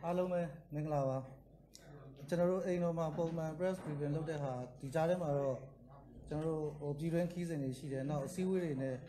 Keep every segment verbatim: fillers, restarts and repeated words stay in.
အားလုံးပဲမင်္ဂလာပါကျွန်တော်တို့အိမ်တော်မှာပုံမှန် press briefing လုပ်တဲ့ဟာဒီကြားထဲမှာတော့ကျွန်တော်တို့ဟိုပြည်တွင်းခီးစဉ်တွေရှိတယ်နောက်အစည်းအဝေးတွေနဲ့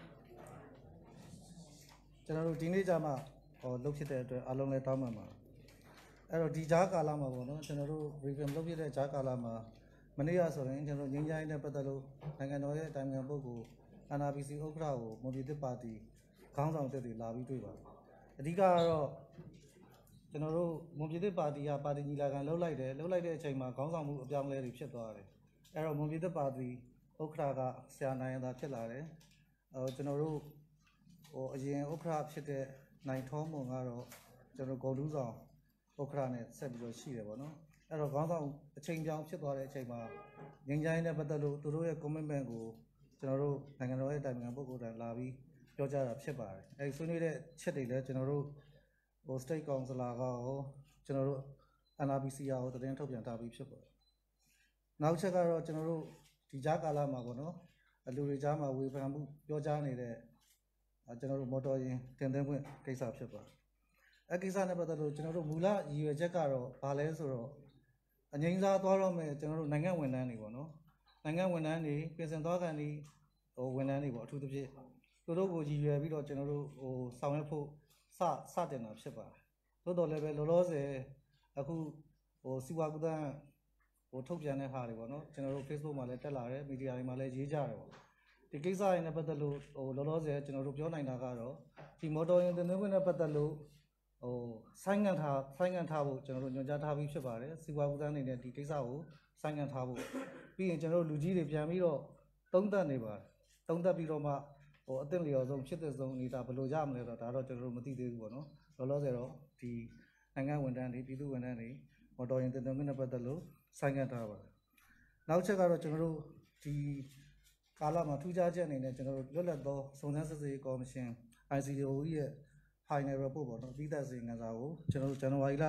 ကျွန်တော်တို့ဒီနေ့ကြာမှဟိုလုပ်ဖြစ်တဲ့အတွက်အားလုံးလည်းတောင်းပန်ပါအဲ့တော့ဒီကြားကာလမှာပေါ့နော်ကျွန်တော်တို့ briefing လုပ်ဖြစ်တဲ့ကြားကာလမှာမနေ့ကဆိုရင်ကျွန်တော်ငင်းကြိုင်းနဲ့ပတ်သက်လို့နိုင်ငံတော်ရဲ့အတိုင်ပင်ခံပုဂ္ဂိုလ် N R P C ဥက္ကဋ္ဌကိုမွန်ပြည်သစ်ပါတီခေါင်းဆောင်တက်တွေလာပြီးတွေ့ပါတယ်အဓိကကတော့ကျွန်တော်တို့မွန်ပြည်သစ်ပါတီကပါတီညီလာခံလှုပ်လိုက်တယ်လှုပ်လိုက်တဲ့အချိန်မှာခေါင်းဆောင်မှုအပြောင်းအလဲတွေဖြစ်သွားတယ်အဲ့တော့မွန်ပြည်သစ်ပါတီဥက္ကဋ္ဌကဆရာနိုင်သာဖြစ်လာတယ်အဲကျွန်တော်တို့ဟိုအရင်ဥက္ကဋ္ဌဖြစ်တဲ့နိုင်ထောမွန်ကတော့ကျွန်တော်ဂုံလူးဆောင်ဥက္ကဋ္ဌနဲ့ဆက်ပြီးတော့ရှိတယ်ပေါ့နော်အဲ့တော့ခေါင်းဆောင်အချိန်ပြောင်းဖြစ်သွားတဲ့အချိန်မှာငင်းကြိုင်းနဲ့ပတ်သက်လို့သူတို့ရဲ့ commitment ကိုကျွန်တော်တို့နိုင်ငံတော်ရဲ့တိုင်ပင်ခံပုဂ္ဂိုလ်တိုင်းလာပြီးပြောကြတာဖြစ်ပါတယ်အဲဒီဆွေးနွေးတဲ့ချက်တွေလည်းကျွန်တော်တို့ဟို state councilor ကရောကျွန်တော်တို့ N R P C ရောသတင်းထုတ်ပြန်ထားပြီးဖြစ်ပါတယ်နောက်ချက်ကတော့ကျွန်တော်တို့ဒီကြားကာလမှာပေါ့နော်အလူတွေကြားမှာဝေဖန်မှုပြောကြားနေတဲ့ကျွန်တော်တို့မော်တော်ယာဉ်တင်သွင်းခွင့်ကိစ္စဖြစ်ပါတယ်အဲကိစ္စနဲ့ပတ်သက်လို့ကျွန်တော်တို့မူလရည်ရွယ်ချက်ကတော့ဘာလဲဆိုတော့အငိမ့်စားသွားတော့မယ်ကျွန်တော်တို့နိုင်ငံဝန်ထမ်းတွေပေါ့နော်နိုင်ငံဝန်ထမ်းတွေပြင်ဆင်သွားကန်တွေဟိုဝန်ထမ်းတွေပေါ့အထူးသဖြင့်သူတို့ကိုရည်ရွယ်ပြီးတော့ကျွန်တော်တို့ဟိုဆောင်ရွက်ဖို့စစတင်တာဖြစ်ပါတယ်သို့တော်လည်းပဲလောလောဆယ်အခုဟိုစီဝါကူတန်းဟိုထုတ်ပြန်တဲ့ဟာတွေပေါ့နော်ကျွန်တော်တို့ Facebook မှာလည်းတက်လာတယ်မီဒီယာတွေမှာလည်းရေးကြတယ်ပေါ့ဒီကိစ္စတွေနဲ့ပတ်သက်လို့ဟိုလောလောဆယ်ကျွန်တော်တို့ပြောနိုင်တာကတော့ဒီမော်တော်ယာဉ်တင်သွင်းခွင့်နဲ့ပတ်သက်လို့ဟိုဆိုင်းငံ့ထားဆိုင်းငံ့ထားဖို့ကျွန်တော်တို့ညွှန်ကြားထားပြီးဖြစ်ပါတယ်စီဝါကူတန်းနေတဲ့ဒီကိစ္စကိုဆိုင်းငံ့ထားဖို့ပြီးရင်ကျွန်တော်တို့လူကြီးတွေပြန်ပြီးတော့သုံးသပ်နေပါတယ်သုံးသပ်ပြီးတော့မှဟိုအသင့်လျော်ဆုံးဖြစ်တဲ့ဆုံးနေတာဘယ်လိုရမလဲတော့ဒါတော့ကျွန်တော်တို့မသိသေးဘူးပေါ့နော်လောလောဆယ်တော့ဒီနိုင်ငံဝန်ထမ်းတွေပြည်သူဝန်ထမ်းတွေမော်တော်ယာဉ်တင်သွင်းခွင့်နဲ့ပတ်သက်လို့ဆိုင်းငံ့ထားပါတယ်နောက်ချက်ကတော့ကျွန်တော်တို့ဒီကာလမှာထူးခြားချက်အနေနဲ့ကျွန်တော်တို့လွတ်လပ်သောစုံစမ်းစစ်ဆေးရေးကော်မရှင် I C O E ရဲ့ final report ပေါ့နော်အပြီးသတ်စီရင်ခံစာကိုကျွန်တော်တို့ဇန်နဝါရီလ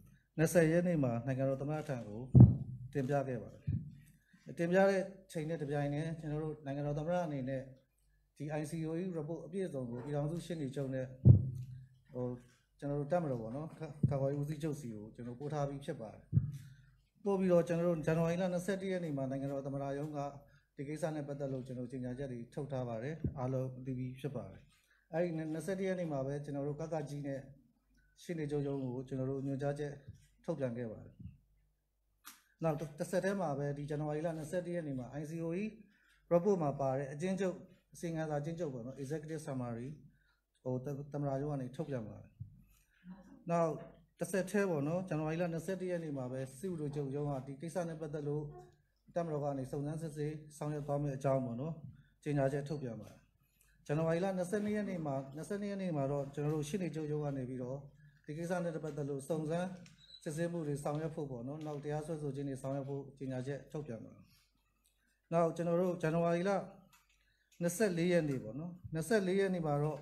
20ရက်နေ့မှာနိုင်ငံတော်သမ္မတထံကိုတင်ပြခဲ့ပါတယ်တင်ပြတဲ့ချိန်နဲ့တပြိုင်နက်ကျွန်တော်တို့နိုင်ငံတော်သမ္မတအနေနဲ့ဒီ I C O E report အပြည့်အစုံကိုပြည်ထောင်စုရှင်းနေချုပ်နဲ့ဟိုကျွန်တော်တို့တက်မလို့ပေါ့နော်ခါခွာဦးစီးချုပ်စီကိုကျွန်တော်ပို့ထားပြီးဖြစ်ပါတယ်ပို့ပြီးတော့ကျွန်တော်တို့ဇန်နဝါရီလ21ရက်နေ့မှာနိုင်ငံတော်သမ္မတရုံးကဒီကိစ္စနဲ့ပတ်သက်လို့ကျွန်တော်ကြေညာချက်တွေထုတ်ထားပါတယ်အားလုံးသိပြီးဖြစ်ပါတယ်အဲဒီ21ရက်နေ့မှာပဲကျွန်တော်တို့ကကကြီးနဲ့ရှင်းနေချုပ်ရုံးကိုကျွန်တော်တို့ညွှန်ကြားချက်ထုတ်ပြန်ခဲ့ပါတယ်နောက်တစ်ဆက်တည်းမှာပဲဒီဇန်နဝါရီလ21ရက်နေ့မှာ I C O E report မှာပါတဲ့အကျဉ်းချုပ်အစီရင်ခံစာအကျဉ်းချုပ်ပေါ့နော် executive summary ဟိုသမ္မတရုံးကနေထုတ်ပြန်ပါတယ်နောက်တစ်ဆက်တည်းပေါ့နော်ဇန်နဝါရီလ21ရက်နေ့မှာပဲစစ်ဦးချုပ်ရုံးကဒီကိစ္စနဲ့ပတ်သက်လို့တပ်မတော်ကနေစုံစမ်းစစ်ဆေးဆောင်ရွက်သွားမယ့်အကြောင်းပေါ့နော်ကြေညာချက်ထုတ်ပြန်ပါတယ်ဇန်နဝါရီလ22ရက်နေ့မှာ22ရက်နေ့မှာတော့ကျွန်တော်တို့ရှင်းနေချုပ်ရုံးကနေပြီးတော့ဒီကိစ္စနဲ့ပတ်သက်လို့စုံစမ်းစစ်ဆေးမှုတွေဆောင်ရွက်ဖို့ပေါ့နော်နောက်တရားစွဲဆိုခြင်းတွေဆောင်ရွက်ဖို့ကြေညာချက်ထုတ်ပြန်ပါတယ်နောက်ကျွန်တော်တို့ဇန်နဝါရီလ24ရက်နေ့ပေါ့နော်24ရက်နေ့မှာတော့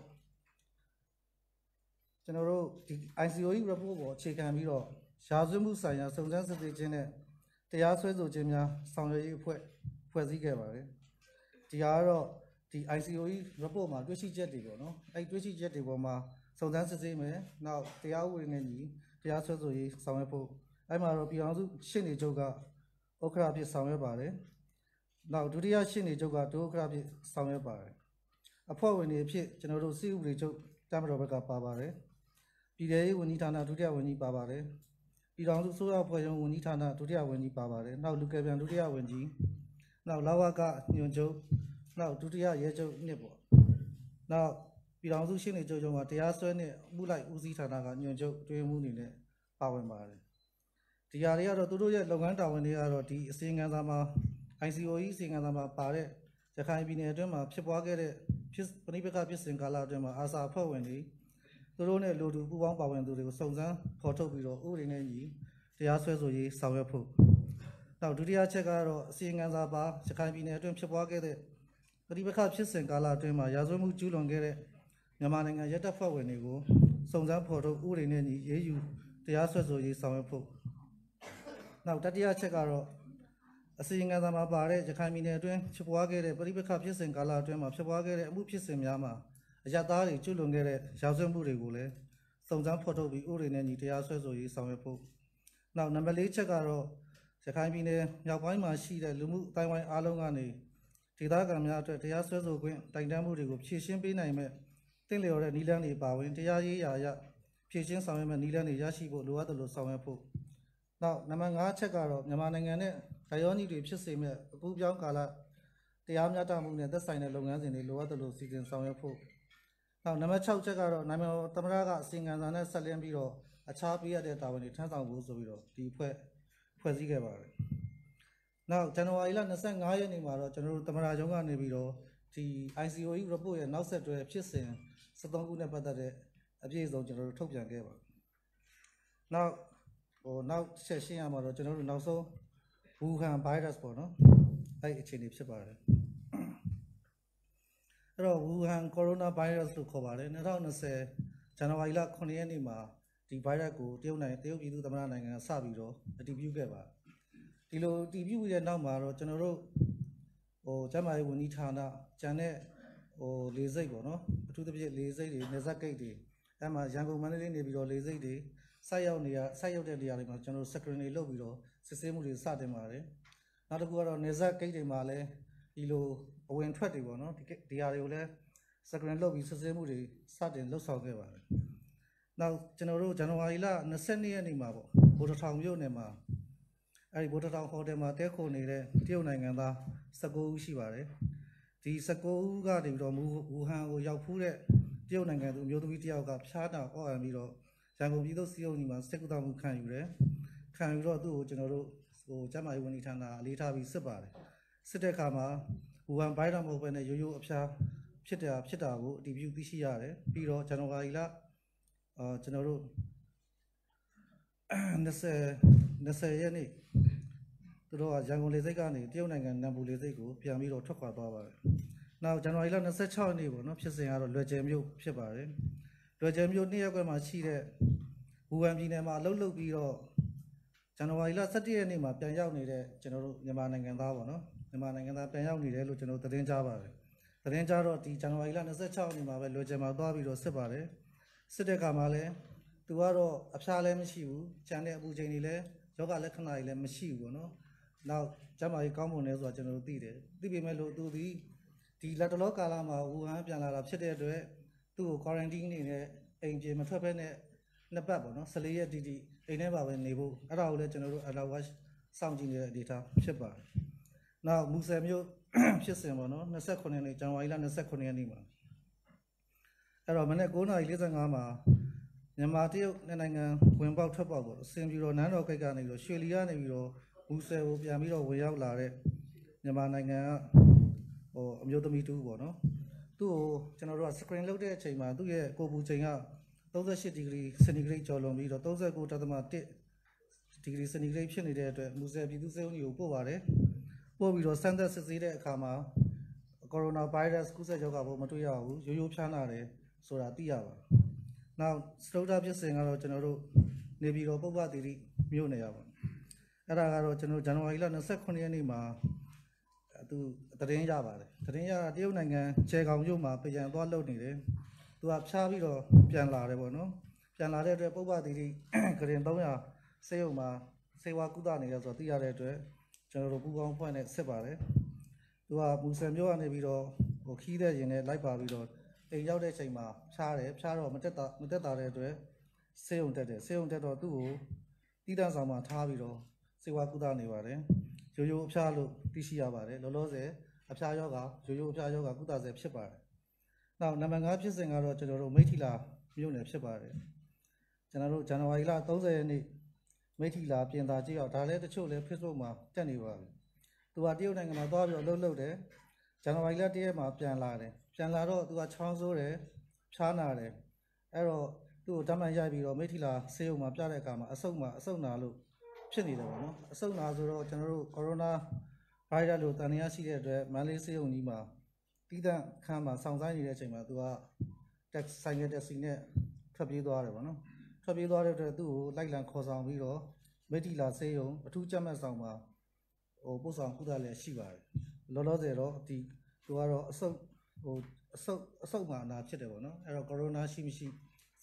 ကျွန်တော်တို့ဒီ I C O E report ကိုအခြေခံပြီးတော့ရာဇဝတ်မှုဆိုင်ရာစုံစမ်းစစ်ဆေးခြင်းနဲ့တရားစွဲဆိုခြင်းများဆောင်ရွက်ရေးအဖွဲ့ဖွဲ့စည်းခဲ့ပါတယ်ဒီဟာကတော့ဒီ I C O E report မှာတွေ့ရှိချက်တွေပေါ့နော်အဲ့တွေ့ရှိချက်တွေပေါ်မှာစုံစမ်းစစ်ဆေးမယ်နောက်တရားဥပဒေနဲ့ညီတရားစွဲဆိုရေးဆောင်ရွက်ဖို့အဲ့မှာတော့ပြည်အောင်စုရှင်းနေချုပ်ကဥက္ကဋ္ဌဖြစ်ဆောင်ရွက်ပါတယ်နောက်ဒုတိယရှင်းနေချုပ်ကဒုဥက္ကဋ္ဌဖြစ်ဆောင်ရွက်ပါတယ်အဖွဲ့ဝင်တွေအဖြစ်ကျွန်တော်တို့စစ်ဥပဒေချုပ်တပ်မတော်ဘက်ကပါပါတယ်ပြည်ထောင်စုဝန်ကြီးဌာနဒုတိယဝန်ကြီးပါပါတယ်ပြည်ထောင်စုအစိုးရအဖွဲ့ချုပ်ဝန်ကြီးဌာနဒုတိယဝန်ကြီးပါပါတယ်နောက်လူကယ်ပြန်ဒုတိယဝန်ကြီးနောက်လဝကညွှန်ချုပ်နောက်ဒုတိယရဲချုပ်နှစ်ပေါ့နောက်ပြည်ထောင်စုရှင်းနေချုပ်ချုပ်ကတရားစွဲနဲ့မှုလိုက်ဦးစီးဌာနကညွှန်ချုပ်တွင်မှုအနေနဲ့ပါဝင်ပါတယ်ဒီဟာတွေကတော့သူတို့ရဲ့လုပ်ငန်းတာဝန်တွေကတော့ဒီအစီအငန်းစာမှာ I C O E အစီအငန်းစာမှာပါတဲ့ရခိုင်ပြည်နယ်အတွင်းမှာဖြစ်ပွားခဲ့တဲ့ဖြစ်ပဋိပက္ခဖြစ်စဉ်ကာလအတွင်းမှာအာစာအဖွဲ့ဝင်တွေသူတို့နဲ့လူတူပူးပေါင်းပါဝင်သူတွေကိုစုံစမ်းဖော်ထုတ်ပြီးတော့ဥပဒေနဲ့ညီတရားစွဲဆိုရေးဆောင်ရွက်ဖို့နောက်ဒုတိယချက်ကတော့အစီအငန်းစာပါရခိုင်ပြည်နယ်အတွင်းဖြစ်ပွားခဲ့တဲ့ပဋိပက္ခဖြစ်စဉ်ကာလအတွင်းမှာရာဇဝတ်မှုကျူးလွန်ခဲ့တဲ့မြန်မာနိုင်ငံရဲတပ်ဖွဲ့ဝင်တွေကိုစုံစမ်းဖော်ထုတ်ဥပဒေနဲ့ညီရေးယူတရားစွဲဆိုရေးဆောင်ရွက်ဖို့နောက်တတိယချက်ကတော့အစီအငန်းစာမှာပါတဲ့ရခိုင်ပြည်နယ်အတွင်းဖြစ်ပွားခဲ့တဲ့ပဋိပက္ခဖြစ်စဉ်ကာလအတွင်းမှာဖြစ်ပွားခဲ့တဲ့အမှုဖြစ်စဉ်များမှာအရသားတွေကျူးလွန်ခဲ့တဲ့ရာဇဝတ်မှုတွေကိုလည်းစုံစမ်းဖော်ထုတ်ပြီးဥပဒေနဲ့ညီတရားစွဲဆိုရေးဆောင်ရွက်ဖို့နောက်နံပါတ်၄ချက်ကတော့ရခိုင်ပြည်နယ်မြောက်ပိုင်းမှာရှိတဲ့လူမှုအတိုင်းဝိုင်းအားလုံးကနေဒေသခံများအတွက်တရားစွဲဆိုခွင့်တိုင်တန်းမှုတွေကိုဖြည့်ရှင်းပေးနိုင်မဲ့တင့်လျော်တဲ့နည်းလမ်းတွေပါဝင်တရားရေးရာအရဖြည့်ရှင်းဆောင်ရွက်မဲ့နည်းလမ်းတွေရရှိဖို့လိုအပ်တယ်လို့ဆောင်ရွက်ဖို့နောက်နံပါတ်၅ချက်ကတော့မြန်မာနိုင်ငံနဲ့ဒိုင်ယောနီတွေဖြစ်စေမဲ့အပူပြောင်းကာလတရားမျှတမှုနဲ့သက်ဆိုင်တဲ့လုပ်ငန်းစဉ်တွေလိုအပ်တယ်လို့စီစဉ်ဆောင်ရွက်ဖို့နောက်နံပါတ်၆ချက်ကတော့နိုင်ငံတော်သမ္မတကအစီအငံစာနဲ့ဆက်လင်းပြီးတော့အခြားပေးရတဲ့တာဝန်တွေထမ်းဆောင်ဖို့ဆိုပြီးတော့ဒီအဖွဲ့ဖွဲ့စည်းခဲ့ပါတယ်နောက်ဇန်နဝါရီလ၂၅ရက်နေ့မှာတော့ကျွန်တော်တို့သမ္မတရုံးကနေပြီးတော့ဒီ I C O E report ရဲ့နောက်ဆက်တွဲဖြစ်စဉ်၁၃ခုနဲ့ပတ်သက်တဲ့အပြည့်အစုံကျွန်တော်တို့ထုတ်ပြန်ခဲ့ပါတယ်နောက်ဟိုနောက်ဆက်ရှင်းရမှာတော့ကျွန်တော်တို့နောက်ဆုံးဝူဟန် virus ပေါ့နော်အဲ့ဒီအခြေအနေဖြစ်ပါတယ်အဲ့တော့ဝူဟန် corona virus လို့ခေါ်ပါတယ်၂၀၂၀ဇန်နဝါရီလခုနှစ်ရက်နေ့မှာဒီ virus ကိုတရုတ်နိုင်ငံတရုတ်ပြည်သူ့သမ္မတနိုင်ငံကစပြီးတော့အတည်ပြုခဲ့ပါတယ်ဒီလိုအတည်ပြုပြီးတဲ့နောက်မှာတော့ကျွန်တော်တို့ဟိုကျန်းမာရေးဝန်ကြီးဌာနကျန်တဲ့ဟိုလေဆိပ်ပေါ့နော်အထူးသဖြင့်လေဆိပ်တွေနေဆက်ဂိတ်တွေအဲ့မှာရန်ကုန်မန္တလေးနေပြီးတော့လေဆိပ်တွေစိုက်ရောက်နေရစိုက်ရောက်တဲ့နေရာတွေမှာကျွန်တော်တို့ screen တွေလုပ်ပြီးတော့စစ်ဆေးမှုတွေစတင်ပါတယ်နောက်တစ်ခုကတော့နေဆက်ဂိတ်တွေမှာလည်းဒီလိုအဝင်ထွက်တွေပေါ့နော်ဒီဒီဟာတွေကိုလည်း screen လုပ်ပြီးစစ်ဆေးမှုတွေစတင်လှုပ်ဆောင်ခဲ့ပါတယ်နောက်ကျွန်တော်တို့ဇန်နဝါရီလ၂၂ရက်နေ့မှာပေါ့ဗိုလ်တထောင်မြို့နယ်မှာအဲ့ဒီဗိုလ်တထောင်ဟိုတယ်မှာတဲခိုနေတဲ့တရုတ်နိုင်ငံသား၁၉ဦးရှိပါတယ်ဒီ၁၉ဦးကနေပြီးတော့ဝူဟန်ကိုရောက်ဖူးတဲ့တရုတ်နိုင်ငံသူအမျိုးသမီးတစ်ယောက်ကဖျားတာအော့အန်ပြီးတော့ရန်ကုန်ပြည်သူ့စီယုံကြီးမှာစစ်ကူတောင်းမှုခံယူတယ်ခံယူတော့သူ့ကိုကျွန်တော်တို့ဟိုကျန်းမာရေးဝန်ကြီးဌာနအလေးထားပြီးစစ်ပါတယ်စစ်တဲ့အခါမှာဝူဟန်ဗိုင်းရပ်စ်မဟုတ်ဘဲနဲ့ရိုးရိုးအဖျားဖြစ်တာဖြစ်တာကိုအတည်ပြုသိရှိရတယ်ပြီးတော့ဇန်နဝါရီလအာကျွန်တော်တို့၂၀ရက်နေ့သူတို့ကရန်ကုန်လေဆိပ်ကနေတရုတ်နိုင်ငံနမ်ပူလေဆိပ်ကိုပြန်ပြီးတော့ထွက်ခွာသွားပါတယ်။နောက်ဇန်နဝါရီလ၂၆ရက်နေ့ပေါ့နော်ဖြစ်စဉ်ကတော့လွယ်ကျယ်မြို့ဖြစ်ပါတယ်။လွယ်ကျယ်မြို့နေ့ရက်ကွယ်မှာရှိတဲ့ဝူဟန်ပြည်နယ်မှာအလုပ်လုပ်ပြီးတော့ဇန်နဝါရီလ၁၁ရက်နေ့မှာပြန်ရောက်နေတဲ့ကျွန်တော်တို့မြန်မာနိုင်ငံသားပေါ့နော်မြန်မာနိုင်ငံသားပြန်ရောက်နေတယ်လို့ကျွန်တော်သတင်းကြားပါတယ်။သတင်းကြားတော့ဒီဇန်နဝါရီလ၂၆ရက်နေ့မှာပဲလွယ်ကျယ်မှာသွားပြီးတော့စစ်ပါတယ်။စစ်တဲ့အခါမှာလည်းသူကတော့အဖျားလည်းမရှိဘူး။ကျန်တဲ့အပူချိန်တွေလည်းယောဂလက္ခဏာတွေလည်းမရှိဘူးပေါ့နော်။နောက်ကျမကြီးကောင်းမွန်နေဆိုတာကျွန်တော်တို့သိတယ်သိပေမဲ့လို့သူဒီဒီလက်တလောကာလမှာဝူဟန်ပြန်လာတာဖြစ်တဲ့အတွက်သူ့ကို quarantine နေနဲ့အိမ်ပြေမထွက်ဘဲနဲ့နှစ်ပတ်ပေါ့နော်၁၄ရက်တိတိအိမ်ထဲမှာပဲနေဖို့အဲ့ဒါကိုလည်းကျွန်တော်တို့ alert watch စောင့်ကြည့်နေတဲ့ data ဖြစ်ပါတယ်နောက်မူဆယ်မြို့ဖြစ်စဉ်ပေါ့နော်၂၉ရက်နေ့ဇန်နဝါရီလ၂၉ရက်နေ့မှာအဲ့တော့မနေ့၉နာရီ၄၅မှာမြန်မာတရုတ်နိုင်ငံဝင်ပေါက်ထွက်ပေါက်ပေါ့အစင်ပြီးတော့နန်းတော်ဂိတ်ကနေပြီးတော့ရွှေလီကနေပြီးတော့မူဆယ်ကိုပြန်ပြီးတော့ဝင်ရောက်လာတဲ့မြန်မာနိုင်ငံကဟိုအမျိုးသမီးတူပေါ့နော်သူ့ကိုကျွန်တော်တို့က screen လုပ်တဲ့အချိန်မှာသူ့ရဲ့ကိုယ်ပူချိန်က၃၈ဒီဂရီစင်တီဂရိတ်ကျော်လွန်ပြီးတော့၃၉.၁ဒီဂရီစင်တီဂရိတ်ဖြစ်နေတဲ့အတွက်မူဆယ်ပြည်သူ့စေုံကြီးကိုပို့ပါတယ်ပို့ပြီးတော့စမ်းသပ်စစ်ဆေးတဲ့အခါမှာကိုရိုနာဗိုင်းရပ်စ်ကူးစက်ရောဂါပိုးမတွေ့ရဘူးရိုးရိုးဖျားနာတယ်ဆိုတာသိရပါတယ်နောက်စတုဒ္ဓဖြစ်စဉ်ကတော့ကျွန်တော်တို့နေပြည်တော်ပုဗ္ဗသီရိမြို့နယ်ရပါအဲ့ဒါကတော့ကျွန်တော်ဇန်နဝါရီလ၂၉ရက်နေ့မှာသူသတင်းရပါတယ်သတင်းရတာတရုတ်နိုင်ငံချဲကောင်မြို့မှာပြန်သွားလုပ်နေတယ်သူကဖျားပြီးတော့ပြန်လာတယ်ပေါ့နော်ပြန်လာတဲ့အတွက်ပုဗ္ဗသီရိဂရင်၃၀၀စေယုံမှာစေဝါကုသနေရဆိုတော့သိရတဲ့အတွက်ကျွန်တော်တို့ပူပေါင်းဖွဲ့နဲ့စစ်ပါတယ်သူကမူဆယ်မြို့ကနေပြီးတော့ဟိုခီးတဲ့ရင်နဲ့လိုက်ပါပြီးတော့အိမ်ရောက်တဲ့အချိန်မှာဖျားတယ်ဖျားတော့မတက်တာမတက်တာတဲ့အတွက်စေယုံတက်တယ်စေယုံတက်တော့သူ့ကိုတီးတန့်ဆောင်မှာထားပြီးတော့စေဝါကုသနေပါတယ်ရိုးရိုးအဖျားလို့သိရှိရပါတယ်လောလောဆယ်အဖျားယောဂရိုးရိုးအဖျားယောဂကုသဆဲဖြစ်ပါတယ်နောက်နံပါတ်၅ဖြစ်စဉ်ကတော့ကျွန်တော်တို့မိထီလာမြို့နယ်ဖြစ်ပါတယ်ကျွန်တော်တို့ဇန်နဝါရီလ၃၀ရက်နေ့မိထီလာပြင်သာကြည့်အောင်ဒါလည်းတချို့လည်း Facebook မှာတက်နေပါပြီသူကတရုတ်နိုင်ငံမှာသွားပြီးတော့လှုပ်လှုပ်တယ်ဇန်နဝါရီလ၁ရက်မှာပြန်လာတယ်ပြန်လာတော့သူကချောင်းဆိုးတယ်ဖျားနာတယ်အဲ့တော့သူ့ကိုဓာတ်မှန်ရိုက်ပြီးတော့မိထီလာဆေးရုံမှာပြတဲ့အခါမှာအဆုတ်မှာအဆုတ်နာလို့ဖြစ်နေတယ်ပေါ့နော်အဆုတ်နာဆိုတော့ကျွန်တော်တို့ကိုရိုနာဗိုင်းရပ်စ်လို့တန်ရာရှိတဲ့အတွက်မန္တလေးဆေးရုံကြီးမှာတီးတန့်ခန်းမှာစောင့်ဆိုင်းနေတဲ့အချိန်မှာသူကတက်ဆိုင်ကတက်စီနဲ့ထွက်ပြေးသွားတယ်ပေါ့နော်ထွက်ပြေးသွားတဲ့အတွက်သူ့ကိုလိုက်လံခေါ်ဆောင်ပြီးတော့မိထီလာဆေးရုံအထူးကြက်မှတ်ဆောင်မှာဟိုပို့ဆောင်ကုသလည်းရှိပါတယ်လောလောဆယ်တော့ဒီသူကတော့အဆုတ်ဟိုအဆုတ်အဆုတ်မှာအနာဖြစ်တယ်ပေါ့နော်အဲ့တော့ကိုရိုနာရှိမရှိ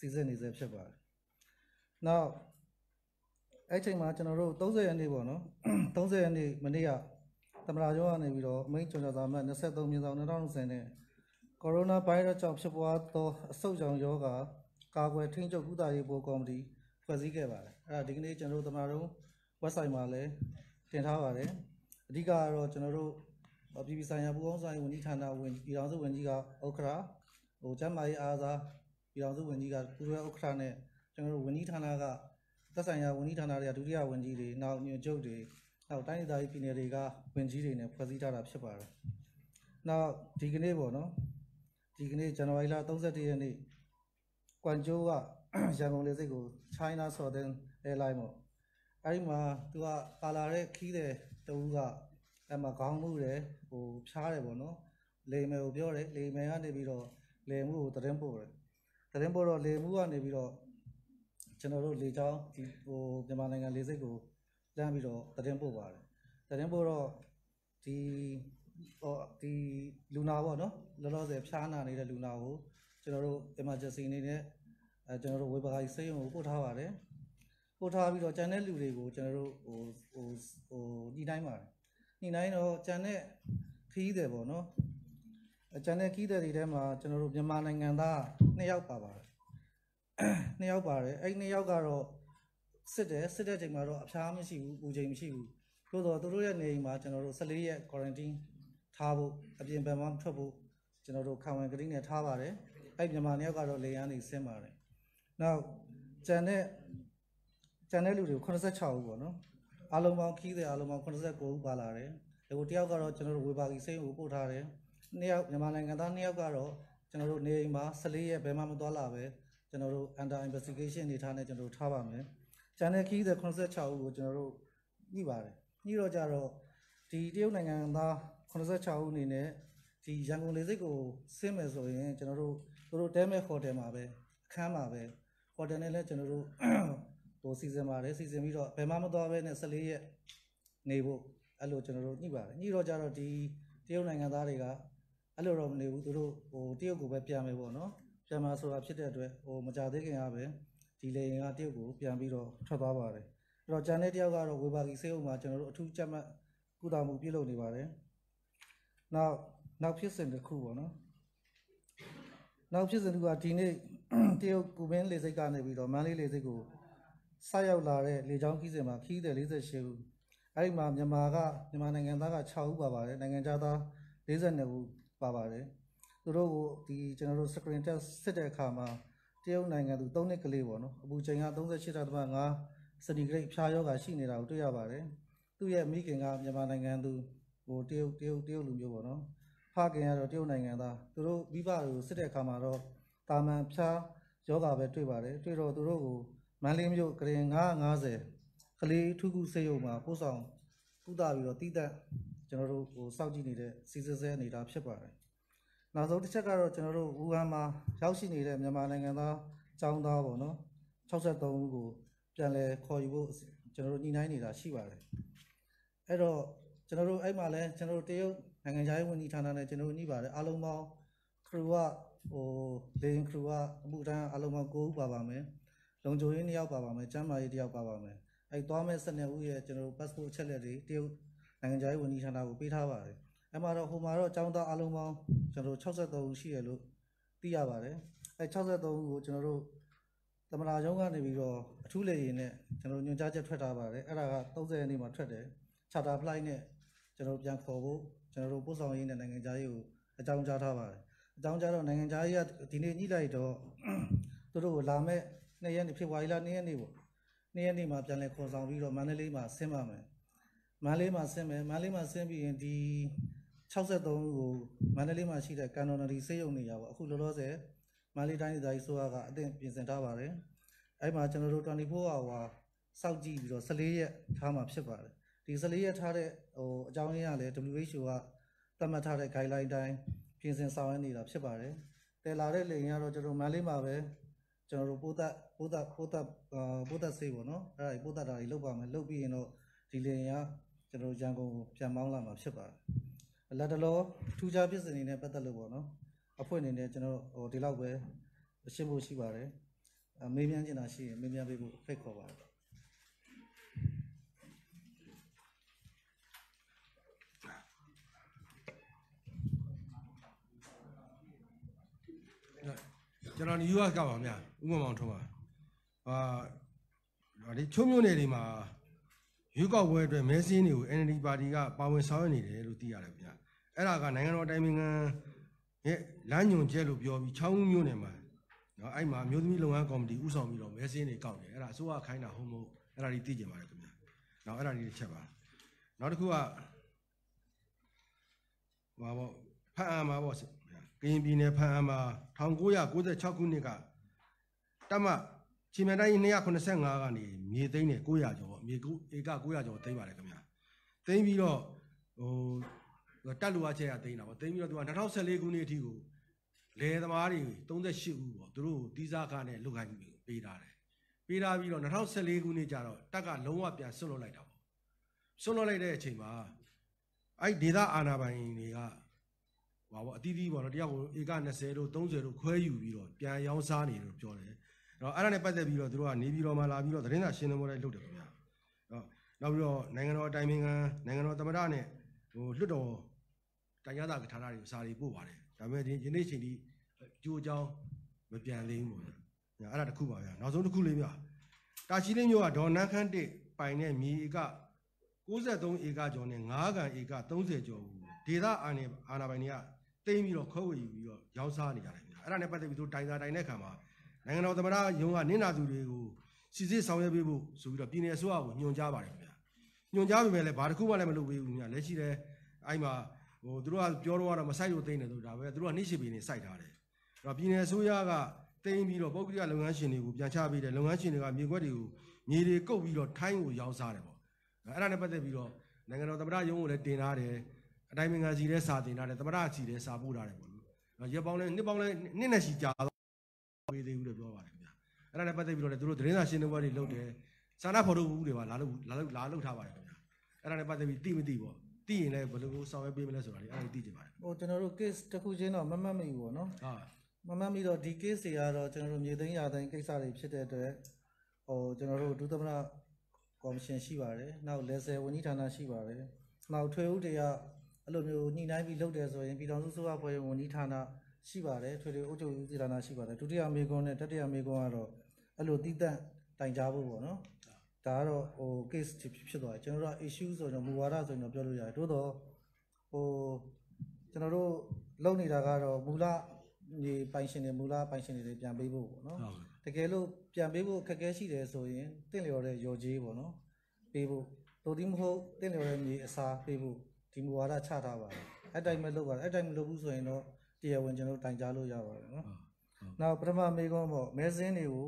စီစဉ်နေစေဖြစ်ပါတယ်။နောက်အဲ့ချိန်မှာကျွန်တော်တို့သုံးဆယ်ရက်နေ့ပေါ့နော်သုံးဆယ်ရက်နေ့မနေ့ကသမ္မတရုံးကနေပြီးတော့အမိန့်ကြော်ညာစာမှတ်23မြင်းဆောင်2020နဲ့ကိုရိုနာဗိုင်းရပ်စ်ကြောင့်ဖြစ်ပွားသောအဆုတ်ကြောင့်ရောဂါကာကွယ်ထိန်းချုပ်ကုသရေးဘိုးကော်မတီဖွဲ့စည်းခဲ့ပါတယ်။အဲ့ဒါဒီကနေ့ကျွန်တော်တို့သမ္မတရုံး website မှာလည်းတင်ထားပါတယ်။အဓိကကတော့ကျွန်တော်တို့ပြည်ပဆိုင်ရာပူးပေါင်းဆောင်ရွက်ဝန်ကြီးဌာနဝင်ပြည်ထောင်စုဝန်ကြီးကဥက္ကဋ္ဌဟိုကျန်းမာရေးအားစားပြည်ထောင်စုဝန်ကြီးကပူးတွဲဥက္ကဋ္ဌနဲ့ကျွန်တော်တို့ဝန်ကြီးဌာနကသက်ဆိုင်ရာဝန်ကြီးဌာနတွေကဒုတိယဝန်ကြီးတွေနောက်ညွှန်ချုပ်တွေနောက်တိုင်းဒေသကြီးပြည်နယ်တွေကဝန်ကြီးတွေနဲ့ဖွဲ့စည်းထားတာဖြစ်ပါတယ်။နောက်ဒီကနေ့ပေါ့နော်ဒီကနေ့ဇန်နဝါရီလ31ရက်နေ့ကွမ်ကျိုးကရန်ကုန်လေဆိပ်ကို China Southern Airlines ပေါ့အဲဒီမှာသူကပါလာတဲ့ခီးတဲ့တူကအဲ့မှာခေါင်းမှုတယ်ဟိုဖြားတယ်ပေါ့နော်လေမယ်ကိုပြောတယ်လေမယ်ကနေပြီးတော့လေမှုကိုသတင်းပို့တယ်သတင်းပို့တော့လေမှုကနေပြီးတော့ကျွန်တော်တို့လေချောင်းဒီဟိုမြန်မာနိုင်ငံလေဆိပ်ကိုလမ်းပြီးတော့သတင်းပို့ပါတယ်သတင်းပို့တော့ဒီဟိုဒီလူနာပေါ့နော်လောလောဆယ်ဖြားနာနေတဲ့လူနာကိုကျွန်တော်တို့ emergency အနေနဲ့အဲကျွန်တော်တို့ဝေဘာကြီးစိတ်ရုံကိုပို့ထားပါတယ်ပို့ထားပြီးတော့ကျန်တဲ့လူတွေကိုကျွန်တော်တို့ဟိုဟိုဟိုညှိနှိုင်းပါတယ်ညှိနှိုင်းတော့ကျန်တဲ့ခီးတယ်ပေါ့နော်ကျန်တဲ့ခီးတယ်တွေထဲမှာကျွန်တော်တို့မြန်မာနိုင်ငံသားနှစ်ယောက်ပါပါတယ်နှစ်ယောက်ပါတယ်အဲ့နှစ်ယောက်ကတော့စစ်တယ်စစ်တဲ့ချိန်မှာတော့အဖျားမရှိဘူးပူချိန်မရှိဘူးသို့တော့သူတို့ရဲ့နေအိမ်မှာကျွန်တော်တို့14ရက် quarantine ထားဖို့အပြင်ဘက်မှထွက်ဖို့ကျွန်တော်တို့ခံဝန်ကတိနဲ့ထားပါတယ်အဲ့မြန်မာနှစ်ယောက်ကတော့လေယာဉ်နေဆင်းပါတယ်နောက်ကျန်တဲ့ကျန်တဲ့လူတွေ86ဦးပေါ့နော်အားလုံးပေါင်းခီးတယ်အားလုံးပေါင်း89ဦးပါလာတယ်ဟိုတယောက်ကတော့ကျွန်တော်တို့ဝေဘာကြီးစိတ်ကိုပို့ထားတယ်နှစ်ယောက်မြန်မာနိုင်ငံသားနှစ်ယောက်ကတော့ကျွန်တော်တို့နေအိမ်မှာ14ရက်ဘယ်မှမသွားလာပဲကျွန်တော်တို့ under investigation အနေထားနဲ့ကျွန်တော်တို့ထားပါမယ်။ကျန်တဲ့ခီးတဲ့86ဦးကိုကျွန်တော်တို့ညှိပါတယ်။ညှိတော့ကြတော့ဒီတရုတ်နိုင်ငံသား86ဦးအနေနဲ့ဒီရန်ကုန်လေဆိပ်ကိုဆင်းမယ်ဆိုရင်ကျွန်တော်တို့တို့တို့တဲမဲ့ဟိုတယ်မှာပဲအခန်းမှာပဲဟိုတယ်နဲ့လည်းကျွန်တော်တို့ဟိုစီစဉ်ပါတယ်စီစဉ်ပြီးတော့ဘယ်မှမသွားဘဲနဲ့14ရက်နေဖို့အဲ့လိုကျွန်တော်တို့ညှိပါတယ်ညှိတော့ကြတော့ဒီတရုတ်နိုင်ငံသားတွေကအဲ့လိုတော့မနေဘူးတို့ဟိုတရုတ်ကိုပဲပြန်မယ်ပေါ့နော်ပြန်มาဆိုတာဖြစ်တဲ့အတွက်ဟိုမကြသေးခင်ကပဲဒီလေရင်ကတရုတ်ကိုပြန်ပြီးတော့ထွက်သွားပါတယ်အဲ့တော့ဂျန်တဲ့တယောက်ကတော့ဝေဘာဂီစေအုပ်မှာကျွန်တော်တို့အထူးကြက်မှတ်ကုသမှုပြုလုပ်နေပါတယ်နောက်နောက်ဖြစ်စဉ်တစ်ခုပေါ့နော်နောက်ဖြစ်စဉ်တစ်ခုကဒီနေ့တရုတ်ကူမင်းလေဆိပ်ကနေပြီးတော့မန္တလေးလေဆိပ်ကိုဆက်ရောက်လာတဲ့လေကြောင်းခီးစဉ်မှာခီးတယ်48ဦးအဲ့ဒီမှာမြန်မာကမြန်မာနိုင်ငံသားက6ဦးပါပါတယ်နိုင်ငံခြားသား42ဦးပါပါတယ်သူတို့ကိုဒီကျွန်တော်တို့ screen test စစ်တဲ့အခါမှာတရုတ်နိုင်ငံသူ၃နှစ်ကလေးပေါ့နော်အပူချိန်က38.5စင်တီဂရိတ်ဖြားယောဂါရှိနေတာကိုတွေ့ရပါတယ်သူ့ရဲ့မိခင်ကမြန်မာနိုင်ငံသူဟိုတရုတ်တရုတ်တရုတ်လူမျိုးပေါ့နော်ဖခင်ကတော့တရုတ်နိုင်ငံသားသူတို့မိဘတွေကိုစစ်တဲ့အခါမှာတော့တာမန်ဖြားယောဂါပဲတွေ့ပါတယ်တွေ့တော့သူတို့ကိုမန္တလေးမြို့ဂရင်950ကလေးထုခုစေယုံမှာပို့ဆောင်ကုသပြီးတော့တည်တံ့ကျွန်တော်တို့ဟိုစောင့်ကြည့်နေတဲ့စီစစ်ဆဲနေတာဖြစ်ပါတယ်နောက်ဆုံးတစ်ချက်ကတော့ကျွန်တော်တို့ဝူဟန်မှာရောက်ရှိနေတဲ့မြန်မာနိုင်ငံသားចောင်းသားပေါ့နော်63ဦးကိုပြန်လည်ခေါ်ယူဖို့ကျွန်တော်တို့ညှိနှိုင်းနေတာရှိပါတယ်အဲ့တော့ကျွန်တော်တို့အဲ့မှာလဲကျွန်တော်တို့တရုတ်နိုင်ငံခြားရေးဝန်ကြီးဌာနနဲ့ကျွန်တော်တို့ညှိပါတယ်အားလုံးပေါင်းခရူကဟိုလေရင်ခရူကအမှုတန်းအားလုံးပေါင်း9ဦးပါပါမယ်လုံခြုံရေးနှစ်ယောက်ပါပါမယ်ကျန်းမာရေးတစ်ယောက်ပါပါမယ်အဲ့သွားမဲ့12ဦးရဲ့ကျွန်တော်တို့ passport အချက်လက်တွေတရုတ်နိုင်ငံခြားရေးဝန်ကြီးဌာနကိုပေးထားပါတယ်အဲ့မှာတော့ဟိုမှာတော့ចောင်းသားအားလုံးပေါင်းကျွန်တော်တို့63ဦးရှိရလို့သိရပါတယ်အဲ့63ဦးကိုကျွန်တော်တို့သမ္မတရုံးကနေပြီးတော့အထူးလေရင်နဲ့ကျွန်တော်ညွှန်ကြားချက်ထွက်ထားပါတယ်အဲ့ဒါက30ရက်နေ့မှာထွက်တယ် charter flight နဲ့ကျွန်တော်ပြန်ခေါ်ဖို့ကျွန်တော်တို့ပို့ဆောင်ရေးနဲ့နိုင်ငံခြားရေးကိုအကြောင်းကြားထားပါတယ်အကြောင်းကြားတော့နိုင်ငံခြားရေးကဒီနေ့ညှိလိုက်တော့သူတို့ကိုလာမဲ့နေ့ရက်နေ့ဖေဖော်ဝါရီလနေ့ရက်နေ့ပေါ့နေ့ရက်နေ့မှာပြန်လဲခေါ်ဆောင်ပြီးတော့မန္တလေးမှာဆင်းပါမယ်မန္တလေးမှာဆင်းမယ်မန္တလေးမှာဆင်းပြီးရင်ဒီ63ဦးကိုမန္တလေးမှာရှိတဲ့ကန်တော်နရီစေယုံနေရပါအခုလောလောဆယ်မန္တလေးတိုင်းဒေသကြီးဆိုရကအသင့်ပြင်ဆင်ထားပါတယ်အဲ့မှာကျွန်တော်တို့24 hour စောင့်ကြည့်ပြီးတော့14ရက်ထားမှာဖြစ်ပါတယ်ဒီ14ရက်ထားတဲ့ဟိုအကြောင်းရင်းကလည်း W H O ကသတ်မှတ်ထားတဲ့ guideline တိုင်းပြင်ဆင်ဆောင်ရွက်နေတာဖြစ်ပါတယ်တယ်လာတဲ့လေရင်ကတော့ကျွန်တော်မန္တလေးမှာပဲကျွန်တော်တို့ပိုးသက်ပိုးသက်ပိုးသက်ပိုးသက်ဆေးပေါ့နော်အဲ့ဒါပိုးသက်တာတွေလုပ်ပါမယ်လုပ်ပြီးရင်တော့ဒီလေရင်ကကျွန်တော်ရန်ကုန်ကိုပြန်မောင်းလာမှာဖြစ်ပါတယ်လက်တလောထူးခြားဖြစ်စဉ်တွေနဲ့ပတ်သက်လို့ပေါ့နော်အဖွဲ့အနေနဲ့ကျွန်တော်ဟိုဒီလောက်ပဲရှင်းဖို့ရှိပါတယ်မေးမြန်းချင်တာရှိရင်မေးမြန်းပေးဖို့ဖိတ်ခေါ်ပါတယ်ကျွန်တော် U S ကပါဗျာဥပမာထုံးပါအာဒီချုံမျိုးနယ်တွေမှာရွေးကောက်ပွဲအတွက်မဲစင်းတွေကို N L D ပါတီကပါဝင်ဆောင်ရွက်နေတယ်လို့သိရတယ်ဗျာအဲ့ဒါကနိုင်ငံတော်တိုင်ပင်ခံရဲ့လမ်းညွှန်ချက်လို့ပြောပြီးချောင်းဦးမျိုးနယ်မှာနော်အဲ့မှာမျိုးသမီးလုပ်ငန်းကော်မတီဥဆောင်ပြီးတော့မဲစင်းတွေကောက်တယ်အဲ့ဒါအစိုးရခိုင်းတာဟုတ်မဟုတ်အဲ့ဒါတွေသိကြပါတယ်ခင်ဗျာနောက်အဲ့ဒါတွေချက်ပါနောက်တစ်ခုကဟာပေါ့ဖန်အားမှာပေါ့ကရင်ပြည်နယ်ဖန်အားမှာ၁၉၉၆ခုနှစ်ကတမချီမန်တိုင်း၂၇၅ကနေမြေသိန်းနဲ့၉၀၀ကျော်မြေဧက၉၀၀ကျော်သိမ်းပါတယ်ခင်ဗျာသိမ်းပြီးတော့ဟိုတက်လူအချက်ရသိမ်းတာပေါ့သိမ်းပြီးတော့သူက၂၀၁၄ခုနှစ်အထိကိုလယ်သမားတွေ၃၈ဦးပေါ့သူတို့တီးစားခါနဲ့လုတ်ခိုင်းပြီးပေးထားတယ်ပေးထားပြီးတော့၂၀၁၄ခုနှစ်ကျတော့တက်ကလုံးဝပြန်ဆွတ်လွတ်လိုက်တာပေါ့ဆွတ်လွတ်လိုက်တဲ့အချိန်မှာအဲ့ဒေသအာဏာပိုင်တွေကဟာပေါ့အတီးတီးပေါ့နော်တယောက်ကိုဧက၂၀တို့၃၀တို့ခွဲယူပြီးတော့ပြန်ရောင်းစားနေတယ်လို့ပြောတယ်တော့အဲ့ဒါနဲ့ပတ်သက်ပြီးတော့သူတို့ကနေပြည်တော်မှာလာပြီးတော့သတင်းစာရှင်းလင်းပွဲလုပ်တယ်ခင်ဗျာတော့နောက်ပြီးတော့နိုင်ငံတော်အတိုင်ပင်ခံနိုင်ငံတော်သမ္မတနဲ့ဟိုလွှတ်တော်တရားသာဌာနတွေကိုစာတွေပို့ပါတယ်ဒါပေမဲ့ဒီနေ့ချိန်ထိကြိုးအကြောင်းမပြန်သေးဘူးပေါ့ဗျာအဲ့ဒါတစ်ခုပါဗျာနောက်ဆုံးတစ်ခုလေးဗျာတာချီလေးမျိုးကဒေါ်နန်းခန့်တစ်ပိုင်တဲ့မြေဧက၉၃ဧကကျော်နဲ့၅ကန်ဧက၃၀ကျော်ဒေသအာဏာအာဏာပိုင်တွေကတိမ့်ပြီးတော့ခွဲဝေယူပြီးတော့ရောင်းစားနေကြတယ်ဗျာအဲ့ဒါနဲ့ပတ်သက်ပြီးသူတိုင်စာတိုင်တဲ့ခံမှာနိုင်ငံတော်သမ္မတရုံးကနင့်နာသူတွေကိုစီစစ်ဆောင်ရွက်ပေးဖို့ဆိုပြီးတော့ပြည်နယ်အစိုးရကိုညွှန်ကြားပါတယ်ဗျာညွှန်ကြားပေမဲ့လည်းဘာတစ်ခုမှလည်းမလုပ်ပေးဘူးဗျာလက်ရှိလည်းအဲ့မှာဟိုသူတို့ကပြောတော့ကတော့မဆိုင်လို့တိမ့်တယ်ဆိုတာပဲသူတို့ကနှိရှိပေနေစိုက်ထားတယ်အဲ့တော့ပြည်နယ်အစိုးရကတိမ့်ပြီးတော့ပုဂ္ဂလိကလုပ်ငန်းရှင်တွေကိုပြန်ချပေးတယ်လုပ်ငန်းရှင်တွေကမြေခွက်တွေကိုမြေတွေကုတ်ပြီးတော့ထိုင်းကိုရောင်းစားတယ်ပေါ့အဲ့ဒါနဲ့ပတ်သက်ပြီးတော့နိုင်ငံတော်သမ္မတရုံးကိုလည်းတင်ထားတယ်အတိုင်းပင်ခံစီလည်းစာတင်ထားတယ်သမ္မတစီလည်းစာပို့ထားတယ်ပေါ့နော်ရက်ပေါင်းလည်းနှစ်ပေါင်းလည်းနှစ်နဲ့ရှိကြာပေးသေးဘူးလို့ပြောပါတယ်ခင်ဗျာအဲ့ဒါနဲ့ပတ်သက်ပြီးတော့လည်းသူတို့သတင်းစာရှင်းလင်းပွဲတွေလုပ်တယ်စာနာဖော်ထုတ်မှုတွေပါလာလို့လာလို့လာလို့ထားပါတယ်ခင်ဗျာအဲ့ဒါနဲ့ပတ်သက်ပြီးသိမသိပေါ့သိရင်လည်းဘယ်လိုဆောင်ရွက်ပေးမလဲဆိုတာလေးအဲ့ဒါသိကြပါတယ်ဟိုကျွန်တော်တို့ case တစ်ခုချင်းတော့မမှတ်မိဘူးပေါ့နော်ဟုတ်မမှတ်မိတော့ဒီ case တွေကတော့ကျွန်တော်တို့မြေသိမ်းရာသိမ်းကိစ္စတွေဖြစ်တဲ့အတွက်ဟိုကျွန်တော်တို့ဒုသမ္မတကော်မရှင်ရှိပါတယ်နောက်လက်ဆယ်ဝန်ကြီးဌာနရှိပါတယ်နောက်ထွေဦးတွေကအဲ့လိုမျိုးညှိနှိုင်းပြီးလုပ်တယ်ဆိုရင်ပြည်ထောင်စုစိုးရဖွဲ့ဝန်ကြီးဌာနရှိပါတယ်ထွေထွေအုပ်ချုပ်ရေးဌာနရှိပါတယ်ဒုတိယမေကွန်းနဲ့တတိယမေကွန်းကတော့အဲ့လိုတည်တံ့တိုင်ကြားဖို့ပေါ့နော်ဒါကတော့ဟို case ဖြစ်သွားတယ်ကျွန်တော်တို့ issue ဆိုတော့မူဝါဒဆိုရင်တော့ပြောလို့ရတယ်တိုးတော့ဟိုကျွန်တော်တို့လုပ်နေတာကတော့မူလမြေပိုင်ရှင်တွေမူလပိုင်ရှင်တွေပြန်ပေးဖို့ပေါ့နော်တကယ်လို့ပြန်ပေးဖို့အခက်အခဲရှိတယ်ဆိုရင်တင့်လျော်တဲ့ရော်ကြီးပေါ့နော်ပေးဖို့တို့ဒီမဟုတ်တင့်လျော်တဲ့မြေအစားပေးဖို့ဒီမူဝါဒချထားပါတယ်အဲ့တိုင်းမလုပ်ပါဘူးအဲ့တိုင်းမလုပ်ဘူးဆိုရင်တော့တရားဝင်ကျွန်တော်တိုင်ကြားလို့ရပါတယ်နော်နောက်ပထမမေကွန်းပေါ့မဲစင်းတွေကို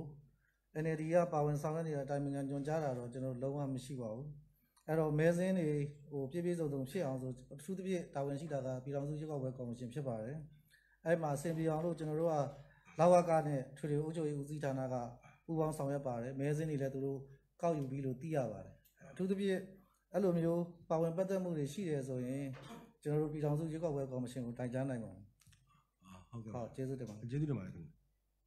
N L D ကပါဝင်ဆောင်ရွက်နေတဲ့အတိုင်းငါညွှန်ကြားတာတော့ကျွန်တော်လုံးဝမရှိပါဘူးအဲ့တော့မဲစင်းတွေဟိုပြည့်ပြည့်စုံစုံဖြစ်အောင်ဆိုအထူးသဖြင့်တာဝန်ရှိတာကပြည်ထောင်စုရွေးကောက်ပွဲကော်မရှင်ဖြစ်ပါတယ်အဲ့မှာအစဉ်ပြေအောင်လို့ကျွန်တော်တို့ကလောက်ဝကနဲ့ထွေထွေအုပ်ချုပ်ရေးဦးစီးဌာနကပူးပေါင်းဆောင်ရွက်ပါတယ်မဲစင်းတွေလည်းသူတို့ကောက်ယူပြီးလို့သိရပါတယ်အထူးသဖြင့်အဲ့လိုမျိုးပါဝင်ပတ်သက်မှုတွေရှိတယ်ဆိုရင်ကျွန်တော်တို့ပြည်ထောင်စုရွေးကောက်ပွဲကော်မရှင်ကိုတိုင်ကြားနိုင်ပါတယ်ဟုတ်ကဲ့ဟုတ်ကျေးဇူးတင်ပါတယ်ကျေးဇူးတင်ပါတယ်ခင်ဗျ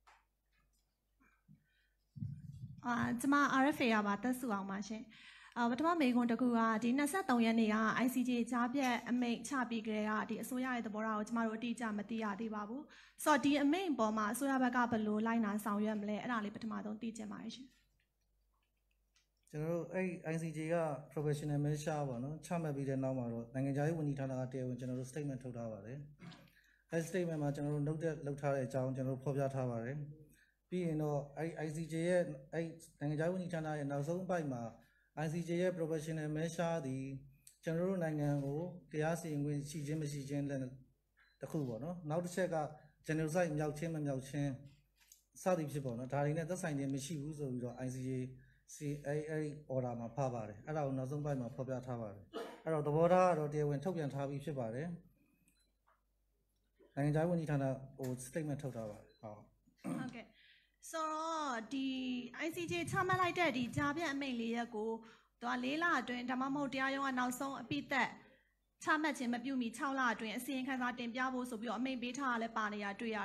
အာကျွန်မ R F A ရပါတက်စုအောင်ပါရှင်အာပထမမေခွန်းတစ်ခုကဒီ၂၃ရက်နေ့က I C J ကြားပြတ်အမိန့်ချပြီးကြတဲ့ကဒီအစိုးရရဲ့သဘောထားကိုကျမတို့အတိအကျမသိရသေးပါဘူးဆိုတော့ဒီအမိန့်ပေါ်မှာအစိုးရဘက်ကဘယ်လိုလိုက်နာဆောင်ရွက်မလဲအဲ့ဒါလေးပထမဆုံးသိချင်ပါတယ်ရှင်ကျွန်တော်တို့အဲ့ I C J က professional measure ပေါ့နော်ချမှတ်ပြီးတဲ့နောက်မှာတော့နိုင်ငံခြားရေးဝန်ကြီးဌာနကတရားဝင်ကျွန်တော်တို့ statement ထုတ်ထားပါတယ်အဲ့ statement မှာကျွန်တော်တို့ note လုပ်ထားတဲ့အကြောင်းကျွန်တော်တို့ဖော်ပြထားပါတယ်ပြီးရင်တော့အဲ့ I C J ရဲ့အဲ့နိုင်ငံခြားရေးဝန်ကြီးဌာနရဲ့နောက်ဆုံးပိုက်မှာ I C J ရဲ့ professional measure ဒီကျွန်တော်တို့နိုင်ငံကိုတရားစီရင်ခွင့်ရှိခြင်းမရှိခြင်းလည်းတစ်ခုပေါ့နော်နောက်တစ်ချက်က genocide မြောက်ချင်းမမြောက်ချင်းစသည်ဖြစ်ပေါ့နော်ဒါတွေနဲ့သက်ဆိုင်ခြင်းမရှိဘူးဆိုပြီးတော့ I C J C A A order မှာဖပါတယ်အဲ့ဒါကိုနောက်ဆုံးပိုက်မှာဖော်ပြထားပါတယ်အဲ့တော့သဘောထားကတော့တရားဝင်ထုတ်ပြန်ထားပြီးဖြစ်ပါတယ်နိုင်ငံခြားဝန်ကြီးဌာနဟို statement ထုတ်ထားပါတယ်ဟုတ်ဟုတ်ကဲ့ဆိုတော့ဒီ I C J ချမှတ်လိုက်တဲ့ဒီကြားပြတ်အမိန့်လေးရက်ကိုသူက၄လအတွင်းဒါမှမဟုတ်တရားရုံးကနောက်ဆုံးအပိသက်ချမှတ်ခြင်းမပြုမီ၆လအတွင်းအစီရင်ခံစာတင်ပြဖို့ဆိုပြီးတော့အမိန့်ပေးထားရလဲပါနေရတွေ့ရတယ်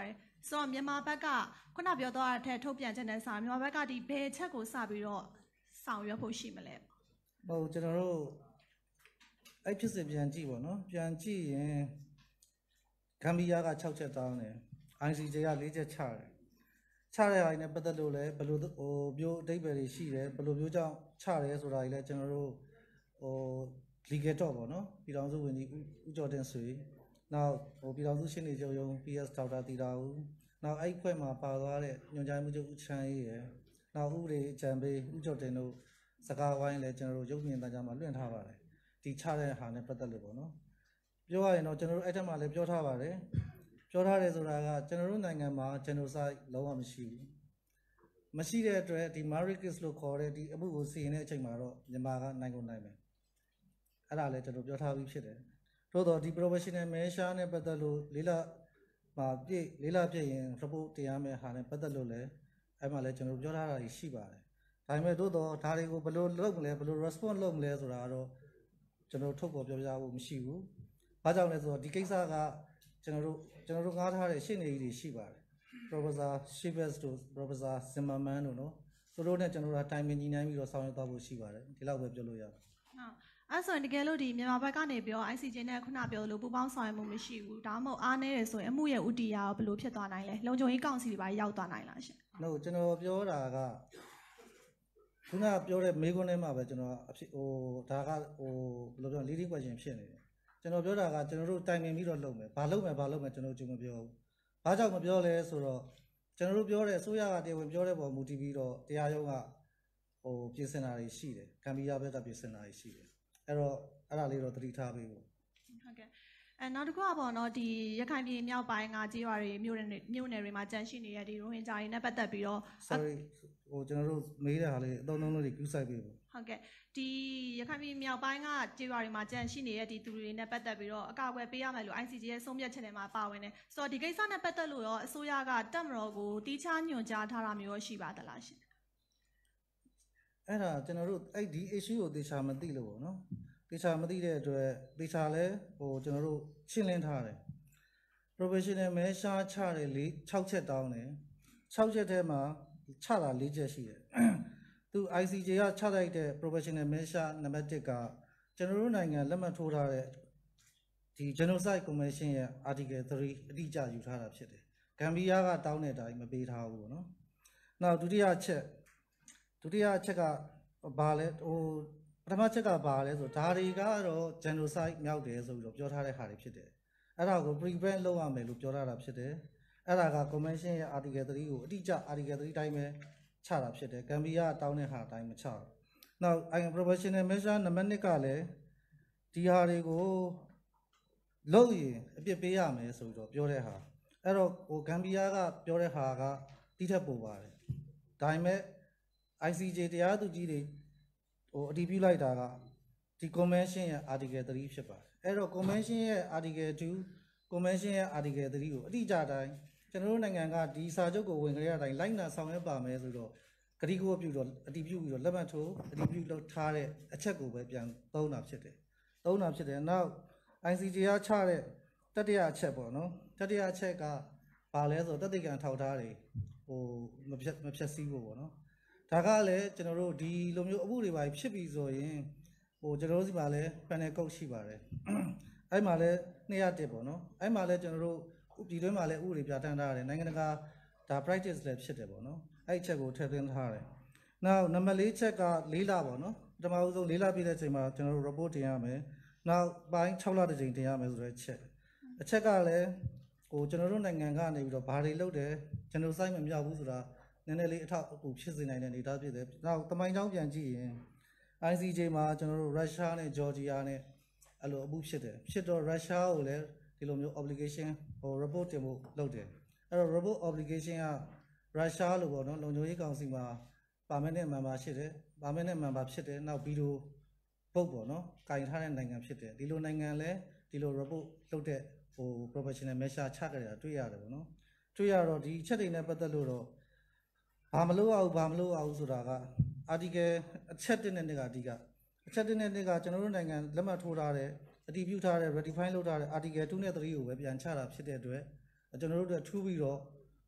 ဆိုတော့မြန်မာဘက်ကခုနပြောသွားတဲ့ထုတ်ပြန်ချက်နဲ့စာမြန်မာဘက်ကဒီဘယ်ချက်ကိုစပြီးတော့ဆောင်ရွက်ဖို့ရှိမလဲဟုတ်ကျွန်တော်တို့အဲ့ဖြစ်စဉ်ပြန်ကြည့်ပေါ့နော်ပြန်ကြည့်ရင်ဂမ်ဘီယာက၆ချက်တောင်းတယ် I C J က၄ချက်ချတယ်ချတဲ့အိုင်နဲ့ပတ်သက်လို့လည်းဘယ်လိုဟိုမျိုးအဓိပ္ပာယ်တွေရှိတယ်ဘယ်လိုမျိုးကြောင့်ချတယ်ဆိုတာကြီးလည်းကျွန်တော်တို့ဟို legal talk ပေါ့နော်ပြည်ထောင်စုဝန်ကြီးဦးကျော်တင်ဆွေနောက်ဟိုပြည်ထောင်စုရှင်းနေချုပ်ရုံး P S ဒေါက်တာတီတာဦးနောက်အဲ့ဖွဲ့မှာပါသွားတဲ့ညွှန်ကြားမှုချုပ်ဦးချမ်းရေးရယ်နောက်ဥပဒေအကြံပေးဦးကျော်တင်တို့စကားဝိုင်းလည်းကျွန်တော်တို့ရုပ်မြင်သံကြားမှာလွှင့်ထားပါတယ်ဒီချတဲ့ဟာနဲ့ပတ်သက်လို့ပေါ့နော်ပြောရရင်တော့ကျွန်တော်တို့အဲ့ထက်မှလည်းပြောထားပါတယ်ပြောထားတယ်ဆိုတာကကျွန်တော်တို့နိုင်ငံမှာ genocide လုံးဝမရှိဘူးမရှိတဲ့အတွက်ဒီ Marikis လို့ခေါ်တဲ့ဒီအမှုကိုစီရင်တဲ့အချိန်မှာတော့မြန်မာကနိုင်ကုန်နိုင်မယ်အဲ့ဒါလည်းကျွန်တော်ပြောထားပြီးဖြစ်တယ်သို့တော့ဒီ professional measure နဲ့ပတ်သက်လို့လေးလာမှာပြည့်လေးလာပြည့်ရင် report တင်ရမယ့်ဟာနဲ့ပတ်သက်လို့လည်းအဲ့မှာလည်းကျွန်တော်ပြောထားတာရှိပါတယ်ဒါပေမဲ့သို့တော့ဒါတွေကိုဘယ်လိုလုပ်မလဲဘယ်လို response လုပ်မလဲဆိုတာကတော့ကျွန်တော်ထုတ်ပေါ်ပြောပြဖို့မရှိဘူးဘာကြောင့်လဲဆိုတော့ဒီကိစ္စကကျွန်တော်တို့ကျွန်တော်တို့ငားထားတဲ့ရှင်းနေကြီးတွေရှိပါတယ် Professor Shivas တို့ Professor Zimmerman တို့နော်သူတို့နဲ့ကျွန်တော်တို့တိုင်ပင်ညီနိုင်ပြီးတော့ဆောင်ရွက်သွားဖို့ရှိပါတယ်ဒီလောက်ပဲပြောလို့ရပါတယ်ဟုတ်အဲ့ဆိုရင်တကယ်လို့ဒီမြန်မာဘက်ကနေပြော I C J နဲ့ခုနပြောလို့ပူပေါင်းဆောင်ရွက်မှုမရှိဘူးဒါမှမဟုတ်အားနည်းတယ်ဆိုရင်အမှုရဲ့ဥတီယာရောဘယ်လိုဖြစ်သွားနိုင်လဲလုံခြုံရေးကောင်စီတွေပါရောက်သွားနိုင်လားရှင်ဟုတ်ကျွန်တော်ပြောတာကခုနပြောတဲ့မေးခွန်းထဲမှာပဲကျွန်တော်အဖြစ်ဟိုဒါကဟိုဘယ်လိုပြော leading question ဖြစ်နေတယ်ကျွန်တော်ပြောတာကကျွန်တော်တို့တိုင်ပင်ပြီးတော့လုပ်မယ်ဘာလုပ်မယ်ဘာလုပ်မယ်ကျွန်တော်ကျွန်မပြောဘူးဘာကြောင့်မပြောလဲဆိုတော့ကျွန်တော်တို့ပြောတဲ့အစိုးရကတရားဝင်ပြောတဲ့ပုံမူတည်ပြီးတော့တရားရုံးကဟိုပြင်ဆင်တာတွေရှိတယ်ဂမ်ဘီယာဘက်ကပြင်ဆင်တာတွေရှိတယ်အဲ့တော့အဲ့ဒါလေးတော့သတိထားပေးဖို့ဟုတ်ကဲ့အဲနောက်တစ်ခုကပေါ့နော်ဒီရခိုင်ပြည်မြောက်ပိုင်းကကြေးရွာတွေမြို့နယ်မြို့နယ်တွေမှာကြန့်ရှိနေတဲ့ဒီရိုဟင်ဂျာတွေနဲ့ပတ်သက်ပြီးတော့ sorry ဟိုကျွန်တော်တို့မေးတဲ့ဟာလေးအသုံးလုံးလေးကူးဆိုင်ပေးဖို့ဟုတ်ကဲ့ဒီရခိုင်ပြည်မြောက်ပိုင်းကကြေးရွာတွေမှာကြန့်ရှိနေတဲ့ဒီသူတွေနဲ့ပတ်သက်ပြီးတော့အကာအကွယ်ပေးရမယ်လို့ I C J ရဲ့ဆုံးဖြတ်ချက်ထဲမှာပါဝင်တယ်ဆိုတော့ဒီကိစ္စနဲ့ပတ်သက်လို့ရောအစိုးရကတက်မတော်ကိုတီးခြားညွှန်ကြားထားတာမျိုးရှိပါသလားရှင်အဲ့ဒါကျွန်တော်တို့အဲ့ဒီ issue ကိုသေချာမသိလို့ပေါ့နော်သေချာမသိတဲ့အတွက်သေချာလဲဟိုကျွန်တော်တို့ရှင်းလင်းထားတယ် professional measure ချတယ်လေ၆ချက်တောင်းတယ်၆ချက်ထဲမှာချတာ၄ချက်ရှိတယ်သူ I C J ကချလိုက်တဲ့ professional measure နံပါတ်၁ကကျွန်တော်တို့နိုင်ငံလက်မှတ်ထိုးထားတဲ့ဒီ genocide convention ရဲ့ article ၃အတိအကျယူထားတာဖြစ်တယ်ဂမ်ဘီယာကတောင်းတဲ့အတိုင်းမပေးထားဘူးပေါ့နော်နောက်ဒုတိယချက်ဒုတိယအချက်ကဘာလဲဟိုပထမချက်ကဘာလဲဆိုဒါတွေကတော့ genocide မြောက်တယ်ဆိုပြီးတော့ပြောထားတဲ့ဟာတွေဖြစ်တယ်အဲ့ဒါကို prevent လုပ်ရမယ်လို့ပြောထားတာဖြစ်တယ်အဲ့ဒါက convention ရဲ့ article ၃ကိုအတိအကျ article ၃တိုင်းပဲချတာဖြစ်တယ်ဂမ်ဘီယာတောင်းတဲ့ဟာအတိုင်းမချဘူးနောက် professional measure နံပါတ်၂ကလည်းဒီဟာတွေကိုလုပ်ရင်အပြစ်ပေးရမယ်ဆိုပြီးတော့ပြောတဲ့ဟာအဲ့တော့ဟိုဂမ်ဘီယာကပြောတဲ့ဟာကတိထက်ပိုပါတယ်ဒါပေမဲ့I C J တရားသူကြီးတွေဟိုအတည်ပြုလိုက်တာကဒီ convention ရဲ့ article ၃ဖြစ်ပါတယ်အဲ့တော့ convention ရဲ့ article ၂ convention ရဲ့ article ၃ကိုအတိအကျတိုင်းကျွန်တော်တို့နိုင်ငံကဒီစာချုပ်ကိုဝင်ကြတဲ့အတိုင်းလိုက်နာဆောင်ရွက်ပါမယ်ဆိုတော့ဂတိကိုပြုတော့အတည်ပြုပြီးတော့လက်မှတ်ထိုးအတည်ပြုလုပ်ထားတဲ့အချက်ကိုပဲပြန်သုံးတာဖြစ်တယ်သုံးတာဖြစ်တယ်နောက် I C J ကချတဲ့တတိယအချက်ပေါ့နော်တတိယအချက်ကဘာလဲဆိုတော့တတိကံထောက်ထားတွေဟိုမဖြတ်မဖြတ်စည်းဖို့ပေါ့နော်ဒါကလည်းကျွန်တော်တို့ဒီလိုမျိုးအမှုတွေပါဖြစ်ပြီဆိုရင်ဟိုကျွန်တော်တို့စီမှာလည်း panel code ရှိပါတယ်အဲ့မှာလည်း၂၀၁ပေါ့နော်အဲ့မှာလည်းကျွန်တော်တို့ပြည်တွင်းမှာလည်းဥပဒေပြဋ္ဌာန်းထားတယ်နိုင်ငံတကာဒါ practice လည်းဖြစ်တယ်ပေါ့နော်အဲ့အချက်ကိုထည့်သွင်းထားတယ်နောက်နံပါတ်၄ချက်က၄လပေါ့နော်ပထမဦးဆုံး၄လပြည့်တဲ့အချိန်မှာကျွန်တော်တို့ report တင်ရမယ်နောက်ပိုင်း၆လတစ်ချိန်တင်ရမယ်ဆိုတဲ့အချက်အချက်ကလည်းဟိုကျွန်တော်တို့နိုင်ငံကနေပြီးတော့ဘာတွေလုပ်တယ်ကျွန်တော်စိုက်မမြောက်ဘူးဆိုတာနည်းနည်းလေးအထောက်အကူဖြစ်စေနိုင်တဲ့အနေအထားဖြစ်တယ်နောက်တမိုင်းကြောင်းပြန်ကြည့်ရင် I C J မှာကျွန်တော်တို့ရုရှားနဲ့ဂျော်ဂျီယာနဲ့အဲ့လိုအမှုဖြစ်တယ်ဖြစ်တော့ရုရှားကိုလည်းဒီလိုမျိုး obligation ဟို report တင်ဖို့လုပ်တယ်အဲ့တော့ report obligation ကရုရှားလို့ပေါ့နော်လုံခြုံရေးကောင်စီမှာပါမစ်နဲ့ member ဖြစ်တယ်ပါမစ်နဲ့ member ဖြစ်တယ်နောက်ပြီးတော့ပုတ်ပေါ့နော်ကင်ထားတဲ့နိုင်ငံဖြစ်တယ်ဒီလိုနိုင်ငံလည်းဒီလို report လုပ်တဲ့ဟို professional measure ချခဲ့တာတွေ့ရတယ်ပေါ့နော်တွေ့ရတော့ဒီချက်တွေနဲ့ပတ်သက်လို့တော့ဘာမလို့အောင်ဘာမလို့အောင်ဆိုတာက article အချက်တစ်နဲ့တစ်ကအဓိကအချက်တစ်နဲ့တစ်ကကျွန်တော်တို့နိုင်ငံလက်မှတ်ထိုးထားတဲ့အတည်ပြုထားတဲ့ ratify လုပ်ထားတဲ့ article ၂နဲ့၃ကိုပဲပြန်ချတာဖြစ်တဲ့အတွက်ကျွန်တော်တို့တို့ထူးပြီးတော့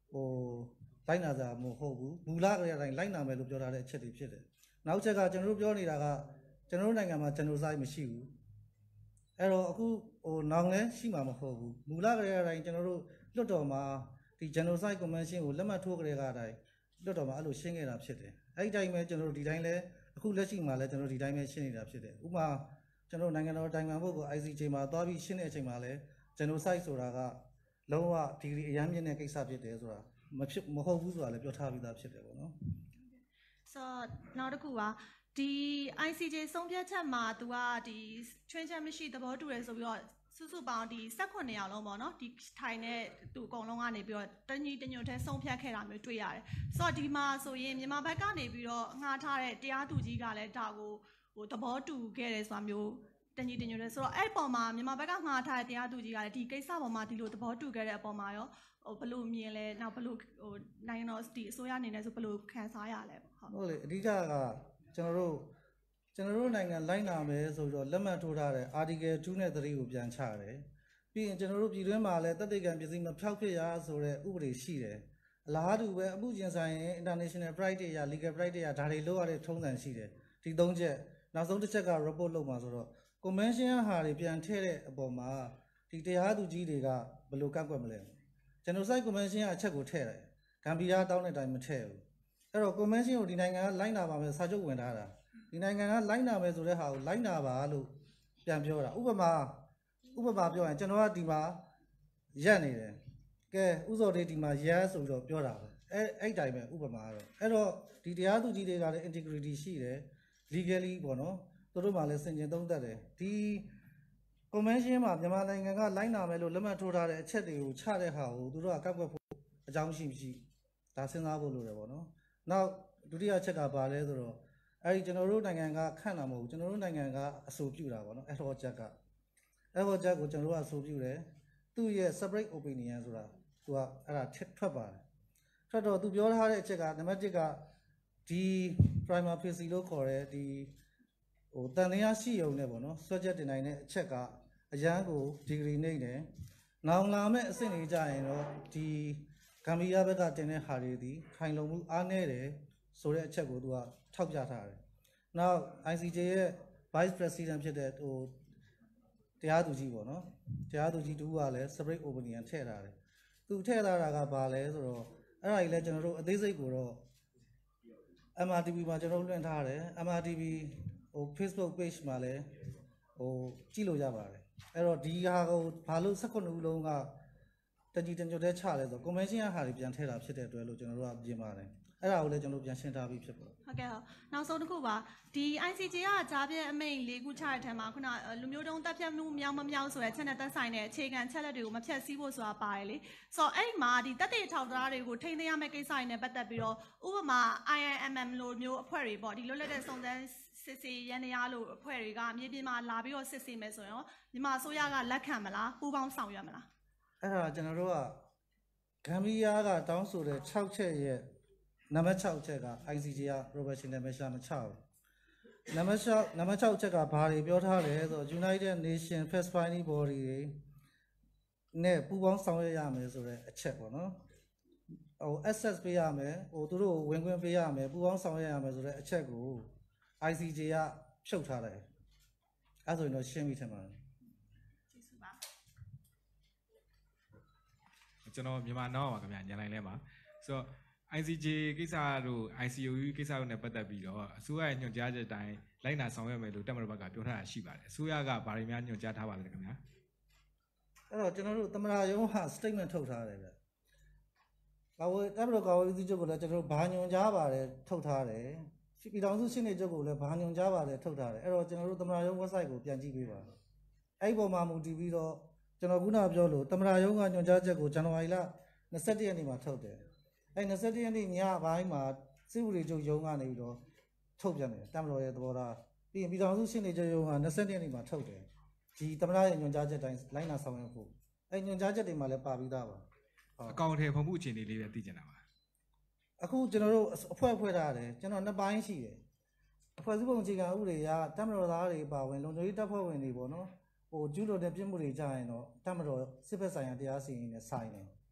ဟိုလိုက်နာစားမဟုတ်ဘူးမူလကလေးအတိုင်းလိုက်နာမယ်လို့ပြောထားတဲ့အချက်တွေဖြစ်တယ်နောက်ချက်ကကျွန်တော်တို့ပြောနေတာကကျွန်တော်တို့နိုင်ငံမှာကျွန်တော်ဆိုင်မရှိဘူးအဲ့တော့အခုဟိုနောင်လဲရှိမှာမဟုတ်ဘူးမူလကလေးအတိုင်းကျွန်တော်တို့လွတ်တော်မှာဒီ genocide convention ကိုလက်မှတ်ထိုးကြတဲ့အတိုင်းလွတ်တော်မှာအဲ့လိုရှင်းခဲ့တာဖြစ်တယ်အဲ့ဒီတိုင်းပဲကျွန်တော်တို့ဒီတိုင်းလဲအခုလက်ရှိမှာလဲကျွန်တော်ဒီတိုင်းပဲရှင်းနေတာဖြစ်တယ်ဥပမာကျွန်တော်နိုင်ငံတော်တိုင်ပင်ဖို့ကို I C J မှာသွားပြီးရှင်းတဲ့အချိန်မှာလဲ genocide ဆိုတာကလုံးဝဒီဂရီအရမ်းမြင့်တဲ့ကိစ္စဖြစ်တယ်ဆိုတာမဖြစ်မဟုတ်ဘူးဆိုတာလည်းပြောထားပြီးသားဖြစ်တယ်ပေါ့နော်ဆိုနောက်တစ်ခုပါဒီ I C J ဆုံးဖြတ်ချက်မှာ तू ကဒီချွင်းချက်မရှိသဘောတူတယ်ဆိုပြီးတော့စုစုပေါင်းဒီ၁၈ယောက်လုံးပေါ့နော်ဒီထိုင်တဲ့သူအကုန်လုံးကနေပြီးတော့တညီတညွတ်ထဲဆုံးဖြတ်ခဲ့တာမျိုးတွေ့ရတယ်ဆိုတော့ဒီမှာဆိုရင်မြန်မာဘက်ကနေပြီးတော့ငှားထားတဲ့တရားသူကြီးကလည်းဒါကိုဟိုသဘောတူခဲ့တယ်ဆိုတာမျိုးတညီတညွတ်ထဲဆိုတော့အဲ့ပေါ်မှာမြန်မာဘက်ကငှားထားတဲ့တရားသူကြီးကလည်းဒီကိစ္စပေါ်မှာဒီလိုသဘောတူခဲ့တဲ့အပေါ်မှာရောဟိုဘလို့မြင်လဲနောက်ဘလို့ဟိုနိုင်ငံတော်ဒီအစိုးရအနေနဲ့ဆိုဘလို့ခံစားရလဲပေါ့ဟုတ်လေအဓိကကကျွန်တော်တို့ကျွန်တော်တို့နိုင်ငံလိုက်နာမယ်ဆိုပြီးတော့လက်မှတ်ထိုးထားတဲ့ Article twoနဲ့threeကိုပြန်ချတယ်ပြီးရင်ကျွန်တော်တို့ပြည်တွင်းမှာလည်းတပ်သိကံပစ္စည်းမဖျောက်ဖြစ်ရဆိုတဲ့ဥပဒေရှိတယ်အလားတူပဲအမှုကျင်ဆိုင်ရင် international pride တွေရ legal pride တွေရဒါတွေလို့ရတဲ့ထုံးစံရှိတယ်ဒီသုံးချက်နောက်ဆုံးတစ်ချက်က report လုပ်မှာဆိုတော့ convention ဟာတွေပြန်ထည့်တဲ့အပေါ်မှာဒီတရားသူကြီးတွေကဘယ်လိုကန့်ကွက်မလဲgenocide convention အချက်ကိုထည့်တယ်ဂမ်ဘီယာတောင်းတဲ့အတိုင်းမထည့်ဘူးအဲ့တော့ convention ကိုဒီနိုင်ငံကလိုက်နာပါမယ်စာချုပ်ဝင်ထားတာဒီနိုင်ငံကလိုက်နာမယ်ဆိုတဲ့ဟာကိုလိုက်နာပါလို့ပြန်ပြောတာဥပမာဥပမာပြောရင်ကျွန်တော်ကဒီမှာရက်နေတယ်ကဲဥစော်လေးဒီမှာရက်ဆိုပြီးတော့ပြောတာပဲအဲ့အဲ့တိုင်းပဲဥပမာတော့အဲ့တော့ဒီတရားသူကြီးတွေကလည်း integrity ရှိတယ် legally ပေါ့နော်သူတို့မှလည်းစင်ကြင်သုံးသပ်တယ်ဒီ convention မှာမြန်မာနိုင်ငံကလိုက်နာမယ်လို့လက်မှတ်ထိုးထားတဲ့အချက်တွေကိုချတဲ့ဟာကိုသူတို့ကကောက်ကွက်ဖို့အကြောင်းရှိမရှိဒါစဉ်းစားဖို့လိုတယ်ပေါ့နော်နောက်ဒုတိယချက်ကဘာလဲဆိုတော့အဲ့ဒီကျွန်တော်တို့နိုင်ငံကခန့်တာမဟုတ်ဘူးကျွန်တော်တို့နိုင်ငံကအဆိုပြုတာပေါ့နော်အဲ့တော့ချက်ကအဲ့တော့ချက်ကိုကျွန်တော်တို့ကအဆိုပြုတယ်သူ့ရဲ့ separate opinion ဆိုတာသူကအဲ့ဒါထွက်ပါတယ်ထွက်တော့သူပြောထားတဲ့အချက်ကနံပါတ်oneကဒီ prima facie လို့ခေါ်တဲ့ဒီဟိုတန်တရားရှိုံနဲ့ပေါ့နော်ဆွဲချက်တင်နိုင်တဲ့အချက်ကအရန်ကို degree နေတယ်နောင်လာမဲ့အဆင့်တွေကြရင်တော့ဒီဂမ်ဘီယာဘက်ကတင်တဲ့ဟာတွေဒီခိုင်လုံမှုအားနည်းတယ်ဆိုတဲ့အချက်ကိုသူကထောက်ပြထားတယ်နောက် I C J ရဲ့ vice president ဖြစ်တဲ့ဟိုတရားသူကြီးပေါ့နော်တရားသူကြီးတူကလည်း separate opinion ထည့်ထားတယ်သူထည့်ထားတာကဘာလဲဆိုတော့အဲ့ဒါကြီးလည်းကျွန်တော်တို့အသေးစိတ်ကိုတော့ M R T V မှာကျွန်တော်တို့လွှင့်ထားတယ် M R T V ဟို Facebook page မှာလည်းဟိုကြည့်လို့ရပါတယ်အဲ့တော့ဒီဟာကိုဘာလို့၁၈ဦးလုံးကတကြီးတညွတ်တဲ့ချလဲဆို convention ဟာတွေပြန်ထည့်တာဖြစ်တဲ့အတွက်လို့ကျွန်တော်တို့ကပြင်ပါတယ်အဲ့ဒါကိုလည်းကျွန်တော်ပြန်ရှင်းထားပြီးဖြစ်ပါဟုတ်ကဲ့ဟုတ်နောက်ဆုံးတစ်ခုပါဒီ I C J ကကြားပြအမိန့်၄ခုချတဲ့အထက်မှာခုနလူမျိုးတုံးတပ်ဖြတ်မှုမြောက်မမြောက်ဆိုတဲ့ချက်နဲ့သက်ဆိုင်တဲ့အခြေခံချက်လက်တွေကိုမဖြတ်စည်းဖို့ဆိုတာပါတယ်လေဆိုတော့အဲ့ဒီမှာဒီတပ်တွေထောက်ထားတွေကိုထိန်းသိမ်းရမယ့်ကိစ္စတွေနဲ့ပတ်သက်ပြီးတော့ဥပမာ I I M M လိုမျိုးအဖွဲ့တွေပေါ့ဒီလွတ်လပ်တဲ့စုံစမ်းစစ်စီရန်တရားလို့အဖွဲ့တွေကမြေပြင်မှာလာပြီးတော့စစ်ဆေးမယ်ဆိုရင်မြန်မာအစိုးရကလက်ခံမလားပူးပေါင်းဆောင်ရွက်မလားအဲ့ဒါကျွန်တော်တို့ကဂမ်ဘီယာကတောင်းဆိုတဲ့၆ချက်ရဲ့နံပါတ်၆ချက်က I C J က professional measure မချဘူးနံပါတ်၆နံပါတ်၆ချက်ကဘာတွေပြောထားလဲဆိုတော့ United Nation Fact Finding Body တွေနဲ့ပူးပေါင်းဆောင်ရွက်ရမယ်ဆိုတဲ့အချက်ပေါ့နော်ဟို access ပေးရမယ်ဟိုသူတို့ဝင်ခွင့်ပေးရမယ်ပူးပေါင်းဆောင်ရွက်ရမယ်ဆိုတဲ့အချက်ကို I C J ကဖြုတ်ထားတယ်အဲ့ဆိုရင်တော့ရှင်းပြီထင်ပါတယ်ကျေးဇူးပါကျွန်တော်မြန်မာနောက်ပါခင်ဗျာညနေလဲပါဆိုတော့ I C J ကိစ္စတို့ I C O U ကိစ္စတို့နဲ့ပတ်သက်ပြီးတော့အစိုးရရဲ့ညွှန်ကြားချက်တိုင်းလိုက်နာဆောင်ရွက်မယ်လို့တပ်မတော်ဘက်ကပြောထားတာရှိပါတယ်အစိုးရကဘာတွေများညွှန်ကြားထားပါလဲခင်ဗျာအဲ့တော့ကျွန်တော်တို့သမ္မတရုံးဟာ statement ထုတ်ထားတယ်ဗျကာဝေးတပ်မတော်ကာဝေးဦးစီးချုပ်ကလည်းကျွန်တော်တို့ဘာညွှန်ကြားပါတယ်ထုတ်ထားတယ်ပြည်ထောင်စုရှင်းနေချုပ်ကိုလည်းဘာညွှန်ကြားပါတယ်ထုတ်ထားတယ်အဲ့တော့ကျွန်တော်တို့သမ္မတရုံး website ကိုပြန်ကြည့်ပေးပါအဲ့ဒီပုံမှာမူတည်ပြီးတော့ကျွန်တော်ခုနပြောလို့သမ္မတရုံးကညွှန်ကြားချက်ကိုဇန်နဝါရီလ၂၁ရက်နေ့မှာထုတ်တယ်အဲ့၂၁ရက်နေ့ညပိုင်းမှာစစ်ဦးတွေချုပ်ရုံးကနေပြီးတော့ထုတ်ပြန်တယ်တမတော်ရဲ့သဘောထားပြီးရင်ပြည်ထောင်စုရှင်းနေချုပ်ရုံးက၂၁ရက်နေ့မှာထုတ်တယ်ဒီသမ္မတရဲ့ညွှန်ကြားချက်တိုင်းလိုင်းနာဆောင်ရွက်ဖို့အဲ့ညွှန်ကြားချက်တွေမှာလည်းပါပြီးသားပါအကောင့်ထဲဖုံမှုအခြေအနေလေးပဲသိချင်တာပါအခုကျွန်တော်တို့အဖွဲ့အဖွဲ့ထားတယ်ကျွန်တော်နှစ်ပိုင်းရှိတယ်အဖွဲ့စည်းပုံအခြေခံဥပဒေကတမတော်သားတွေပါဝင်လုံခြုံရေးတပ်ဖွဲ့ဝင်တွေပေါ့နော်ဟိုကျူးလွန်တဲ့ပြစ်မှုတွေကြရင်တော့တမတော်စစ်ဘက်ဆိုင်ရာတရားစီရင်နဲ့ဆိုင်တယ်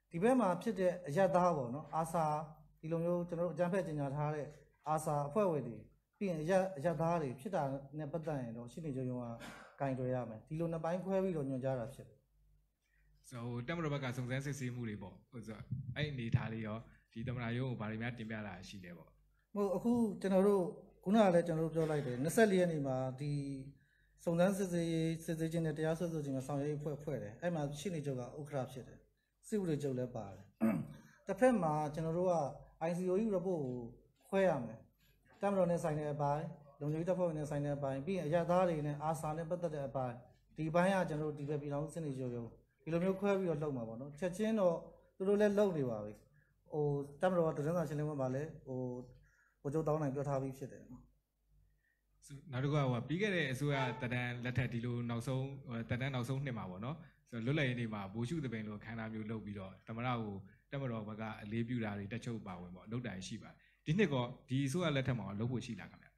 ဒီဘက်မှာဖြစ်တဲ့အရသားပေါ့နော်အာစာဒီလိုမျိုးကျွန်တော်တို့အကြမ်းဖက်ကျင်ညာထားတဲ့အာစာအဖွဲ့ဝင်တွေပြီးရင်အရအရသားတွေဖြစ်တာနဲ့ပတ်သက်ရင်တော့ရှင်းနေကြုံကကင်တွယ်ရမယ်ဒီလိုနှစ်ပိုင်းခွဲပြီးတော့ညွှန်ကြားတာဖြစ်တယ်ဆိုတက်မတော်ဘက်ကစုံစမ်းစစ်ဆေးမှုတွေပေါ့ဟုတ်ဆိုအဲ့အနေထားလေးရောဒီသမနာရုံးကိုဗာတွေများတင်ပြလာရှိတယ်ပေါ့ဟုတ်အခုကျွန်တော်တို့ခုနကလည်းကျွန်တော်တို့ပြောလိုက်တယ်24ရက်နေ့မှာဒီစုံစမ်းစစ်ဆေးစစ်ဆေးခြင်းနဲ့တရားစွဲဆိုခြင်းမှာဆောင်ရွက်ရေးဖွဲ့ဖွဲ့တယ်အဲ့မှာရှင်းနေကြုံကဥက္ခရာဖြစ်တယ်စစ်ဥပဒေချုပ်လည်းပါတယ်တစ်ဖက်မှာကျွန်တော်တို့က I C O E report ကိုခွဲရမယ်တမတော်နဲ့ဆိုင်တဲ့အပိုင်းလုံခြုံရေးတပ်ဖွဲ့ဝင်နဲ့ဆိုင်တဲ့အပိုင်းပြီးရင်အရသားတွေနဲ့အာစာနဲ့ပတ်သက်တဲ့အပိုင်းဒီဘိုင်းကကျွန်တော်တို့ဒီဘက်ပြည်တော်စစ်နေကြုံဒီလိုမျိုးခွဲပြီးတော့လုပ်မှာပေါ့နော်ချက်ချင်းတော့သူတို့လည်းလုပ်နေပါပြီဟိုတမတော်ကသတင်းစာရှင်းလင်းပွဲမှာလည်းဟိုဟိုကျုပ်တောင်းနိုင်ပြောထားပြီးဖြစ်တယ်နော်နောက်တစ်ခုကဟိုပြီးခဲ့တဲ့အစိုးရတဒန်းလက်ထက်ဒီလိုနောက်ဆုံးတဒန်းနောက်ဆုံးနှစ်မှာပေါ့နော်ဆိုလွတ်လပ်ရေးနေ့မှာဘိုးရှုသပင်လိုခန်းသားမျိုးလုပ်ပြီးတော့သမရကိုတက်မတော်ဘက်ကအလေးပြုတာတွေတက်ချုပ်ပါဝင်ပေါ့လုပ်တာရှိပါတယ်ဒီနှစ်ကဒီအစိုးရလက်ထက်မှာလုပ်ဖို့ရှိလားခင်ဗျ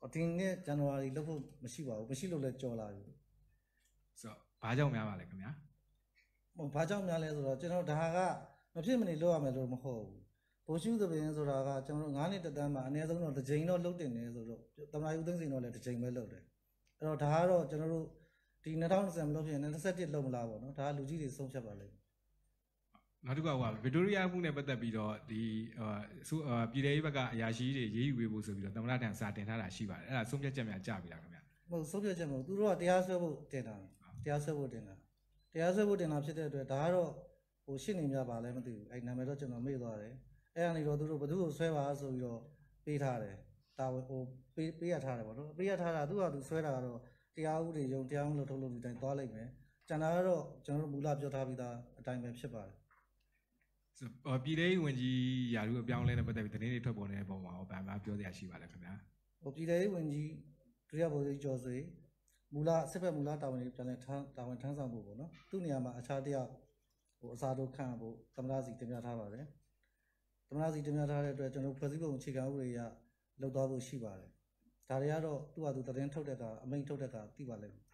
ဒီနေ့ဇန်နဝါရီလုပ်ဖို့မရှိပါဘူးမရှိလို့လည်းကြော်လာပြီဆိုတော့ဘာကြောင့်များပါလဲခင်ဗျာဟိုဘာကြောင့်များလဲဆိုတော့ကျွန်တော်ဒါကမဖြစ်မနေလုပ်ရမယ်လို့မဟုတ်ဘူးဘိုးရှုသပင်ဆိုတာကကျွန်တော်တို့9နှစ်တန်းမှာအနည်းဆုံးတော့တစ်ကြိမ်တော့လုပ်တင်နေဆိုတော့သမလာယူသိန်းစိန်တော့လည်းတစ်ကြိမ်ပဲလုပ်တယ်အဲ့တော့ဒါကတော့ကျွန်တော်တို့ဒီ2020မလုပ်ဖြစ်ရင်21လုပ်မလားပေါ့နော်ဒါကလူကြီးတွေဆုံးဖြတ်ပါလိမ့်မယ်နောက်တစ်ခုကဗီတိုးရီးယားမှုနဲ့ပတ်သက်ပြီးတော့ဒီဆိုပြည်ထောင်ရေးဘက်ကအရာရှိတွေရေးယူပေးဖို့ဆိုပြီးတော့သမရတန်စာတင်ထားတာရှိပါတယ်အဲ့ဒါဆုံးဖြတ်ချက်များကြားပြီလားခင်ဗျာမဟုတ်ဆုံးဖြတ်ချက်မဟုတ်သူတို့ကတရားစွဲဖို့တင်တာတရားစွဲဖို့တင်တာတရားစွဲဖို့တင်တာဖြစ်တဲ့အတွက်ဒါကတော့ဟိုရှင်းနေကြပါလဲမသိဘူးအဲ့နာမည်တော့ကျွန်တော်မေ့သွားတယ်အဲ့အနေတော့သူတို့ဘယ်သူ့ကိုဆွဲပါဆိုပြီးတော့ပေးထားတယ်တာဝန်ဟိုပေးပေးရထားတယ်ပေါ့နော်ပေးရထားတာသူကသူဆွဲတာကတော့တရားဥပဒေရုံးတရားဥပဒေထုတ်လို့ဒီတိုင်းသွားလိုက်မယ်ကျန်တာကတော့ကျွန်တော်တို့မူလပြောထားပြီးသားအတိုင်းပဲဖြစ်ပါတယ်ဆိုပြည်ထောင်ရေးဝန်ကြီးယာရုအပြောင်းလဲနဲ့ပတ်သက်ပြီးသတင်းတွေထွက်ပေါ်နေတဲ့ပုံမှာဟောဗာများပြောစရာရှိပါလဲခင်ဗျာဟိုပြည်ထောင်ရေးဝန်ကြီးဒုတိယဗိုလ်ချုပ်ကျော်ဆွေမူလစစ်ဘက်မူလတာဝန်တွေပြန်လဲထမ်းတာဝန်ထမ်းဆောင်ဖို့ပေါ့နော်သူ့နေရာမှာအခြားတယောက်ဟိုအစားတို့ခန့်ဖို့သမရစီတင်ပြထားပါတယ်သမရစီတင်ပြထားတဲ့အတွက်ကျွန်တော်ဖွဲ့စည်းပုံအခြေခံဥပဒေအရလောက်သွားဖို့ရှိပါတယ်ဒါတွေကတော့သူ့ဟာသူသတင်းထုတ်တဲ့ကအမိန့်ထုတ်တဲ့ကသိပါလိမ့်မယ်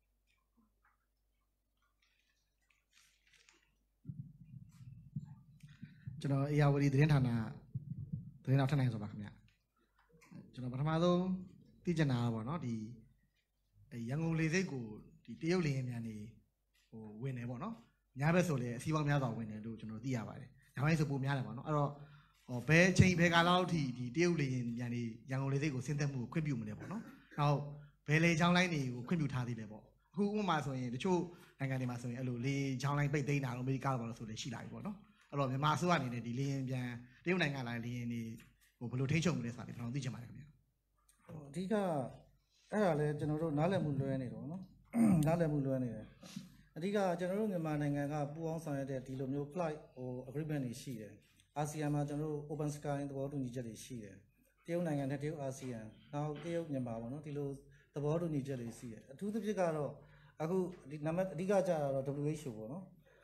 ကျွန်တော်အေယာဝတီသတင်းဌာနသတင်းတော်ထပ်နိုင်ဆိုပါခင်ဗျကျွန်တော်ပထမဆုံးသိချင်တာပေါ့နော်ဒီရန်ကုန်လေဆိပ်ကိုဒီတရုတ်လေယာဉ်များနေဟိုဝင်နေပေါ့နော်ညာဘက်ဆိုလေအစီးပေါင်းများစွာဝင်တယ်လို့ကျွန်တော်သိရပါတယ်ညာဘက်ဆိုပိုများတယ်ပေါ့နော်အဲ့တော့ဟောဘယ်ချိန်ဘယ်ကာလလောက်ထိဒီတရုတ်လေယာဉ်များနေရန်ကုန်လေဆိပ်ကိုဆင်းသက်မှုကိုခွင့်ပြုမလဲပေါ့နော်နောက်ဘယ်လေချောင်းလိုင်းတွေကိုခွင့်ပြုထားသေးတယ်ပေါ့အခုဥပမာဆိုရင်တချို့နိုင်ငံတွေမှာဆိုရင်အဲ့လိုလေချောင်းလိုင်းပိတ်သိမ်းတာတော့အမေရိကန်ကတော့ဆိုလေရှိလာပြီပေါ့နော် အဲ့တော့မြန်မာအစိုးရအနေနဲ့ဒီလေရင်ပြန်တရုတ်နိုင်ငံလာလေရင်နေဟိုဘယ်လိုထိန်းချုပ်မလဲဆိုတာကျွန်တော်သိချင်ပါတယ်ခင်ဗျာအဓိကအဲ့ဒါလဲကျွန်တော်တို့နားလည်မှုလွဲနေတော့နော်နားလည်မှုလွဲနေတယ်အဓိကကျွန်တော်တို့မြန်မာနိုင်ငံကပူးပေါင်းဆောင်ရွက်တဲ့ဒီလိုမျိုး flight ဟို agreement တွေရှိတယ်အာဆီယံမှာကျွန်တော်တို့ open sky သဘောတူညီချက်တွေရှိတယ်တရုတ်နိုင်ငံနဲ့တရုတ်အာဆီယံနောက်တရုတ်မြန်မာပေါ့နော်ဒီလိုသဘောတူညီချက်တွေရှိတယ်အထူးသဖြင့်ကတော့အခုဒီနံပါတ်အဓိကကြတာတော့ W H O ပေါ့နော်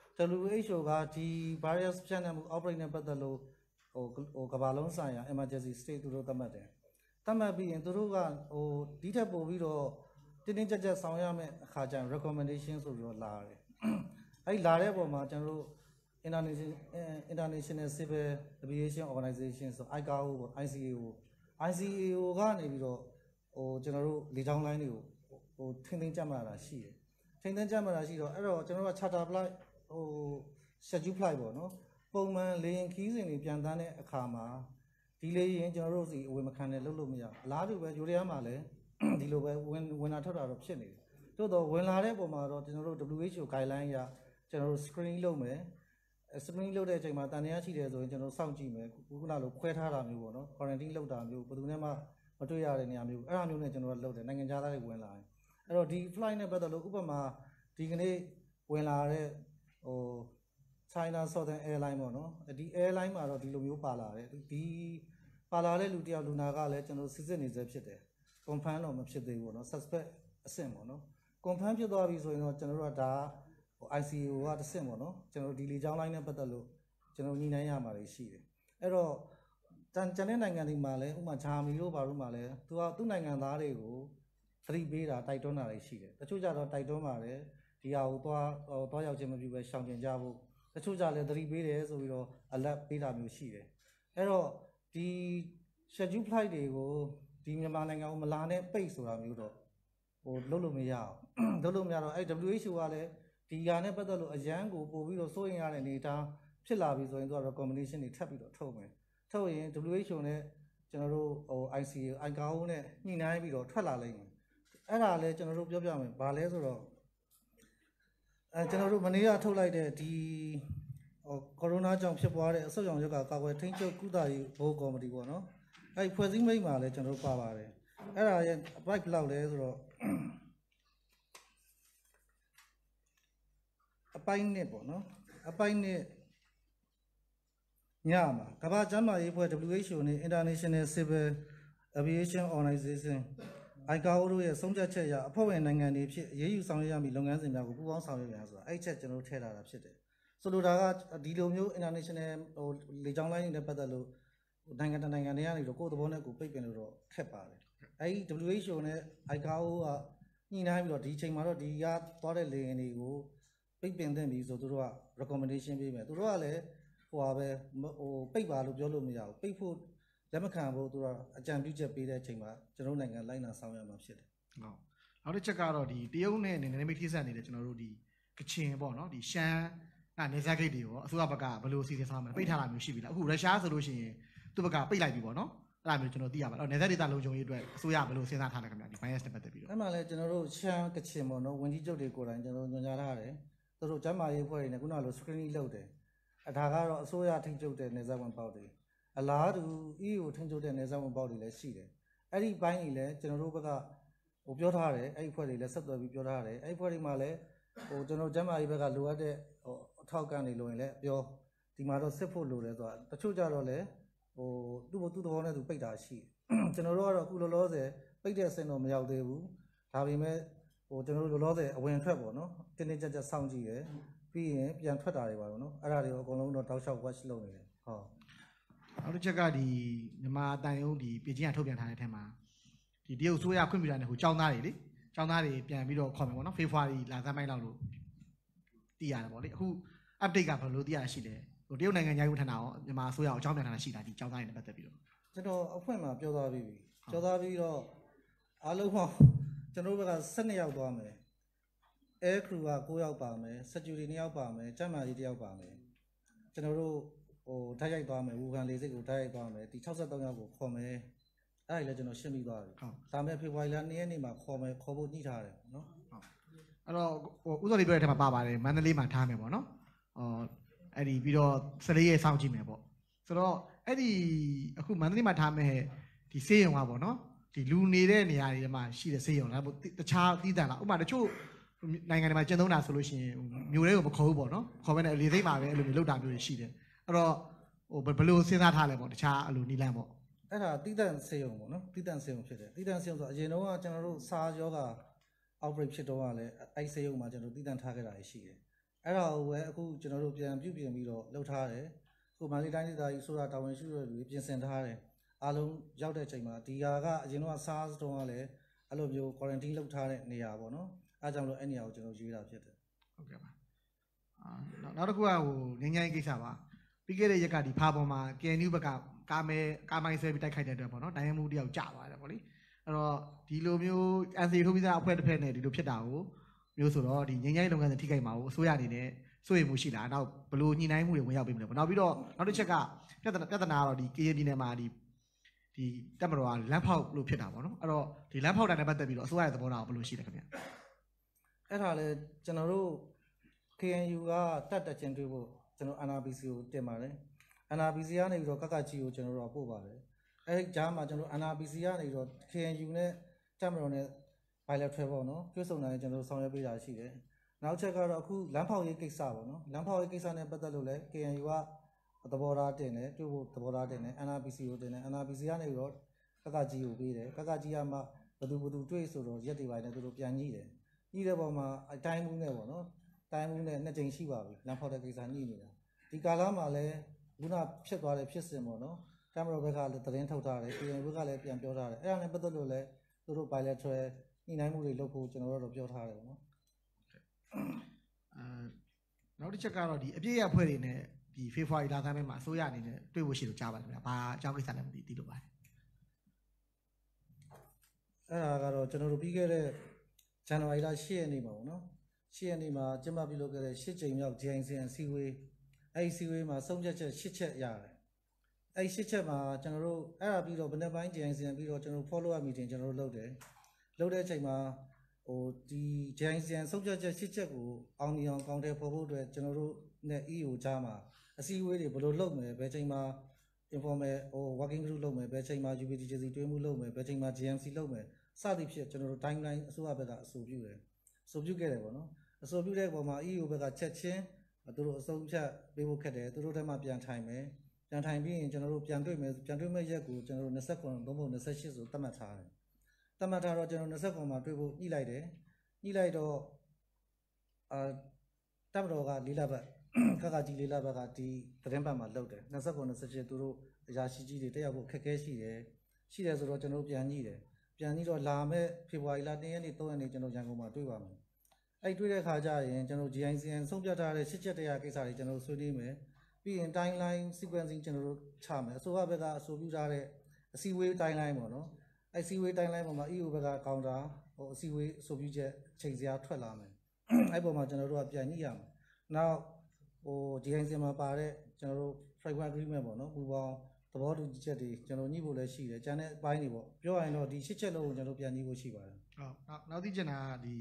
W H O ကဒီ virus ပြန့်နှံ့မှု outbreak နဲ့ပတ်သက်လို့ဟိုဟိုကမ္ဘာလုံးဆိုင်ရာ emergency state သူတို့သတ်မှတ်တယ်သတ်မှတ်ပြီးရင်သူတို့ကဟိုဒီထက်ပိုပြီးတော့တင်းတင်းကြပ်ကြပ်ဆောင်ရမယ့်အခါကျရင် recommendation ဆိုပြီးတော့လာတယ်အဲ့လာတဲ့ပုံမှာကျွန်တော်တို့ international international civil aviation organization ဆို I C A O ပေါ့ I C A O I C A O ကနေပြီးတော့ဟိုကျွန်တော်တို့လေကြောင်းလိုင်းတွေကိုဟိုထင်းထင်းကြပ်မှတာရှိတယ်ထင်းထင်းကြပ်မှတာရှိတော့အဲ့တော့ကျွန်တော်တို့က charter flight ဟို schedule flight ပေါ့နော်ပုံမှန်လေယာဉ်ခီးစဉ်တွေပြန်တန်းတဲ့အခါမှာဒီလေယာဉ်ကျွန်တော်တို့စီအဝေမခံနဲ့လှုပ်လို့မရအလားတူပဲယူရီးယားမှာလည်းဒီလိုပဲဝင်ဝင်လာထွက်တာတော့ဖြစ်နေတယ်တိုးတော့ဝင်လာတဲ့ပုံမှာတော့ကျွန်တော်တို့ W H O guideline အရကျွန်တော်တို့ screen လုပ်မယ် screen လုပ်တဲ့အချိန်မှာတန်တရားရှိတယ်ဆိုရင်ကျွန်တော်စောင့်ကြည့်မယ်ခုနကလိုခွဲထားတာမျိုးပေါ့နော် quarantine လုပ်တာမျိုးဘယ်သူနဲ့မှမတွေ့ရတဲ့နေရာမျိုးအဲ့ဒါမျိုးနဲ့ကျွန်တော်တို့လုပ်တယ်နိုင်ငံခြားသားတွေဝင်လာတယ်အဲ့တော့ဒီ flight နဲ့ပတ်သက်လို့ဥပမာဒီကနေ့ဝင်လာတဲ့ဟို China Southern Airline ပေါ့နော်ဒီ airline မှာတော့ဒီလိုမျိုးပါလာတယ်ဒီပါလာတဲ့လူတယောက်လူနာကလည်းကျွန်တော်စစ်စစ်နေစေဖြစ်တယ် confirm တော့မဖြစ်သေးဘူးပေါ့နော် suspect အဆင့်ပေါ့နော် confirm ဖြစ်သွားပြီဆိုရင်တော့ကျွန်တော်တို့ကဒါဟို I C A O ကတစ်ဆင့်ပေါ့နော်ကျွန်တော်ဒီလေကြောင်းလိုင်းနဲ့ပတ်သက်လို့ကျွန်တော်ညှိနှိုင်းရမှာရှိတယ်အဲ့တော့ကျန်ကျန်တဲ့နိုင်ငံတွေမှာလည်းဥပမာဂျာမနီတို့ဘာလို့မှာလဲသူကသူ့နိုင်ငံသားတွေကိုသတိပေးတာတိုက်တွန်းတာတွေရှိတယ်တချို့ကြတော့တိုက်တွန်းပါတယ်ဒီဟာကိုသွားသွားရောက်ခြင်းမပြုပဲရှောင်ကျဉ်ကြဖို့တတချို့ကြလည်းသတိပေးတယ်ဆိုပြီးတော့ alert ပေးတာမျိုးရှိတယ်အဲ့တော့ဒီ schedule flight တွေကိုဒီမြန်မာနိုင်ငံကိုမလာနဲ့ပိတ်ဆိုတာမျိုးတော့ဟိုလုပ်လို့မရအောင်လုပ်လို့မရတော့အဲ့ W H O ကလည်းဒီဟာနဲ့ပတ်သက်လို့အရန်ကိုပို့ပြီးတော့စိုးရင်ရတဲ့အနေအထားဖြစ်လာပြီဆိုရင်သူက recommendation တွေထပ်ပြီးတော့ထုတ်မယ်ထုတ်ရင် W H O နဲ့ကျွန်တော်တို့ဟို I C A I C A O နဲ့ညှိနှိုင်းပြီးတော့ထွက်လာလိမ့်မယ်အဲ့ဒါလည်းကျွန်တော်တို့ပြောပြမယ်ဘာလဲဆိုတော့အဲကျွန်တော်တို့မနေ့ကထုတ်လိုက်တဲ့ဒီဟိုကိုရိုနာကြောင့်ဖြစ်ပွားတဲ့အဆုတ်ရောင်ရောဂါကာကွယ်ထိန်းချုပ်ကုသရေးဘိုးကော်မတီပေါ့နော်အဲ့ဖွဲ့စည်းမိတ်မှာလည်းကျွန်တော်တို့ပါပါတယ်အဲ့ဒါရဲ့ price ဘယ်လောက်လဲဆိုတော့အပိုင်းနှစ်ပေါ့နော်အပိုင်းနှစ်ညမှာကမ္ဘာ့ကျန်းမာရေးအဖွဲ့ W H O နဲ့ International Civil Aviation Organization I C A O တို့ရဲ့ဆုံးဖြတ်ချက်အရအဖွဲ့ဝင်နိုင်ငံတွေဖြစ်အရေးယူဆောင်ရွက်ရမည့်လုပ်ငန်းစဉ်များကိုပူးပေါင်းဆောင်ရွက်ရဆိုတာအဲ့ချက်ကျွန်တော်တို့ထည့်ထားတာဖြစ်တယ်ဆိုလိုတာကဒီလိုမျိုး international ဟိုလေကြောင်းလိုင်းတွေနဲ့ပတ်သက်လို့နိုင်ငံတကာနိုင်ငံတွေကနေတော့ကိုယ့်သဘောနဲ့ကိုယ်ပိတ်ပင်လို့တော့ခက်ပါတယ်အဲ့ဒီ W H O နဲ့ I C A O ကညှိနှိုင်းပြီးတော့ဒီအချိန်မှာတော့ဒီကသွားတဲ့လေယာဉ်တွေကိုပိတ်ပင်သင့်ပြီဆိုသူတို့က recommendation ပေးမယ်သူတို့ကလည်းဟိုပါပဲဟိုပိတ်ပါလို့ပြောလို့မရဘူးပိတ်ဖို့လက်မခံဖို့သူကအကြံပြုချက်ပေးတဲ့အချိန်မှာကျွန်တော်နိုင်ငံလိုက်နာဆောင်ရွက်မှာဖြစ်တယ်ဟုတ်နောက်တစ်ချက်ကတော့ဒီတရုတ်နဲ့နိုင်ငံမိတ်ထိစပ်နေတဲ့ကျွန်တော်တို့ဒီကချင်ပေါ့နော်ဒီရှမ်းကနေဇက်ဂိတ်တွေရောအစိုးရဘက်ကဘယ်လိုစီစဉ်ဆောင်မှာပိတ်ထားတာမျိုးရှိပြီလားအခုရုရှားဆိုလို့ရှိရင်သူ့ဘက်ကပိတ်လိုက်ပြီပေါ့နော်အဲ့ဒါမျိုးကျွန်တော်သိရပါတော့နေဇက်ဒေတာလုံခြုံရေးအတွက်အစိုးရဘယ်လိုစဉ်းစားထားလဲခင်ဗျာဒီ bias နဲ့ပတ်သက်ပြီးတော့အဲ့မှာလည်းကျွန်တော်တို့ရှမ်းကချင်ပေါ့နော်ဝန်ကြီးချုပ်တွေကိုယ်တိုင်ကျွန်တော်ညွှန်ကြားထားတယ်သူတို့ကျန်းမာရေးအဖွဲ့တွေနဲ့ခုနကလို screening လုပ်တယ်အဒါကတော့အစိုးရထိန်းချုပ်တဲ့နေဇက်ဝင်ပေါက်တွေအလားတူ E U ထိန်းချုပ်တဲ့နေဇက်ဝင်ပေါက်တွေလည်းရှိတယ်အဲ့ဒီဘိုင်းကြီးလည်းကျွန်တော်တို့ဘက်ကဟိုပြောထားတယ်အဲ့ဒီအဖွဲ့တွေလည်းဆက်သွယ်ပြီးပြောထားတယ်အဲ့ဒီအဖွဲ့တွေမှာလည်းဟိုကျွန်တော်ကျန်းမာရေးဘက်ကလိုအပ်တဲ့ဟိုအထောက်အပံ့တွေလိုရင်လည်းပြောဒီမှာတော့စစ်ဖို့လိုတယ်ဆိုတာတချို့ကြတော့လည်းဟိုသူ့ဘသူ့သဘောနဲ့သူပိတ်တာရှိကျွန်တော်တို့ကတော့အခုလောလောဆယ်ပိတ်တဲ့အဆင့်တော့မရောက်သေးဘူးဒါပေမဲ့ဟိုကျွန်တော်တို့လောလောဆယ်အဝင်ထွက်ပေါ့နော်တင်းတင်းကြပ်ကြပ်စောင့်ကြည့်ရယ်ပြီးရင်ပြန်ထွက်တာတွေပါတော့နော်အဲ့ဒါတွေကိုအကုန်လုံးတော့တောက်လျှောက် watch လုပ်နေတယ်ဟုတ်နောက်တစ်ချက်ကဒီမြန်မာအတန်ယုံဒီပြည်ချင်းကထုတ်ပြန်ထားတဲ့အထက်မှာဒီတရုတ်ဆိုရခွင့်ပြုတာနဲ့ဟိုចောင်းသားတွေလေចောင်းသားတွေပြန်ပြီးတော့ခေါ်မယ်ပေါ့နော်ဖေဖော်ဝါရီလဆန်းပိုင်းလောက်လို့တည်ရတယ်ပေါ့လေအခု update ကဘယ်လိုတည်ရရှိလဲဟိုတရုတ်နိုင်ငံညာရေးဌာနရောမြန်မာအစိုးရအကြောင်းပြန်ထားတာရှိတာဒီចောင်းသားတွေနဲ့ပတ်သက်ပြီးတော့ကျွန်တော်အဖွဲ့မှာပြောသွားပြီးပြီပြောသွားပြီးတော့အားလုံးမှကျွန်တော်တို့ကสิบနှစ်ယောက်သွားမယ် air crew က၉ယောက်ပါမယ် security နှစ်ယောက်ပါမယ်ကျန်းမာရေးတစ်ယောက်ပါမယ်ကျွန်တော်တို့ဟိုဓာတ်ရိုက်သွားမယ်ဝူခံလေးစိတ်ကိုဓာတ်ရိုက်သွားမယ်ဒီ63ယောက်ကိုခေါ်မယ်အဲ့ဒါလည်းကျွန်တော်ရှင်းပြီးသွားပြီဟုတ်ဒါမဲ့ဖေဖော်ဝါရီလ၂ရက်နေ့မှာခေါ်မယ်ခေါ်ဖို့ညှိထားတယ်နော်ဟုတ်အဲ့တော့ဟိုဥစောလေးပြောတဲ့ထဲမှာပါပါတယ်မန္တလေးမှာထားမယ်ပေါ့နော်အော်အဲ့ဒီပြီးတော့၁၄ရက်စောင့်ကြည့်မယ်ပေါ့ဆိုတော့အဲ့ဒီအခုမန္တလေးမှာထားမယ်ဒီဆေးရုံကပေါ့နော်ဒီလူနေတဲ့နေရာတွေမှာရှိတဲ့ဆေးရုံလားတခြားသီးသန့်လားဥပမာတချို့နိုင်ငံတွေမှာကျင့်သုံးတာဆိုလို့ရှိရင်မျိုးတွေကိုမခေါ်ဘူးပေါ့နော်ခေါ်မဲ့လေသိမ့်မှာပဲအဲ့လိုမျိုးလောက်တာမျိုးတွေရှိတယ်အဲ့တော့ဟိုဘယ်လိုစဉ်းစားထားလဲပေါ့တခြားအဲ့လိုနီလန်းပေါ့အဲ့ဒါတိတန့်ဆေးရုံပေါ့နော်တိတန့်ဆေးရုံဖြစ်တယ်တိတန့်ဆေးရုံဆိုအရင်တော့ကကျွန်တော်တို့SARSယောဂ outbreak ဖြစ်တော့ကလည်းအဲ့ဆေးရုံမှာကျွန်တော်တိတန့်ထားခဲ့တာရှိတယ်အဲ့ဒါကိုပဲအခုကျွန်တော်တို့ပြန်ပြုပြင်ပြီးတော့လှုပ်ထားတယ်အခုမန္တလေးတိုင်းဒေသကြီးဆိုတာတာဝန်ရှိတဲ့လူတွေပြင်ဆင်ထားတယ်အားလုံးရောက်တဲ့အချိန်မှာဒီဟာကအရင်တော့ SARS တုန်းကလည်းအဲ့လိုမျိုး quarantine လုပ်ထားတဲ့နေရာပေါ့နော်အားကြောင့်လို့အဲ့နေရာကိုကျွန်တော်ရွေးတာဖြစ်တယ်ဟုတ်ကဲ့ပါအာနောက်တစ်ခုကဟိုငင်းငိုင်းကိစ္စပါပြီးခဲ့တဲ့ရက်ကဒီဖာပေါ်မှာ K N U ဘက်ကကာမဲကာမိုင်းဆွဲပြီးတိုက်ခိုက်တဲ့အတွက်ပေါ့နော်တိုင်းရမှုတယောက်ကြာသွားတယ်ပေါ့လေအဲ့တော့ဒီလိုမျိုး N C A ထိုးပြီးသားအဖွဲ့တစ်ဖက်နဲ့ဒီလိုဖြစ်တာကိုမျိုးဆိုတော့ဒီငင်းငိုင်းလုပ်ငန်းတွေထိခိုက်မှာကိုအစိုးရအနေနဲ့စိုးရိမ်မှုရှိလားနောက်ဘလို့ညှိနှိုင်းမှုတွေဝင်ရောက်ပြီးမလဲပေါ့နောက်ပြီးတော့နောက်တစ်ချက်ကပြဿနာပြဿနာကတော့ဒီ K N ပြည်နယ်မှာဒီဒီတက်မတော်ကလမ်းဖောက်လို့ဖြစ်တာပေါ့နော်အဲ့တော့ဒီလမ်းဖောက်တာနဲ့ပတ်သက်ပြီးတော့အစိုးရရဲ့သဘောထားကိုဘယ်လိုရှိလဲခင်ဗျအဲ့ဒါလေကျွန်တော်တို့ K N U ကတတ်တချင်းတွေ့ဖို့ကျွန်တော် N R B C ကိုတင်ပါတယ် N R B C ကနေပြီးတော့ကကကြီးကိုကျွန်တော်တို့ပို့ပါတယ်အဲ့ဒီကြားမှာကျွန်တော် N R B C ကနေပြီးတော့ K N U နဲ့တက်မတော်နဲ့ bilateral ပေါ့နော်ပြုစုံနိုင်ကျွန်တော်ဆောင်ရွက်ပေးတာရှိတယ်နောက်ချက်ကတော့အခုလမ်းဖောက်ရေးကိစ္စပေါ့နော်လမ်းဖောက်ရေးကိစ္စနဲ့ပတ်သက်လို့လည်း K N U ကသဘောထားတင်တယ်တွေ့ဖို့သဘောထားတင်တယ် N R B C ကိုတင်တယ် N R B C ကနေပြီးတော့ကကကြီးကိုပေးတယ်ကကကြီးကမှဘယ်သူဘယ်သူတွေ့ဆိုတော့ရက်တွေပိုင်းနဲ့သူတို့ပြန်ညှိတယ်ညှိတဲ့ပုံမှာအတိုင်းမှုနဲ့ပေါ့နော်တိုင်းမှုနဲ့နှစ်ကြိမ်ရှိပါပြီလမ်းဖောက်တဲ့ကိစ္စညှိနေတာဒီကာလမှာလည်းခုနဖြစ်သွားတဲ့ဖြစ်စဉ်ပေါ့နော်တမတော်ဘက်ကလည်းသတင်းထုတ်ထားတယ် K N U ဘက်ကလည်းပြန်ပြောထားတယ်အဲ့ဒါနဲ့ပတ်သက်လို့လည်းသူတို့ bilateral ညှိနှိုင်းမှုတွေလုပ်ဖို့ကျွန်တော်တို့တော့ပြောထားတယ်ပေါ့နော်အဲနောက်တစ်ချက်ကတော့ဒီအပြည့်ရဖွဲ့တွေနဲ့ဒီဖေဖော်ဝါရီလဆန်းပိုင်းမှာအစိုးရအနေနဲ့တွေ့ဖို့ရှိလို့ကြားပါတယ်ခင်ဗျာဘာအကြောင်းကိစ္စလဲမသိသိလို့ပါတယ်အဲ့ဒါကတော့ကျွန်တော်တို့ပြီးခဲ့တဲ့ဇန်နဝါရီလ၈ရက်နေ့မှာပေါ့နော်၈ရက်နေ့မှာကျင်းပပြုလုပ်ခဲ့တဲ့၈ကြိမ်မြောက် ဂျီ အိုင် စီ အန် စီဝေးအဲ့ဒီစီဝေးမှာဆုံးဖြတ်ချက်၈ချက်ရတယ်အဲ့ဒီ၈ချက်မှာကျွန်တော်တို့အဲ့ဒါပြီးတော့ဘယ်နှစ်ပိုင်း ဂျီ အိုင် စီ အန် ပြီးတော့ကျွန်တော် follow up meeting ကျွန်တော်တို့လုပ်တယ်လုပ်တဲ့အချိန်မှာဟိုဒီ ဂျီ အိုင် စီ အန် ဆုံးဖြတ်ချက်၈ချက်ကိုအောင်မြင်အောင်ကောင်းတယ်ပေါ်ဖို့အတွက်ကျွန်တော်တို့နဲ့ E O ကြားမှာအစည်းအဝေးတွေဘယ်လိုလုပ်မလဲဘယ်ချိန်မှာ informal ဟို working group လုပ်မယ်ဘယ်ချိန်မှာ U P D J C တွဲမှုလုပ်မယ်ဘယ်ချိန်မှာ G M C လုပ်မယ်စသည်ဖြင့်ကျွန်တော်တို့ timeline အစိုးရဘက်ကအဆိုပြုတယ်အဆိုပြုခဲ့တယ်ပေါ့နော်အဆိုပြုတဲ့ပုံမှာ E O ဘက်ကချက်ချင်းသူတို့အဆုံးဖြတ်ပေးဖို့ခက်တယ်သူတို့ထဲမှာပြန်ထိုင်မယ်ပြန်ထိုင်ပြီးရင်ကျွန်တော်တို့ပြန်တွေ့မယ်ပြန်တွေ့မဲ့ရက်ကိုကျွန်တော်တို့29သုံးပုံ28ဆိုသတ်မှတ်ထားတယ်သတ်မှတ်ထားတော့ကျွန်တော်29မှာတွေ့ဖို့ညှိလိုက်တယ်ညှိလိုက်တော့အာတပ်မတော်ကလေးလဘက်ကကကြီးလေးလဘက်ကဒီသတင်းပတ်မှာလုပ်တယ်29 28သူတို့အရာရှိကြီးတွေတက်ရောက်ဖို့ခက်ခဲရှိတယ်ရှိတယ်ဆိုတော့ကျွန်တော်တို့ပြန်ညှိတယ်ပြန်ပြီးတော့လာမဲ့ဖေဖော်ဝါရီလ၂ရက်နေ့၃ရက်နေ့ကျွန်တော်ရန်ကုန်မှာတွေ့ပါမယ်အဲ့တွေ့တဲ့ခါကျရင်ကျွန်တော် ဂျီ အိုင် စီ အန် ဆုံးဖြတ်ထားတဲ့ရှစ်ချက်တရားကိစ္စတွေကျွန်တော်ဆွေးနွေးမယ်ပြီးရင် timeline sequencing ကျွန်တော်တို့ချမယ်အစိုးရဘက်ကအဆိုပြုထားတဲ့အစည်းအဝေး timeline ပေါ့နော်အဲ့အစည်းအဝေး timeline ပေါ်မှာ E O ဘက်ကကောင်တာဟိုအစည်းအဝေးအဆိုပြုချက်ချိန်စရာထွက်လာမယ်အဲ့ပေါ်မှာကျွန်တော်တို့ကပြန်ညှိရမယ်နောက်ဟို ဂျီ အိုင် စီ မှာပါတဲ့ကျွန်တော်တို့ framework agreement ပေါ့နော်ပူပေါင်းသဘောတူချက်တွေကျွန်တော်ညှိဖို့လည်းရှိတယ်ကျန်တဲ့အပိုင်းတွေပေါ့ပြောရရင်တော့ဒီရှစ်ချက်လုံးကိုကျွန်တော်ပြန်ညှိဖို့ရှိပါတယ်ဟုတ်နောက်နောက်သိချင်တာကဒီ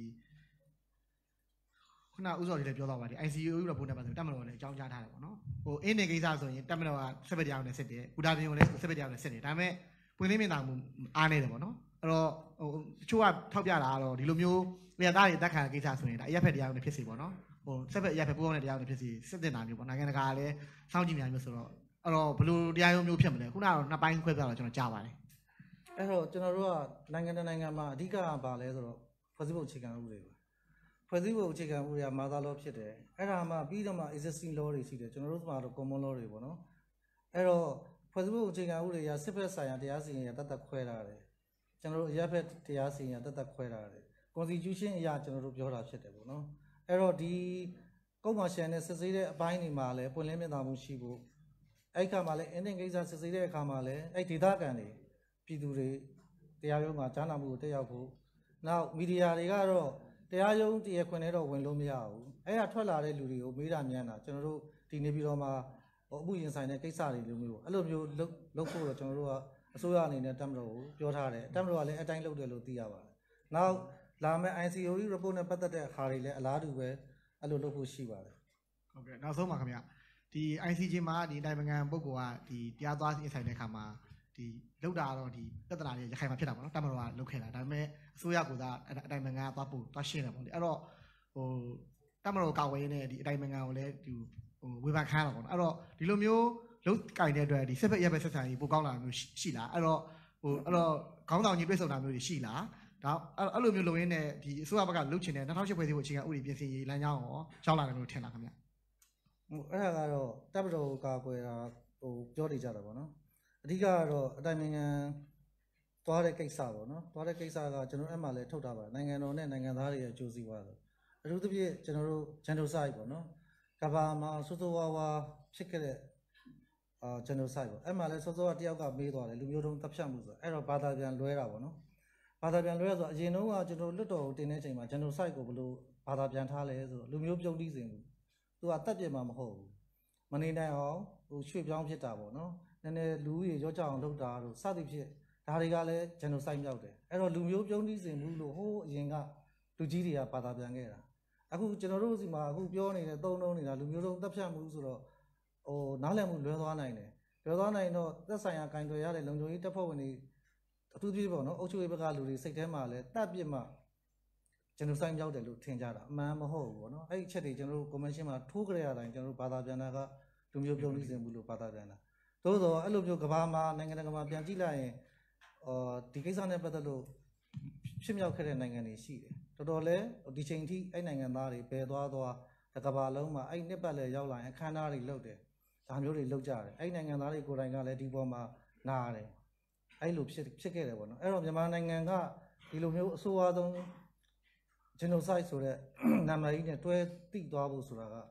ခုနဥစော်ကြီးလည်းပြောတော့ပါတယ် I C U ရဖို့နဲ့ပါဆိုတက်မတော်လည်းအကြောင်းကြားထားတယ်ပေါ့နော်ဟိုအင်းနေကိစ္စဆိုရင်တက်မတော်ကဆက်ပတရားနဲ့စစ်တယ်ဥဒါပြင်ကိုလည်းဆက်ပတရားနဲ့စစ်တယ်ဒါပေမဲ့ပွင့်လင်းမြင်သာမှုအားနေတယ်ပေါ့နော်အဲ့တော့ဟိုတချို့ကထောက်ပြတာကတော့ဒီလိုမျိုးလျှက်သားတွေတက်ခံကိစ္စဆိုရင်ဒါအရက်ဖက်တရားနဲ့ဖြစ်စီပေါ့နော်ဟိုဆက်ပက်အရက်ဖက်ပူပေါင်းတဲ့တရားနဲ့ဖြစ်စီစစ်တင်တာမျိုးပေါ့နိုင်ငံတကာလည်းစောင့်ကြည့်များမျိုးဆိုတော့အဲ့တော့ဘယ်လိုတရားရုံးမျိုးဖြစ်မလဲခုနကတော့နှစ်ပိုင်းခွဲပြတော့ကျွန်တော်ကြားပါတယ်အဲ့တော့ကျွန်တော်တို့ကနိုင်ငံတကာနိုင်ငံမှာအဓိကကဘာလဲဆိုတော့ဖွဲ့စည်းပုံအခြေခံဥပဒေပါဖွဲ့စည်းပုံအခြေခံဥပဒေကမာသာ law ဖြစ်တယ်အဲ့ဒါမှပြီးတော့မှ existing law တွေရှိတယ်ကျွန်တော်တို့မှာတော့ common law တွေပေါ့နော်အဲ့တော့ဖွဲ့စည်းပုံအခြေခံဥပဒေကစစ်ဘက်ဆိုင်ရာတရားစီရင်ရတတ်တတ်ခွဲထားတယ်ကျွန်တော်တို့အရက်ဘက်တရားစီရင်ရတတ်တတ်ခွဲထားတယ် constitution အရာကျွန်တော်တို့ပြောတာဖြစ်တယ်ပေါ့နော်အဲ့တော့ဒီကုတ်မာရှန်နဲ့စစ်ဆေးတဲ့အပိုင်းတွေမှာလည်းပွင့်လင်းမြင်သာမှုရှိဖို့အဲ့ခါမှာလည်း ending ကိစ္စစစ်ဆေးတဲ့အခါမှာလည်းအဲ့ဒေသခံတွေပြည်သူတွေတရားရုံးမှာကြားနာမှုကိုတက်ရောက်ဖို့နောက်မီဒီယာတွေကတော့တရားရုံးတရားခွင်ထဲတော့ဝင်လို့မရဘူးအဲ့ဒါထွက်လာတဲ့လူတွေကိုမေးတာမြန်တာကျွန်တော်တို့ဒီနေပြည်တော်မှာဟိုအမှုရင်ဆိုင်တဲ့ကိစ္စတွေလိုမျိုးအဲ့လိုမျိုးလုပ်လုပ်ဖို့တော့ကျွန်တော်တို့ကအစိုးရအနေနဲ့တက်မလို့ပြောထားတယ်တက်မလို့ကလည်းအတိုင်းလုပ်တယ်လို့သိရပါတယ်နောက်လာမယ့် I C O E report နဲ့ပတ်သက်တဲ့အခါတွေလည်းအလားတူပဲအဲ့လိုလုပ်ဖို့ရှိပါတယ်ဟုတ်ကဲ့နောက်ဆုံးပါခင်ဗျဒီ I C J မှာဒီတိုင်ပင်ခံပုဂ္ဂိုလ်ကဒီတရားသွားရင်ဆိုင်တဲ့အခါမှာဒီလောက်တာတော့ဒီပြဿနာတွေရခိုင်မှာဖြစ်တာပေါ့နော်တမတော်ကလုတ်ခဲ့တာဒါပေမဲ့အစိုးရကသာအတိုင်ပင်ခံကသွားပို့သွားရှင်းတယ်ပေါ့လေအဲ့တော့ဟိုတမတော်ကောက်ဝဲနေဒီအတိုင်ပင်ခံကိုလည်းဒီဟိုဝေဖန်ခါတာပေါ့နော်အဲ့တော့ဒီလိုမျိုးလုတ်ကင်တဲ့အတွက်ဒီစစ်ဖက်ရက်ဖက်ဆက်ဆံရေးပိုကောင်းလာမျိုးရှိလားအဲ့တော့ဟိုအဲ့တော့ခေါင်းဆောင်ကြီးတွေ့ဆုံတာမျိုးတွေရှိလားဒါအဲ့လိုမျိုးလုံရင်းနဲ့ဒီအစိုးရဘက်ကလုတ်ချင်တဲ့၂၀၀၈ဖွဲ့စည်းပုံအခြေခံဥပဒေပြင်ဆင်ရေးလမ်းကြောင်းရောရောက်လာတယ်လို့ထင်လားခင်ဗျဟိုအဲ့ဒါကတော့တပ်မတော်ကာကွယ်တာဟိုပြောနေကြတာပေါ့နော်အဓိကကတော့အတိုင်ပင်ခံသွားတဲ့ကိစ္စပေါ့နော်သွားတဲ့ကိစ္စကကျွန်တော်အဲ့မှာလည်းထုတ်တာပါနိုင်ငံတော်နဲ့နိုင်ငံသားတွေရဲ့အကျိုးစီးပွားဆိုအထူးသဖြင့်ကျွန်တော်တို့ genocide ပေါ့နော်ကဘာမှာစိုးစိုးဝါးဝါဖြစ်ခဲ့တဲ့အာ genocide ပေါ့အဲ့မှာလည်းစိုးစိုးကတယောက်ကမေးသွားတယ်လူမျိုးတုံးတပ်ဖြတ်မှုဆိုအဲ့တော့ဘာသာပြန်လွဲတာပေါ့နော်ဘာသာပြန်လွဲဆိုအရင်တုန်းကကျွန်တော်လွတ်တော်ကိုတင်တဲ့အချိန်မှာ genocide ကိုဘယ်လိုဘာသာပြန်ထားလဲဆိုတော့လူမျိုးပြုံးတိစဉ်ဘူးသူကတက်ပြစ်မှာမဟုတ်ဘူးမနေနိုင်အောင်ဟိုရွှေ့ပြောင်းဖြစ်တာပေါ့နော်နည်းနည်းလူကြီးရောကြအောင်လုပ်တာတို့စသည်ဖြင့်ဒါတွေကလည်း genocide မြောက်တယ်အဲ့တော့လူမျိုးပြုံးတိစဉ်ဘူးလို့ဟိုးအရင်ကလူကြီးတွေကဘာသာပြန်ခဲ့တာအခုကျွန်တော်တို့စီမှာအခုပြောနေတဲ့သုံးလုံးနေတာလူမျိုးတုံးတက်ဖြတ်မှုဆိုတော့ဟိုနားလည်မှုလွဲသွားနိုင်တယ်လွဲသွားနိုင်တော့သက်ဆိုင်ရာကင်တွယ်ရတဲ့လုံခြုံရေးတပ်ဖွဲ့ဝင်တွေအထူးသဖြင့်ပေါ့နော်အုပ်ချုပ်ရေးဘက်ကလူတွေစိတ်ထဲမှာလည်းတပ်ပြစ်မှကျွန်တော်ဆိုင်ရောက်တယ်လို့ထင်ကြတာအမှန်မဟုတ်ဘူးပေါ့နော်အဲ့ဒီအချက်တွေကျွန်တော်တို့ convention မှာထိုးကြရတိုင်းကျွန်တော်တို့ဘာသာပြန်တာကလူမျိုးပြုံးနေစဉ်ဘူးလို့ဘာသာပြန်တာသို့သောအဲ့လိုမျိုးကဘာမှာနိုင်ငံတကာမှာပြန်ကြည့်လိုက်ရင်အော်ဒီကိစ္စနဲ့ပတ်သက်လို့ဖြစ်မြောက်ခဲ့တဲ့နိုင်ငံတွေရှိတယ်တော်တော်လဲဒီချိန်ထိအဲ့နိုင်ငံသားတွေပယ်သွားသွားကဘာလုံးမှာအဲ့နှစ်ပတ်လဲရောက်လာရင်အခမ်းအနားတွေလုပ်တယ်ဒါမျိုးတွေလုပ်ကြတယ်အဲ့နိုင်ငံသားတွေကိုယ်တိုင်ကလည်းဒီပေါ်မှာနားတယ်အဲ့လိုဖြစ်ဖြစ်ခဲ့တယ်ပေါ့နော်အဲ့တော့မြန်မာနိုင်ငံကဒီလိုမျိုးအဆိုးအဆုံးgenocide ဆိုတဲ့နာမည်ကြီးနဲ့တွဲတိသွားဖို့ဆိုတာက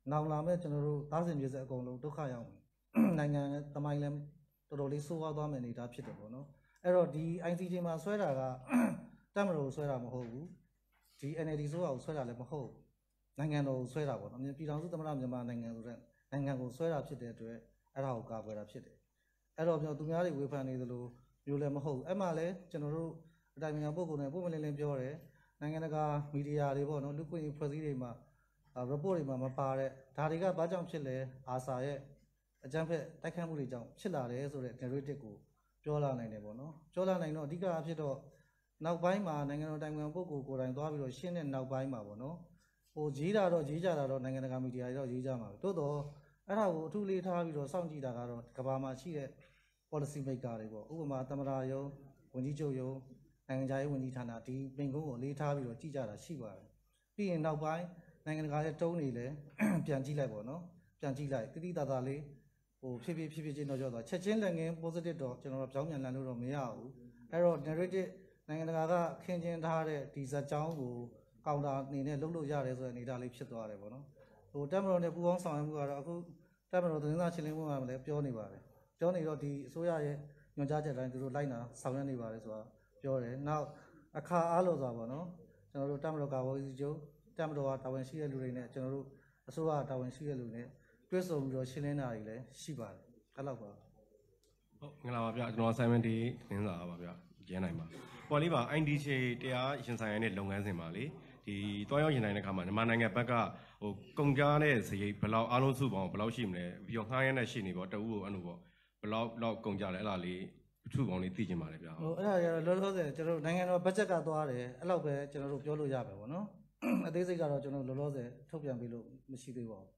နောင်လာမဲ့ကျွန်တော်တို့သားစဉ်ပြည်ဆက်အကုန်လုံးဒုက္ခရောက်မယ်နိုင်ငံတမိုင်းလည်းတော်တော်လေးဆိုးဝါးသွားမယ်နေတာဖြစ်တယ်ပေါ့နော်အဲ့တော့ဒီ I C J မှာဆွဲတာကတက်မလို့ဆွဲတာမဟုတ်ဘူးဒီ N L D ဆိုအောင်ဆွဲတာလည်းမဟုတ်နိုင်ငံတော်ကိုဆွဲတာပေါ့နော်ပြည်ထောင်စုသမ္မတမြန်မာနိုင်ငံဆိုတဲ့နိုင်ငံကိုဆွဲတာဖြစ်တဲ့အတွက်အဲ့ဒါကိုကာကွယ်တာဖြစ်တယ်အဲ့တော့ကျွန်တော်သူများတွေဝေဖန်နေသလိုမျိုးလည်းမဟုတ်အဲ့မှာလည်းကျွန်တော်တို့အတိုင်းအမြံပုဂ္ဂိုလ်တွေပုံမလင်းလင်းပြောတယ်နိုင်ငံတကာမီဒီယာတွေပေါ့နော်လူ့ခွင့်ရေးဖွဲ့စည်းတွေမှာ report တွေမှာမပါတဲ့ဒါတွေကဘာကြောင့်ဖြစ်လဲအာဆာရဲ့အကြမ်းဖက်တိုက်ခတ်မှုတွေကြောင့်ဖြစ်လာတယ်ဆိုတဲ့ narrative ကိုပြောလာနိုင်တယ်ပေါ့နော်ပြောလာနိုင်တော့အဓိကအဖြစ်တော့နောက်ပိုင်းမှာနိုင်ငံတော်တိုင်ပင်ခံပုဂ္ဂိုလ်ကိုယ်တိုင်သွားပြီးတော့ရှင်းတဲ့နောက်ပိုင်းမှာပေါ့နော်ဟိုရေးတာတော့ရေးကြတာတော့နိုင်ငံတကာမီဒီယာတွေတော့ရေးကြမှာပဲတိုးတော့အဲ့ဒါကိုအထူးလေးထားပြီးတော့စောင့်ကြည့်တာကတော့ကမ္ဘာမှာရှိတဲ့ policy maker တွေပေါ့ဥပမာသမ္မတရုံးဝန်ကြီးချုပ်ရုံးနိုင်ငံခြားရေးဝန်ကြီးဌာနဒီမိန့်ခွန်းကိုလေးထားပြီးတော့ကြည့်ကြတာရှိပါတယ်ပြီးရင်နောက်ပိုင်းနိုင်ငံတကာရဲ့တုံးနေလဲပြန်ကြည့်လိုက်ပေါ့နော်ပြန်ကြည့်လိုက်တိတိတသားလေးဟိုဖြည်းဖြည်းဖြည်းဖြည်းချင်းတော့ကြောက်သွားချက်ချင်းလက်ငင်း positive တော့ကျွန်တော်တို့ပြောင်းပြန်လည်လို့တော့မရဘူးအဲ့တော့ narrative နိုင်ငံတကာကခင်းကျင်းထားတဲ့ဒီဇာတ်ကြောင်းကိုကောင်တာအနေနဲ့လုပ်လို့ရတယ်ဆိုတဲ့အနေအထားလေးဖြစ်သွားတယ်ပေါ့နော်ဟိုတက်မတော်နဲ့ပူပေါင်းဆောင်ရွက်မှုကတော့အခုတက်မတော်သတင်းစာရှင်းလင်းပွဲမှာလည်းပြောနေပါတယ်ပြောနေတော့ဒီအစိုးရရဲ့ညွှန်ကြားချက်တိုင်းသူတို့လိုက်နာဆောင်ရွက်နေပါတယ်ဆိုတာပြောတယ်နောက်အခါအားလို့ဆိုတာပေါ့နော်ကျွန်တော်တို့တက်မတော်ကာဝေးစီချုပ်တက်မတော်ကတာဝန်ရှိတဲ့လူတွေနဲ့ကျွန်တော်တို့အစိုးရတာဝန်ရှိတဲ့လူတွေနဲ့တွဲဆုံပြီးတော့ရှင်းလင်းတာတွေလည်းရှိပါတယ်အဲ့လောက်ပါဟုတ်မင်္ဂလာပါဗျကျွန်တော် Simon D သတင်းစာပါဗျရဲနိုင်ပါဟောလေးပါ I D C တရားရင်ဆိုင်ရတဲ့လုပ်ငန်းစဉ်ပါလေဒီတွားရောက်ရင်နိုင်တဲ့အခါမှာမြန်မာနိုင်ငံဘက်ကဟိုကုန်ကြတဲ့စရိတ်ဘယ်လောက်အားလုံးစုပေါင်းဘယ်လောက်ရှိမလဲပြီးတော့ငှားရမ်းတဲ့ရှိနေပေါ့တအူးကိုအဲ့လိုပေါ့ဘယ်လောက်လောက်ကုန်ကြလဲအဲ့ဒါလေးအထူးပေါင်းလေးသိချင်ပါတယ်ဗျဟိုအဲ့ဒါရလောလောဆယ်ကျွန်တော်တို့နိုင်ငံတော်ဘတ်ဂျက်ကသွားတယ်အဲ့လောက်ပဲကျွန်တော်တို့ပြောလို့ရပါဘောနော်အသေးစိတ်ကတော့ကျွန်တော်လောလောဆယ်ထုတ်ပြန်ပေးလို့မရှိသေးပါဘူး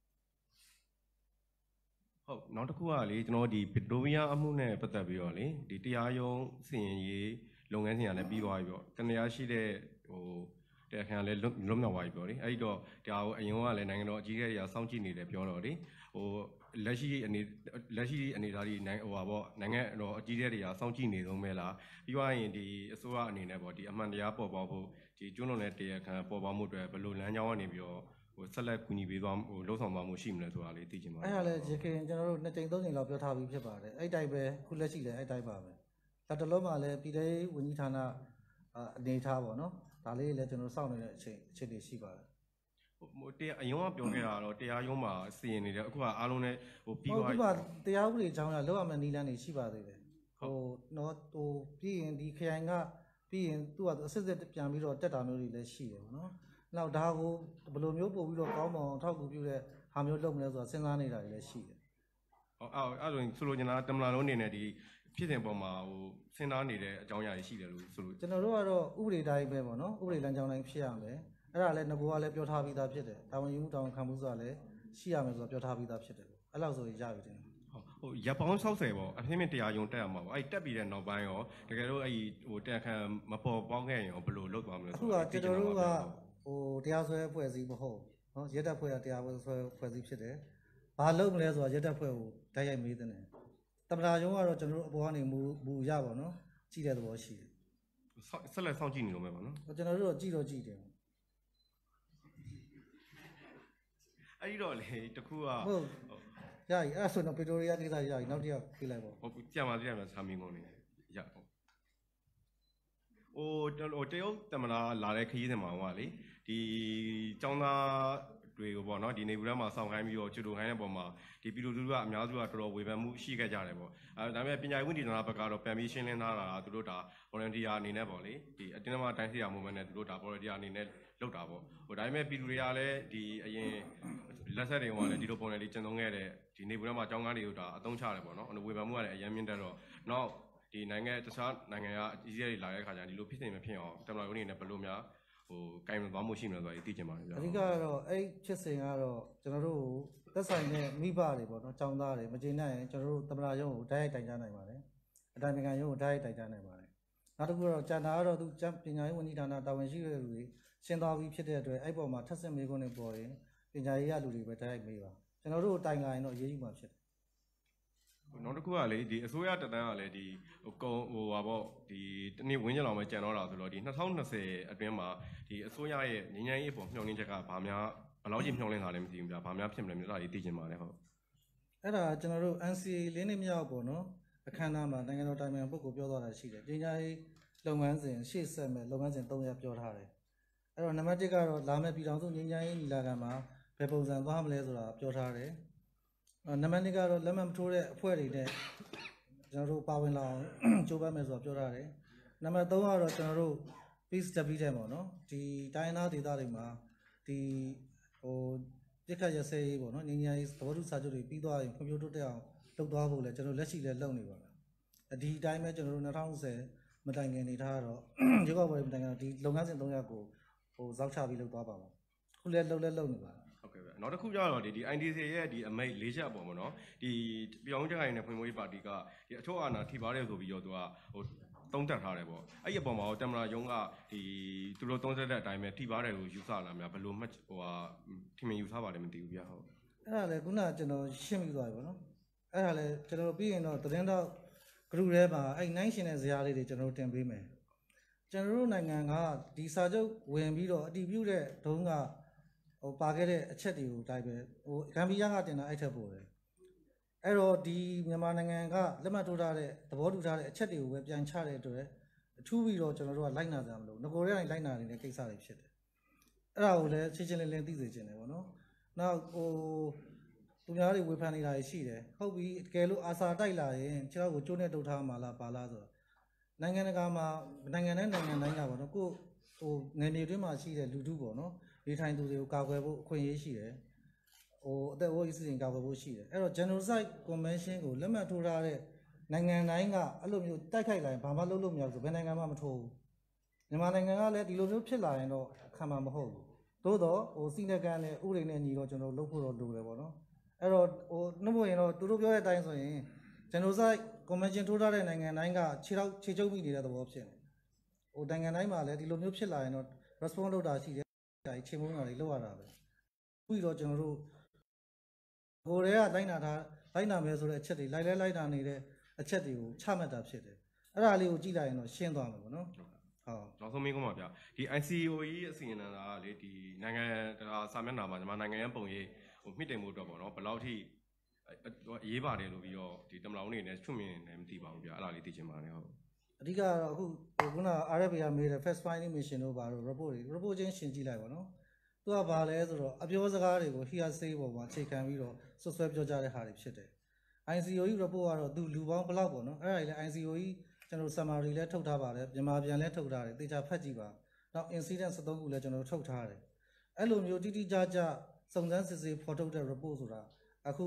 ဟုတ်နောက်တစ်ခုကလေကျွန်တော်ဒီဗစ်တိုးဗီးယားအမှုနဲ့ပတ်သက်ပြီးတော့လေဒီတရားရုံးစီရင်ရေးလုပ်ငန်းစဉ်ကလည်းပြီးသွားပြီပေါ့တနေရာရှိတဲ့ဟိုတရားခံကလည်းလွတ်မြောက်သွားပြီပေါ့လေအဲ့တော့ဒါကိုအရင်ကလည်းနိုင်ငံတော်အကြီးအကဲတွေကစောင့်ကြည့်နေတယ်ပြောတော့လေဟိုလက်ရှိအနေလက်ရှိအနေအထားဒီနိုင်ငံဟိုပါပေါ့နိုင်ငံတော်အကြီးအကဲတွေကစောင့်ကြည့်နေဆုံးပဲလားပြီးသွားရင်ဒီအစိုးရအနေနဲ့ပေါ့ဒီအမှန်တရားပေါ်ပေါက်ဖို့ဒီကျွန်းလွန်တဲ့တရားခံပေါ်ပေါက်မှုအတွက်ဘယ်လိုလမ်းကြောင်းကနေပြီးတော့ဟိုဆက်လက်ကူညီပေးသွားဟိုလှုပ်ဆောင်သွားမှုရှိမလဲဆိုတာလေးသိချင်ပါတယ်အဲ့ဒါလည်းရခင်ကျွန်တော်တို့နှစ်ကြိမ်သုံးကြိမ်လောက်ပြောထားပြီးဖြစ်ပါတယ်အဲ့တိုင်းပဲခုလက်ရှိလည်းအဲ့တိုင်းပါပဲလက်တလုံးမှာလည်းပြည်ထောင်စုဝန်ကြီးဌာနအနေထားပေါ့နော်ဒါလေးလည်းကျွန်တော်စောင့်နေတဲ့အချိန်အခြေအနေရှိပါတယ်ဟိုတရားအယုံကပြောခဲ့တာတော့တရားရုံးမှာစီရင်နေတယ်အခုကအားလုံးနဲ့ဟိုပြီးသွားပြီတရားဥပဒေအကြောင်းအရလောက်ရမယ့်နည်းလမ်းတွေရှိပါသေးတယ်ဟိုနော်ဟိုပြီးရင်ဒီခရိုင်ကပြီးရင်သူ့ကအစစ်စစ်ပြန်ပြီးတော့တက်တာမျိုးတွေလည်းရှိတယ်ပေါ့နော်နောက်ဒါကိုဘယ်လိုမျိုးပို့ပြီးတော့ကောင်းမွန်ထောက်ကူပြုတဲ့ဟာမျိုးလုပ်မလဲဆိုတာစဉ်းစားနေတာတွေလည်းရှိတယ်ဟောအဲ့အဲ့ဆိုဆိုလိုချင်တာတမလာလုံးအနေနဲ့ဒီဖြစ်စဉ်ပေါ်မှာဟိုစဉ်းစားနေတဲ့အကြောင်းအရာတွေရှိတယ်လို့ဆိုလို့ကျွန်တော်တို့ကတော့ဥပဒေတိုင်းပဲပေါ့နော်ဥပဒေလမ်းကြောင်းတိုင်းဖြစ်ရမယ်အဲ့ဒါလည်းငကိုကလည်းပြောထားပြီးသားဖြစ်တယ်တာဝန်ယူမှုတာဝန်ခံမှုဆိုတာလည်းရှိရမယ်ဆိုတော့ပြောထားပြီးသားဖြစ်တယ်ပေါ့အဲ့လောက်ဆိုရင်ရပြီတင်ဟုတ်ဟိုရပ်ပေါင်း၆၀ပေါ့အဖြစ်မြင့်တရားရုံးတက်ရမှာပေါ့အဲ့တက်ပြီးတဲ့နောက်ပိုင်းရောတကယ်လို့အဲ့ဟိုတက်ခံမပေါ်ပေါင်းခဲ့ရင်ရောဘယ်လိုလုပ်သွားမလဲဆိုတော့အခုကကျွန်တော်တို့ကဟိုတရားစွဲဖွဲ့စည်းမဟုတ်နော်ရဲတပ်ဖွဲ့ကတရားစွဲဖွဲ့စည်းဖြစ်တယ်ဘာလုပ်မလဲဆိုတော့ရဲတပ်ဖွဲ့ကိုတိုက်ရိုက်မေးတဲ့တမနာရုံးကတော့ကျွန်တော်တို့အပေါ်ကနေမူမူရပါတော့ကြည့်တဲ့သဘောရှိတယ်ဆက်လက်စောင့်ကြည့်နေလို့မယ်ပေါ့နော်ကျွန်တော်တို့တော့ကြည့်တော့ကြည့်တယ်အဲ့ဒီတော့လေတခုကဟုတ်ရပြီအဲ့ဆိုတော့ပီတိုရီယာကိစ္စရပြီနောက်တစ်ယောက်ပြေးလိုက်ပေါ့ဟုတ်ကြံပါကြံပါစာမင်းကုန်နေရဟုတ်ဟိုဟိုတရုတ်တမနာလာတဲ့ခရီးစဉ်မှာဟိုကလေဒီចောင်းသားတွေကိုပေါ့နော်ဒီနေဘူးထဲမှာစောင့်ခိုင်းပြီးတော့ချူတူခိုင်းတဲ့ပုံမှာဒီပီလိုတူကအများစုကတော်တော်ဝေဖန်မှုရှိခဲ့ကြတယ်ပေါ့အဲဒါပေမဲ့ပညာရေးဝန်ကြီးဌာနဘက်ကတော့ပြန်ပြီးရှင်းလင်းထားတာသူတို့ဒါ volunteer အနေနဲ့ပေါ့လေဒီအတင်းအဓမ္မတိုင်းစီရာ movement နဲ့သူတို့ဒါ volunteer အနေနဲ့လုပ်တာပေါ့ဟိုဒါပေမဲ့ပီလူတွေကလည်းဒီအရင်လက်ဆက်တွေကလည်းဒီလိုပုံစံလေးကျင့်သုံးခဲ့တဲ့ဒီနေဘူးထဲမှာចောင်းကားတွေကိုဒါအသုံးချတယ်ပေါ့နော်ဝေဖန်မှုကလည်းအရင်မြင့်တက်တော့နောက်ဒီနိုင်ငံတခြားနိုင်ငံကအကြီးအကျယ်တွေလာတဲ့အခါကျရင်ဒီလိုဖြစ်နေမဖြစ်အောင်တမန်တော်တွေနဲ့ဘယ်လိုများဟိုကင်မသွားမှုရှိမလဲဆိုတာသိချင်ပါတယ်ဗျာအဓိကကတော့အဲ့ဖြစ်စဉ်ကတော့ကျွန်တော်တို့သက်ဆိုင်တဲ့မိဘတွေပေါ့နော်ចောင်းသားတွေမကျေနပ်ရင်ကျွန်တော်တို့တမနာရုံးကိုဓာတ်ရိုက်တိုင်ကြားနိုင်ပါတယ်အတိုင်းအမြံရုံးကိုဓာတ်ရိုက်တိုင်ကြားနိုင်ပါတယ်နောက်တစ်ခုကတော့ကျန်တာကတော့သူပညာရေးဝန်ကြီးဌာနတာဝန်ရှိတဲ့လူတွေရှင်းသွားပြီးဖြစ်တဲ့အတွက်အဲ့ပေါ်မှာထပ်ဆင့်မေးခွန်းတွေပေါ်ရင်ပညာရေးရလူတွေပဲဓာတ်ရိုက်မေးပါကျွန်တော်တို့တိုင်လာရင်တော့ရေးယူမှာဖြစ်တယ်နောက်တစ်ခုကလေဒီအစိုးရတက်တန်းကလည်းဒီဟိုကုံဟိုပါပေါ့ဒီတနေ့ဝင်းကျင်လောက်ပဲကြံတော့တာဆိုတော့ဒီ၂၀၂၀အတွင်းမှာဒီအစိုးရရဲ့ငြိမ်းချမ်းရေးပေါ်မျှော်လင့်ချက်ကဘာများဘယ်လောက်ကြီးမျှော်လင့်ထားလဲမသိဘူးဗျာဘာများဖြစ်မလဲမျိုးဒါလေးသိချင်ပါတယ်ဟုတ်အဲ့ဒါကျွန်တော်တို့ N C A လေးနှစ်မြောက်ပေါ့နော်အခမ်းအနားမှာနိုင်ငံတော်တိုင်ပင်ပုဂ္ဂိုလ်ပြောသွားတာရှိတယ်တင်ကြားရေးလုပ်ငန်းစဉ်ရှေ့ဆက်မဲ့လုပ်ငန်းစဉ်၃ရပ်ပြောထားတယ်အဲ့တော့နံပါတ်တစ်ကတော့လာမယ့်ပြည်ထောင်စုငြိမ်းချမ်းရေးညီလာခံမှာဘယ်ပုံစံသွားမလဲဆိုတာပြောထားတယ်နံပါတ်နှစ်ကတော့လက်မှတ်မထိုးတဲ့အဖွဲ့တွေနဲ့ကျွန်တော်တို့ပါဝင်လာအောင်ကြိုးပမ်းမယ်ဆိုတာပြောထားတယ်နံပါတ်သုံးကတော့ကျွန်တော်တို့ peace dividend ပေါ့နော်ဒီတိုင်းသားဒေသတွေမှာဒီဟိုပြစ်ခတ်ရစဲရေးပေါ့နော်ငြိမ်းချမ်းရေးသဘောတူစာချုပ်တွေပြီးသွားရင်ဖွံ့ဖြိုးတိုးတက်အောင်လုပ်သွားဖို့လဲကျွန်တော်လက်ရှိလဲလုပ်နေပါမယ်ဒီအတိုင်းပဲကျွန်တော်တို့၂၀၂၀မတိုင်ခင်နေထားတော့ရေကောက်ပွဲမတိုင်ခင်ဒီလုပ်ငန်းစဉ်၃ရပ်ကိုဟိုဇောက်ချပြီးလုပ်သွားပါမယ်ခုလဲလှုပ်လဲလှုပ်နေပါဟုတ်ကဲ့ဗျနောက်တစ်ခုကျတော့ဒီဒီ I N D C ရဲ့ဒီအမိတ်လေးချက်အပေါ်မှာနော်ဒီပြောင်းကြိုင်နဲ့ဖွံ့ဖြိုးရေးပါတီကဒီအထောက်အနာထိပါတယ်ဆိုပြီးတော့သူကဟိုသုံးတက်ထားတယ်ပေါ့အဲ့ဒီအပေါ်မှာတမလာယုံကဒီသူတို့သုံးသက်တဲ့အတိုင်းပဲထိပါတယ်လို့ယူဆလာများဘယ်လိုမှဟိုဟာထင်မြင်ယူဆပါတယ်မသိဘူးဗျဟုတ်အဲ့ဒါလေခုနကကျွန်တော်ရှင်းပြီးသွားပြီပေါ့နော်အဲ့ဒါလေကျွန်တော်ပြီးရင်တော့သတင်းတော့ group ထဲမှာအဲ့နိုင်ရှင်တဲ့ဇာတ်လေးတွေကျွန်တော်တင်ပေးမယ်ကျွန်တော်တို့နိုင်ငံကဒီစာချုပ်ဝင်ပြီးတော့အတည်ပြုတဲ့ဒုံးကဟိုပါခဲ့တဲ့အချက်တွေကိုတိုင်းပဲဟိုဂမ်ဘီယာကတင်တာအဲ့ထက်ပိုတယ်အဲ့တော့ဒီမြန်မာနိုင်ငံကလက်မှတ်ထိုးထားတဲ့သဘောတူထားတဲ့အချက်တွေကိုပဲပြန်ချတဲ့အတွက်အထူးပြီးတော့ကျွန်တော်တို့ကလိုက်နာကြမလို့ငကိုရဲတိုင်းလိုက်နာနေတဲ့ကိစ္စတွေဖြစ်တယ်အဲ့ဒါကိုလည်းချင်းချင်းလင်းလင်းသိစေချင်တယ်ပေါ့နော်နောက်ဟိုသူများတွေဝေဖန်နေတာရှိတယ်ဟုတ်ပြီတကယ်လို့အာစာတိုက်လာရင်ခြေထောက်ကိုကျိုးနဲ့တုတ်ထားမှာလားပါလားဆိုတော့နိုင်ငံတကာမှာနိုင်ငံနဲ့နိုင်ငံတိုင်းကပေါ့နော်ကိုဟိုနယ်မြေတွင်းမှာရှိတဲ့လူထုပေါ့နော်ဒီထိုင်သူတွေကိုကာကွယ်ဖို့အခွင့်အရေးရှိတယ်ဟိုအသက်အိုးအစီအစဉ်ကာကွယ်ဖို့ရှိတယ်အဲ့တော့ Genocide Convention ကိုလက်မှတ်ထိုးထားတဲ့နိုင်ငံတိုင်းကအဲ့လိုမျိုးတိုက်ခိုက်လာရင်ဘာမှလုပ်လို့မရဘူးဆိုဘယ်နိုင်ငံမှမထိုးဘူးမြန်မာနိုင်ငံကလည်းဒီလိုမျိုးဖြစ်လာရင်တော့ခံမှာမဟုတ်ဘူးသို့တော့ဟိုစီနကန်နဲ့ဥပဒေနဲ့ညီတော့ကျွန်တော်လုပ်ဖို့တော့လိုတယ်ပေါ့နော်အဲ့တော့ဟိုနှုတ်ဖို့ရင်တော့သူတို့ပြောတဲ့အတိုင်းဆိုရင် Genocide Convention ထိုးထားတဲ့နိုင်ငံတိုင်းကခြေထောက်ခြေချုပ်မိနေတဲ့သဘောဖြစ်နေဟိုနိုင်ငံတိုင်းမှာလည်းဒီလိုမျိုးဖြစ်လာရင်တော့ response လုပ်တာရှိတယ်ဒါကြီးချိန်မုန်းတာတွေလုပ်ရတာပဲပြီးတော့ကျွန်တော်တို့ကိုယ်တွေကလိုက်နာထားလိုက်နာမယ်ဆိုတဲ့အချက်တွေလိုက်လဲလိုက်နာနေတဲ့အချက်တွေကိုချမှတ်တာဖြစ်တယ်အဲ့ဒါလေးကိုကြည့်လိုက်ရင်တော့ရှင်းသွားမှာပေါ့နော်ဟုတ်နောက်ဆုံးမင်းကောင်းပါဗျာဒီ I C O E အစီအစဉ်ကလေဒီနိုင်ငံတကာစာမျက်နှာမှာမြန်မာနိုင်ငံရဲ့ပုံရိပ်ဟိုမြင့်တင်မှုအတွက်ပေါ့နော်ဘယ်လောက်ထိအရေးပါတယ်လို့ပြီးတော့ဒီတမလောင်နေနဲ့ချွတ်မြင်နေမသိပါဘူးဗျာအဲ့ဒါလေးသိချင်ပါတယ်ဟုတ်အဓိကတော့အခုခုန R F A ကမေးတဲ့ First Finding Mission တို့ဘာလို့ report တွေ report ချင်းရှင်းကြည့်လိုက်ပါနော်သူကဘာလဲဆိုတော့အပြောစကားတွေကို hearsay ပေါ်မှာအခြေခံပြီးတော့ဆွဆွဲပြောကြတဲ့ဟာတွေဖြစ်တယ် I C O E report ကတော့သူလူပေါင်းဘယ်လောက်ပေါ့နော်အဲ့ဒါကြီးလဲ I C O E ကျွန်တော် summary လဲထုတ်ထားပါတယ်မြန်မာပြန်လဲထုတ်ထားတယ်တေချာဖတ်ကြည့်ပါနောက် incident ၁၃ခုလဲကျွန်တော်ထုတ်ထားတယ်အဲ့လိုမျိုးတိတိကျကျစုံစမ်းစစ်ဆေးဖော်ထုတ်တဲ့ report ဆိုတာအခု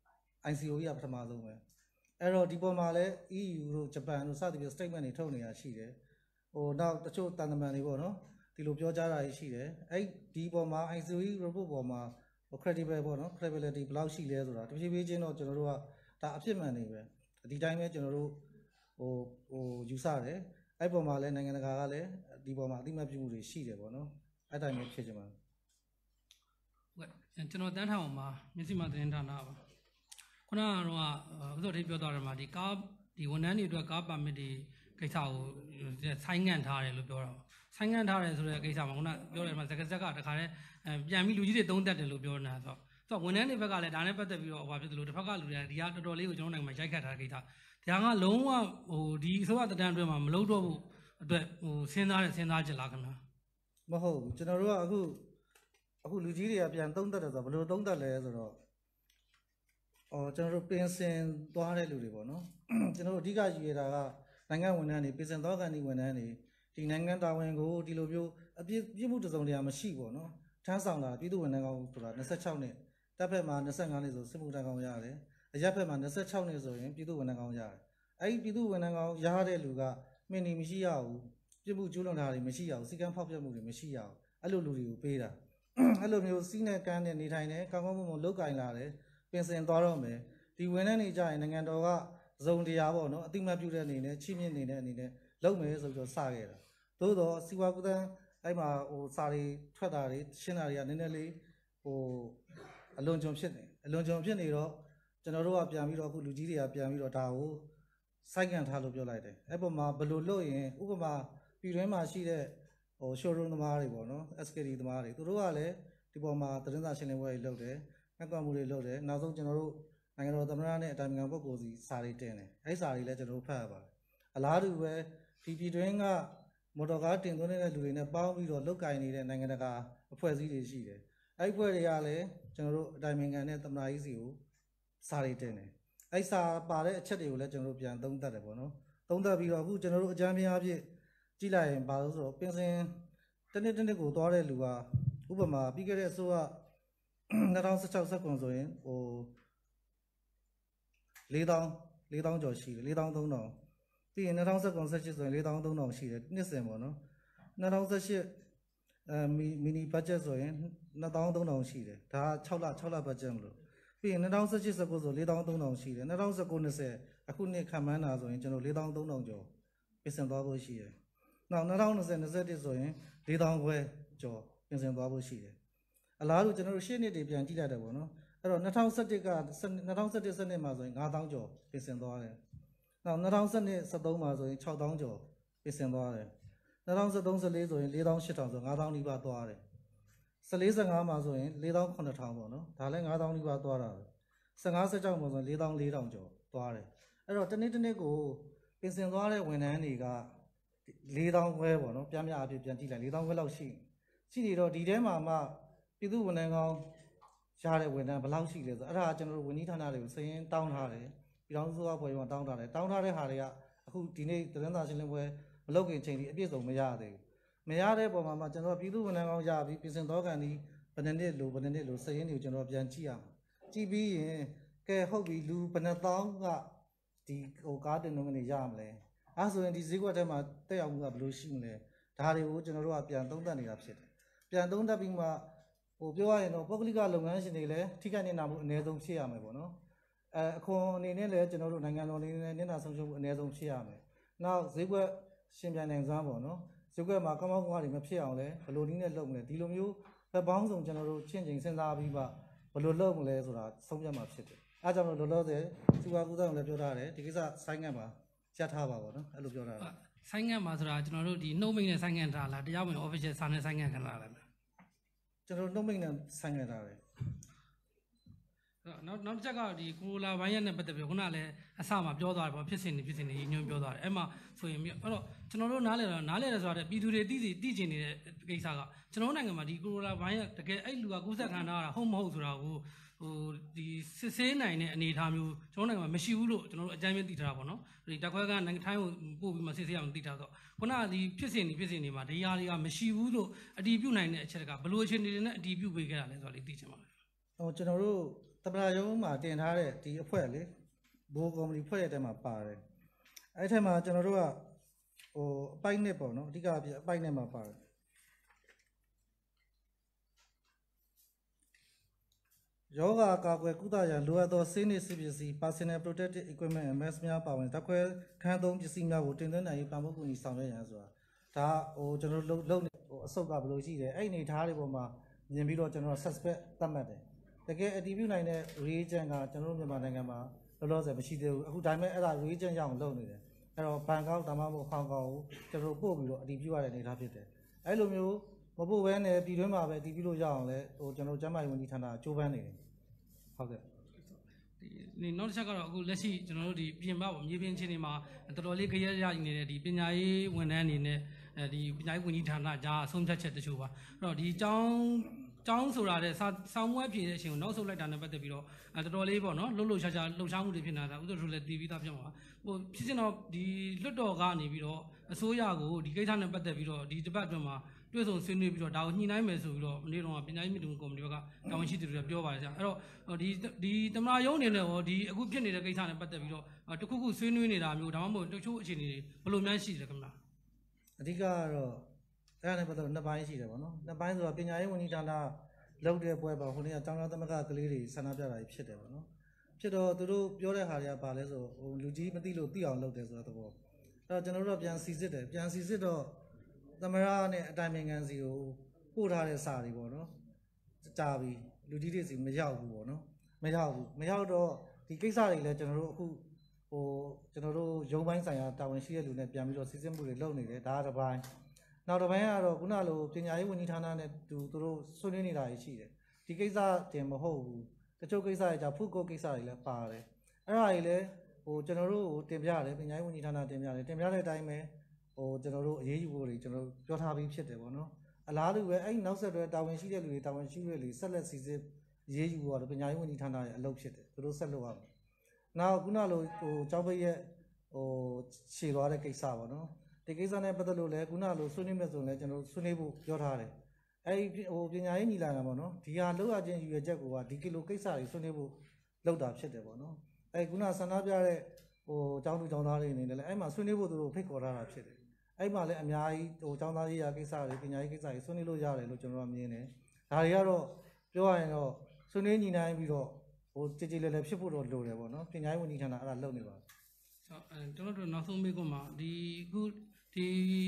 I C O E ကပထမဆုံးပဲအဲ့တော့ဒီပေါ်မှာလဲ E U တို့ဂျပန်တို့စသဖြင့် statement တွေထုတ်နေတာရှိတယ်ဟိုနောက်တချို့တန်တမန်တွေပေါ့နော်ဒီလိုပြောကြားတာရှိတယ်အဲ့ဒီပေါ်မှာ I C O E report ပေါ်မှာ credible ပေါ့နော် credibility ဘယ်လောက်ရှိလဲဆိုတာတဖြည်းဖြည်းချင်းတော့ကျွန်တော်တို့ကဒါအဖြစ်မှန်နေပဲဒီတိုင်းပဲကျွန်တော်တို့ဟိုဟိုယူဆတယ်အဲ့ပေါ်မှာလဲနိုင်ငံတကာကလည်းဒီပေါ်မှာအသိမှတ်ပြုမှုတွေရှိတယ်ပေါ့နော်အဲ့တိုင်းပဲဖြစ်ကြမှာဟုတ်ကဲ့ကျွန်တော်တန်းထောင်မှာမျက်စိမှသတင်းဌာနပါခုနကတော့ဥစ္စာတွေပြောသွားတယ်မှာဒီကားဒီဝန်ထမ်းတွေအတွက်ကားပါမစ်တွေကိစ္စကိုဆိုင်းငံ့ထားတယ်လို့ပြောတာဆိုင်းငံ့ထားတယ်ဆိုတဲ့ကိစ္စမှာခုနပြောတယ်မှာစကားစက်ကတခါတည်းပြန်ပြီးလူကြီးတွေသုံးသက်တယ်လို့ပြောနေတာဆိုတော့ဝန်ထမ်းတွေဘက်ကလည်းဒါနဲ့ပတ်သက်ပြီးတော့ဟိုဖြစ်တယ်လို့တစ်ဖက်ကလူတွေကဒီကတော်တော်လေးကိုကျွန်တော်နိုင်ငံမှာရိုက်ခတ်ထားတဲ့ကိစ္စဒါကလုံးဝဟိုဒီအစိုးရတန်းအတွင်းမှာမလုပ်တော့ဘူးအတွက်ဟိုစဉ်းစားတယ်စဉ်းစားကြလားခင်ဗျာမဟုတ်ဘူးကျွန်တော်တို့ကအခုအခုလူကြီးတွေကပြန်သုံးသက်တယ်ဆိုတော့ဘယ်လိုသုံးသက်လဲဆိုတော့အော်ကျွန်တော်တို့ပင်စင်သွားတဲ့လူတွေပေါ့နော်ကျွန်တော်တို့အဓိကယူရတာကနိုင်ငံဝန်ထမ်းတွေပင်စင်သွားကန်ဒီဝန်ထမ်းတွေဒီနိုင်ငံတာဝန်ကိုဒီလိုမျိုးအပြည့်ပြည့်မှုတစုံတရာမရှိပေါ့နော်ထမ်းဆောင်တာပြည်သူဝန်ထမ်းကောင်ဆိုတာ၂၆နှစ်တပ်ဖက်မှာ၂၅နှစ်ဆိုစစ်မှုထမ်းကောင်ရတယ်အရက်ဖက်မှာ၂၆နှစ်ဆိုရင်ပြည်သူဝန်ထမ်းကောင်ရတယ်အဲ့ဒီပြည်သူဝန်ထမ်းကောင်ရတဲ့လူကမင်းနေမရှိရဘူးပြည့်မှုကျူးလွန်တာတွေမရှိရဘူးစီကံဖောက်ပြမှုတွေမရှိရဘူးအဲ့လိုလူတွေကိုပေးတာအဲ့လိုမျိုးစီးနဲ့ကမ်းနဲ့နေထိုင်တယ်ကောင်းကောင်းမွန်မွန်လုပ်ကင်လာတယ်ပင်စင်သွားတော့မယ်ဒီဝန်ထမ်းတွေကြရင်နိုင်ငံတော်ကဇုံတရားပေါ့နော်အတိမတ်ပြုတဲ့အနေနဲ့ချိမြင့်နေတဲ့အနေနဲ့လုပ်မယ်ဆိုပြီးတော့စခဲ့တာသို့တော့စီဝါကူတန်းအဲ့မှာဟိုစာတွေထွက်တာတွေရှင်းတာတွေကနည်းနည်းလေးဟိုအလွန်ကျွံဖြစ်နေအလွန်ကျွံဖြစ်နေတော့ကျွန်တော်တို့ကပြန်ပြီးတော့အခုလူကြီးတွေကပြန်ပြီးတော့ဒါကိုစိုက်ကန်ထားလို့ပြောလိုက်တယ်အဲ့ပေါ်မှာဘယ်လိုလုပ်ရင်ဥပမာပြည်တွင်းမှာရှိတဲ့ဟို showroom သမားတွေပေါ့နော် S K D သမားတွေသူတို့ကလည်းဒီပေါ်မှာသတင်းစာရှင်းလင်းပွဲတွေလုပ်တယ်ငှက်ကွက်မှုတွေလုပ်တယ်နောက်ဆုံးကျွန်တော်တို့နိုင်ငံတော်သမ္မတနဲ့အတိုင်ပင်ခံပုဂ္ဂိုလ်စီစာတွေတင်တယ်အဲ့စာတွေလည်းကျွန်တော်တို့ဖတ်ရပါတယ်အလားတူပဲဒီပြည်တွင်းကမော်တော်ကားတင်သွင်းနေတဲ့လူတွေနဲ့ပေါင်းပြီးတော့လုတ်ကင်နေတဲ့နိုင်ငံတကာအဖွဲ့အစည်းတွေရှိတယ်အဲ့အဖွဲ့တွေကလည်းကျွန်တော်တို့အတိုင်ပင်ခံနဲ့သမ္မတကြီးစီကိုစာတွေတင်တယ်အဲ့စာပါတဲ့အချက်တွေကိုလည်းကျွန်တော်တို့ပြန်သုံးသပ်တယ်ပေါ့နော်သုံးသပ်ပြီးတော့အခုကျွန်တော်တို့အကြမ်းဖျင်းအဖြစ်ကြည့်လိုက်ရင်ဘာလို့ဆိုတော့ပင်စင်တနစ်တနစ်ကိုသွားတဲ့လူကဥပမာပြီးခဲ့တဲ့အစိုးရ၂၀၁၆ ၁၇ဆိုရင်ဟို၄တောင်း၄တောင်းကျော်ရှိတယ်၄တောင်း၃တောင်းပြီးရင်၂၀၁၇ ၁၈ဆိုရင်၄တောင်း၃တောင်းရှိတယ်နှစ်စဉ်ပေါ့နော်၂၀၁၈အဲမီနီဘတ်ဂျက်ဆိုရင်၂တောင်း၃တောင်းရှိတယ်ဒါက၆လ၆လဘတ်ဂျက်မလို့ပြီးရင်၂၀၁၈ ၁၉ဆို၄တောင်း၃တောင်းရှိတယ်၂၀၁၉ ၂၀အခုနှစ်ခံမှန်းတာဆိုရင်ကျွန်တော်၄တောင်း၃တောင်းကျော်ပြင်ဆင်သွားဖို့ရှိတယ်နောက်၂၀၂၀ ၂၁ဆိုရင်၄တောင်းခွဲကျော်ပြင်ဆင်သွားဖို့ရှိတယ်အလားတူကျွန်တော်တို့ရှေ့နှစ်တွေပြန်ကြည့်လိုက်တယ်ပေါ့နော်အဲ့တော့၂၀၁၁က၂၀၁၁စနစ်မှာဆိုရင်၅တောင်းကျော်ပြင်ဆင်သွားတယ်နောက်၂၀၁၂ ၁၃မှာဆိုရင်၆တောင်းကျော်ပြင်ဆင်သွားတယ်၂၀၁၃ ၁၄ဆိုရင်၄တောင်း၈ထောင်ဆို၅တောင်းနီးပါးသွားတယ်၁၄ ၁၅မှာဆိုရင်၄တောင်း၇ထောင်ပေါ့နော်ဒါလည်း၅တောင်းနီးပါးသွားတာပဲ၁၅ ၁၆မှာဆိုရင်၄တောင်း၄ထောင်ကျော်သွားတယ်အဲ့တော့တနေ့တနေ့ကိုပြင်ဆင်သွားတဲ့ဝန်ထမ်းတွေက၄တောင်းခွဲပေါ့နော်ပြန်ပြအဖြစ်ပြန်ကြည့်လိုက်၄တောင်းခွဲလောက်ရှိရှိနေတော့ဒီထဲမှာမှပြည်သူဝန်ထမ်းကောင်းရတဲ့ဝန်ထမ်းဘယ်လောက်ရှိလဲဆိုအဲ့ဒါကျွန်တော်တို့ဝန်ကြီးဌာနတွေကိုစရင်တောင်းထားတယ်ပြည်ထောင်စုအစိုးရဖွဲ့မှာတောင်းထားတယ်တောင်းထားတဲ့ဟာတွေကအခုဒီနေ့သတင်းစာရှင်းလင်းပွဲမလုပ်ခင်ချိန်ဒီအပြည့်စုံမရသေးဘူးမရတဲ့ပုံမှာမှကျွန်တော်ပြည်သူဝန်ထမ်းကောင်းရပြီးပြင်ဆင်တော့ကန်ဒီဘယ်နှစ်နှစ်လိုဘယ်နှစ်နှစ်လိုစရင်တွေကိုကျွန်တော်ပြန်ကြည့်ရမှာကြည့်ပြီးရင်ကဲဟုတ်ပြီလူဘယ်နှသောင်းကဒီဟိုကားတင်လုံးကနေရမလဲအဲဆိုရင်ဒီဈေးကွက်ထဲမှာတက်ရောက်မှုကဘယ်လိုရှိမလဲဒါတွေကိုကျွန်တော်တို့ကပြန်သုံးသပ်နေတာဖြစ်တယ်ပြန်သုံးသပ်ပြီးမှဟိုပြောရရင်တော့ပုဂ္ဂလိကလုပ်ငန်းရှင်တွေလည်းထိခိုက်နေတာမှုအနည်းဆုံးဖြစ်ရမယ်ပေါ့နော်အဲအခွန်အနေနဲ့လည်းကျွန်တော်တို့နိုင်ငံတော်အနေနဲ့မျက်နှာဆုံးရှုံးမှုအနည်းဆုံးဖြစ်ရမယ်နောက်ဈေးကွက်ရှင်ပြန်နိုင်စွမ်းပေါ့နော်ဈေးကွက်မှာကောင်းကောင်းကွာတွေမဖြစ်အောင်လဲဘယ်လိုနည်းနဲ့လုပ်မလဲဒီလိုမျိုးဘက်ပေါင်းစုံကျွန်တော်တို့ချင်းချင်းစဉ်းစားပြီးမှဘယ်လိုလုပ်မလဲဆိုတာဆုံးဖြတ်မှာဖြစ်တယ်အဲကြောင့်လို့လောလောဆယ်စီဝါကူးဆောင်လည်းပြောထားတယ်ဒီကိစ္စဆိုင်းငံ့ပါချက်ထားပါပေါ့နော်အဲ့လိုပြောထားတယ်ဆိုင်းငံ့မှာဆိုတာကျွန်တော်တို့ဒီနှုတ်မိတ်နဲ့ဆိုင်းငံ့ထားလားတရားဝင် official စာနဲ့ဆိုင်းငံ့ခံလာလားကျွန်တော်နှုတ်မိတ်နဲ့ဆိုင်းငံ့ထားတယ်နောက်နောက်တစ်ချက်ကဒီကိုရိုလာဗိုင်းရပ်နဲ့ပတ်သက်ပြီးခုနကလည်းအစမှာပြောသွားတယ်ပေါ့ဖြစ်စဉ်တွေဖြစ်စဉ်တွေညွှန်ပြောသွားတယ်အဲ့မှာဆိုရင်အဲ့တော့ကျွန်တော်တို့နားလဲတော့နားလဲတယ်ဆိုတာပြည်သူတွေသိစီသိကျင်နေတဲ့ကိစ္စကကျွန်တော်နိုင်ငံမှာဒီကိုရိုလာဗိုင်းရပ်တကယ်အဲ့လူကကူးစက်ခံထားတာဟုတ်မဟုတ်ဆိုတာကိုဟိုဒီစစ်ဆေးနိုင်တဲ့အနေအထားမျိုးကျွန်တော်နိုင်ငံမှာမရှိဘူးလို့ကျွန်တော်တို့အကြမ်းဖျင်းသိထားတာပေါ့နော်ဒီတက်ခွဲကနိုင်ငံထိုင်းကိုပို့ပြီးမှစစ်ဆေးအောင်သိထားတော့ခုနကဒီဖြစ်စဉ်ဒီဖြစ်စဉ်တွေမှာဒီຢာတွေကမရှိဘူးလို့အတည်ပြုနိုင်တဲ့အချက်ကဘယ်လိုအခြေအနေတွေနဲ့အတည်ပြုပေးခဲ့တာလဲဆိုတော့လေသိချင်ပါတယ်ဟိုကျွန်တော်တို့တပလာရုံးမှာတင်ထားတဲ့ဒီအဖွဲ့လေဘိုးကော်မတီဖွဲ့ရတဲ့မှာပါတယ်အဲ့ထက်မှာကျွန်တော်တို့ကဟိုအပိုက်နဲ့ပေါ့နော်အဓိကအပြအပိုက်နဲ့မှာပါတယ်ယောဂကာကွယ်ကုသရန်လိုအပ်သောဆေးနှင့်ဆေးပစ္စည်း personal protective equipment and mask များပါဝင်တက်ခွဲခန်းသုံးပစ္စည်းများကိုတင်သွင်းနိုင်ရေးပံ့ပိုးကူညီဆောင်ရွက်ရန်ဆိုတာဒါဟိုကျွန်တော်တို့လုံဟိုအစုပ်ကဘယ်လိုရှိတယ်အဲ့အနေထားတွေပေါ်မှာမြင်ပြီးတော့ကျွန်တော် suspect သတ်မှတ်တယ်တကယ်အတည်ပြုနိုင်တဲ့ reagent ကကျွန်တော်တို့မြန်မာနိုင်ငံမှာလောလောဆယ်မရှိသေးဘူးအခုဒါပေမဲ့အဲ့ဒါ reagent ရအောင်လုပ်နေတယ်အဲ့တော့ဘန်ကောက်ဒါမှမဟုတ်ဟောင်ကောင်ကိုကျွန်တော်တို့ပို့ပြီးတော့အတည်ပြုရတဲ့အနေအထားဖြစ်တယ်အဲ့လိုမျိုးမပို့ဘဲနဲ့ပြည်တွင်းမှာပဲအတည်ပြုလို့ရအောင်လဲဟိုကျွန်တော်ကျန်းမာရေးဝန်ကြီးဌာနကြိုးပမ်းနေတယ်ဟုတ်ကဲ့ဒီနောက်တစ်ချက်ကတော့အခုလက်ရှိကျွန်တော်တို့ဒီပြင်ပပေါ့မြေပြင်ချင်းတွေမှာတော်တော်လေးကြရရနေတဲ့ဒီပညာရေးဝန်ထမ်းအနေနဲ့အဲဒီပညာရေးဝန်ကြီးဌာနကြားအဆုံးဖြတ်ချက်တချို့ပါအဲ့တော့ဒီကျောင်းကျောင်းဆိုတာတဲ့ဆောင်းမွဲပြည်တဲ့အချိန်ကိုနောက်ဆုတ်လိုက်တာနဲ့ပတ်သက်ပြီးတော့တော်တော်လေးပေါ့နော်လှုပ်လှုပ်ရှားရှားလှုပ်ရှားမှုတွေဖြစ်နေတာဥစ္စာတို့လည်းတည်ပြီးသားပြောမှာဟိုဖြစ်စင်တော့ဒီလွတ်တော်ကနေပြီးတော့အစိုးရကိုဒီကိစ္စနဲ့ပတ်သက်ပြီးတော့ဒီတပတ်အတွင်းမှာတွေ့ဆုံဆွေးနွေးပြီးတော့ဒါကိုညှိနှိုင်းမယ်ဆိုပြီးတော့မနေ့တော့ပညာရေးမြင့်တင်ကော်မတီဘက်ကတာဝန်ရှိသူတွေပြောပါတယ်ဆရာအဲ့တော့ဒီဒီတမနာရုံးအနေနဲ့ရောဒီအခုဖြစ်နေတဲ့ကိစ္စနဲ့ပတ်သက်ပြီးတော့တခုခုဆွေးနွေးနေတာမျိုးဒါမှမဟုတ်တချို့အခြေအနေတွေဘယ်လိုများရှိလဲခင်ဗျာအဓိကကတော့အဲ့ဒါနဲ့ပတ်သက်နှစ်ပိုင်းရှိတယ်ပေါ့နော်နှစ်ပိုင်းဆိုတော့ပညာရေးဝန်ကြီးဌာနလောက်တဲ့ပွဲပါဟိုနေ့ကကျောင်းသားသမဂ္ဂကလေးတွေဆန္ဒပြတာကြီးဖြစ်တယ်ပေါ့နော်ဖြစ်တော့သူတို့ပြောတဲ့ဟာတွေကဘာလဲဆိုဟိုလူကြီးမသိလို့သိအောင်လုပ်တယ်ဆိုတဲ့သဘောအဲ့တော့ကျွန်တော်တို့ကပြန်စီစစ်တယ်ပြန်စီစစ်တော့သမရနဲ့အတိုင်ပင်ခံစီကိုပို့ထားတဲ့စာတွေပေါ့နော်ကြာပြီလူကြီးတွေစီမရောက်ဘူးပေါ့နော်မရောက်ဘူးမရောက်တော့ဒီကိစ္စတွေလည်းကျွန်တော်တို့အခုဟိုကျွန်တော်တို့ရုံးပိုင်းဆိုင်ရာတာဝန်ရှိတဲ့လူနဲ့ပြန်ပြီးတော့စီစစ်မှုတွေလုပ်နေတယ်ဒါကတစ်ပိုင်းနောက်တစ်ပိုင်းကတော့ခုနလိုပညာရေးဝန်ကြီးဌာနနဲ့သူတို့ဆွေးနွေးနေတာရှိတယ်ဒီကိစ္စတင်မဟုတ်ဘူးတချို့ကိစ္စတွေじゃဖုတ်ကိုကိစ္စတွေလည်းပါတယ်အဲ့ဒါကြီးလည်းဟိုကျွန်တော်တို့တင်ပြရတယ်ပညာရေးဝန်ကြီးဌာနတင်ပြတယ်တင်ပြတဲ့အတိုင်းပဲဟိုကျွန်တော်တို့အရေးယူဖို့တွေကျွန်တော်ပြောထားပြီးဖြစ်တယ်ပေါ့နော်အလားတူပဲအဲ့နောက်ဆက်တွဲတာဝန်ရှိတဲ့လူတွေတာဝန်ရှိတဲ့လူဆက်လက်စီစစ်ရေးယူတော့ပညာရေးဝန်ကြီးဌာနရဲ့အလုပ်ဖြစ်တယ်သူတို့ဆက်လုပ်ရမယ်နောက်ခုနလိုဟိုကျောင်းပိတ်ရဲ့ဟိုခြေသွားတဲ့ကိစ္စပေါ့နော်ဒီကိစ္စနဲ့ပတ်သက်လို့လည်းခုနလိုဆွေးနွေးမယ်ဆိုရင်လည်းကျွန်တော်ဆွေးနွေးဖို့ပြောထားတယ်အဲ့ဒီဟိုပညာရေးညီလာခံပေါ့နော်ဒီဟာလောက်ရခြင်းယူရချက်ကိုကဒီကီလိုကိစ္စတွေဆွေးနွေးဖို့လောက်တာဖြစ်တယ်ပေါ့နော်အဲ့ခုနဆန္ဒပြတဲ့ဟိုကျောင်းသူကျောင်းသားတွေအနေနဲ့လည်းအဲ့မှာဆွေးနွေးဖို့သူတို့ဖိတ်ခေါ်ထားတာဖြစ်တယ်အဲ့မှာလည်းအများကြီးဟိုကျောင်းသားရေးရာကိစ္စတွေပညာရေးကိစ္စတွေဆွေးနွေးလို့ရတယ်လို့ကျွန်တော်ကမြင်တယ်ဒါတွေကတော့ပြောရရင်တော့ဆွေးနွေးညီနိုင်ပြီးတော့ဟိုကြည်ကြည်လည်းလည်းဖြစ်ဖို့တော့လိုတယ်ပေါ့နော်ပညာရေးဝန်ကြီးဌာနအဲ့ဒါလုပ်နေပါကျွန်တော်တို့နောက်ဆုံးမေးခွန်းမှာဒီခုဒီ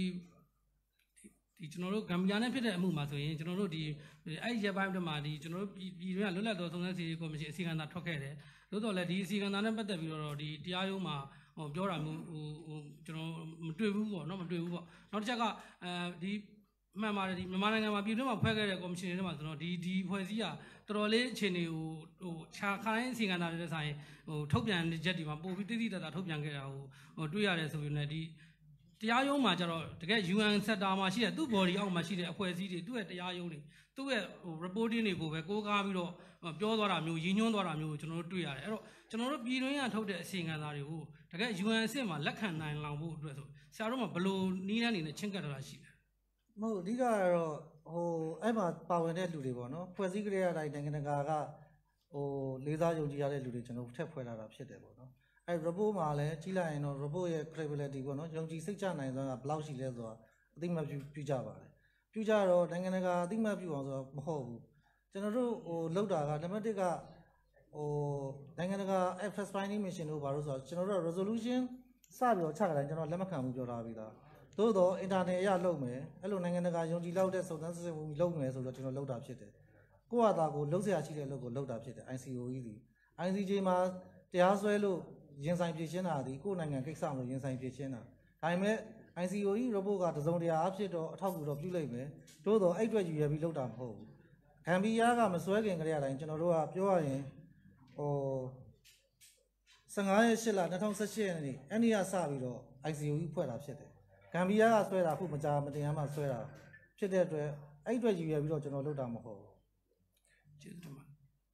ဒီကျွန်တော်တို့ဂမ်ဘီယာနဲ့ဖြစ်တဲ့အမှုမှာဆိုရင်ကျွန်တော်တို့ဒီအဲ့ဒီရက်ပိုင်းတည်းမှာဒီကျွန်တော်တို့ပြည်တွင်းကလွတ်လပ်သောစုံစမ်းစစ်ဆေးရေးကော်မရှင်အစည်းအဝေးထွက်ခဲ့တယ်။သို့တော်လည်းဒီအစည်းအဝေးနဲ့ပတ်သက်ပြီးတော့ဒီတရားရုံးမှာဟိုပြောတာမျိုးဟိုဟိုကျွန်တော်မတွေ့ဘူးပေါ့နော်မတွေ့ဘူးပေါ့။နောက်တစ်ချက်ကအဲဒီမှန်ပါတယ်ဒီမြန်မာနိုင်ငံမှာပြည်တွင်းမှာဖွဲ့ခဲ့တဲ့ကော်မရှင်တွေမှာဆိုတော့ဒီဒီဖွဲ့စည်းကတော်တော်လေးအခြေအနေဟိုဟိုခြားခိုင်းအစည်းအဝေးတွေဆိုင်ဟိုထုတ်ပြန်ချက်တွေမှာပို့ပြီးတိတိတတ်တာထုတ်ပြန်ခဲ့တာဟိုဟိုတွေ့ရတယ်ဆိုပြီးတော့ဒီတရားရုံးမှာကျတော့တကယ် ယူ အန် sector မှာရှိတဲ့သူ့ body အောက်မှာရှိတဲ့အဖွဲ့အစည်းတွေသူ့ရဲ့တရားရုံးတွေသူ့ရဲ့ဟို reporting တွေကိုပဲကိုးကားပြီးတော့ပြောသွားတာမျိုးရည်ညွှန်းသွားတာမျိုးကိုကျွန်တော်တို့တွေ့ရတယ်အဲ့တော့ကျွန်တော်တို့ပြည်တွင်းကထုတ်တဲ့အစီအံခံစာတွေကိုတကယ် ယူ အန် အဆင့်မှာလက်ခံနိုင်လောင်ဖို့အတွက်ဆိုဆရာတို့မှာဘယ်လိုနည်းလမ်းတွေနဲ့ချင်းကပ်ထားတာရှိလဲမဟုတ်အဓိကကတော့ဟိုအဲ့မှာပါဝင်တဲ့လူတွေပေါ့နော်ဖွဲ့စည်းကြရတဲ့နိုင်ငံတကာကဟိုလေးစားယုံကြည်ရတဲ့လူတွေကျွန်တော်ထက်ဖွဲ့လာတာဖြစ်တယ်ပေါ့နော်အဲ့ report မှာလည်းကြီးလိုက်ရင်တော့ report ရဲ့ credibility ပေါ့နော်ယုံကြည်စိတ်ချနိုင်စွမ်းကဘယ်လောက်ရှိလဲဆိုတာအသိမှတ်ပြုပြုကြပါတယ်ပြုကြတော့နိုင်ငံတကာအသိမှတ်ပြုအောင်ဆိုတော့မဟုတ်ဘူးကျွန်တော်တို့ဟိုလောက်တာကနံပါတ်တစ်ကဟိုနိုင်ငံတကာ fact finding mission တို့ဘာလို့ဆိုတော့ကျွန်တော်တို့ resolution စပြီးတော့ချကြတယ်ကျွန်တော်လက်မခံဘူးပြောထားပြီးသားသို့တော့ internet အရလုပ်မယ်အဲ့လိုနိုင်ငံတကာယုံကြည်လောက်တဲ့စုံစမ်းစစ်ဆေးမှုလုပ်မယ်ဆိုတော့ကျွန်တော်လုပ်တာဖြစ်တယ်ကိုယ့်ဟာသာကိုလှုပ်ရှားရှိတဲ့အလုပ်ကိုလုပ်တာဖြစ်တယ် I C O E ဒီ I C J မှာတရားစွဲလို့ရင်ဆိုင်ဖြစ်ရှင်းတာဒီကိုယ့်နိုင်ငံကိစ္စမလို့ရင်ဆိုင်ဖြစ်ရှင်းတာဒါပေမဲ့ I C O E report ကတစုံတရာအဖြစ်တော့အထောက်အကူတော့ပြုလိုက်မယ်သို့တော့အဲ့အတွက်ယူရပြီးလုပ်တာမဟုတ်ဘူးဂမ်ဘီယာကမစွဲခင်ကလေးအတိုင်းကျွန်တော်တို့ကပြောရရင်ဟိုဆယ်ငါးရက်ရှစ်လ၂၀၁၈ရက်နေ့အဲ့ဒီကစပြီးတော့ I C O E ဖွဲ့တာဖြစ်တယ်ဂမ်ဘီယာကဆွဲတာခုမကြာမတင်ရမှဆွဲတာဖြစ်တဲ့အတွက်အဲ့အတွက်ယူရပြီးတော့ကျွန်တော်လုပ်တာမဟုတ်ဘူးကျေးဇူးတင်ပါ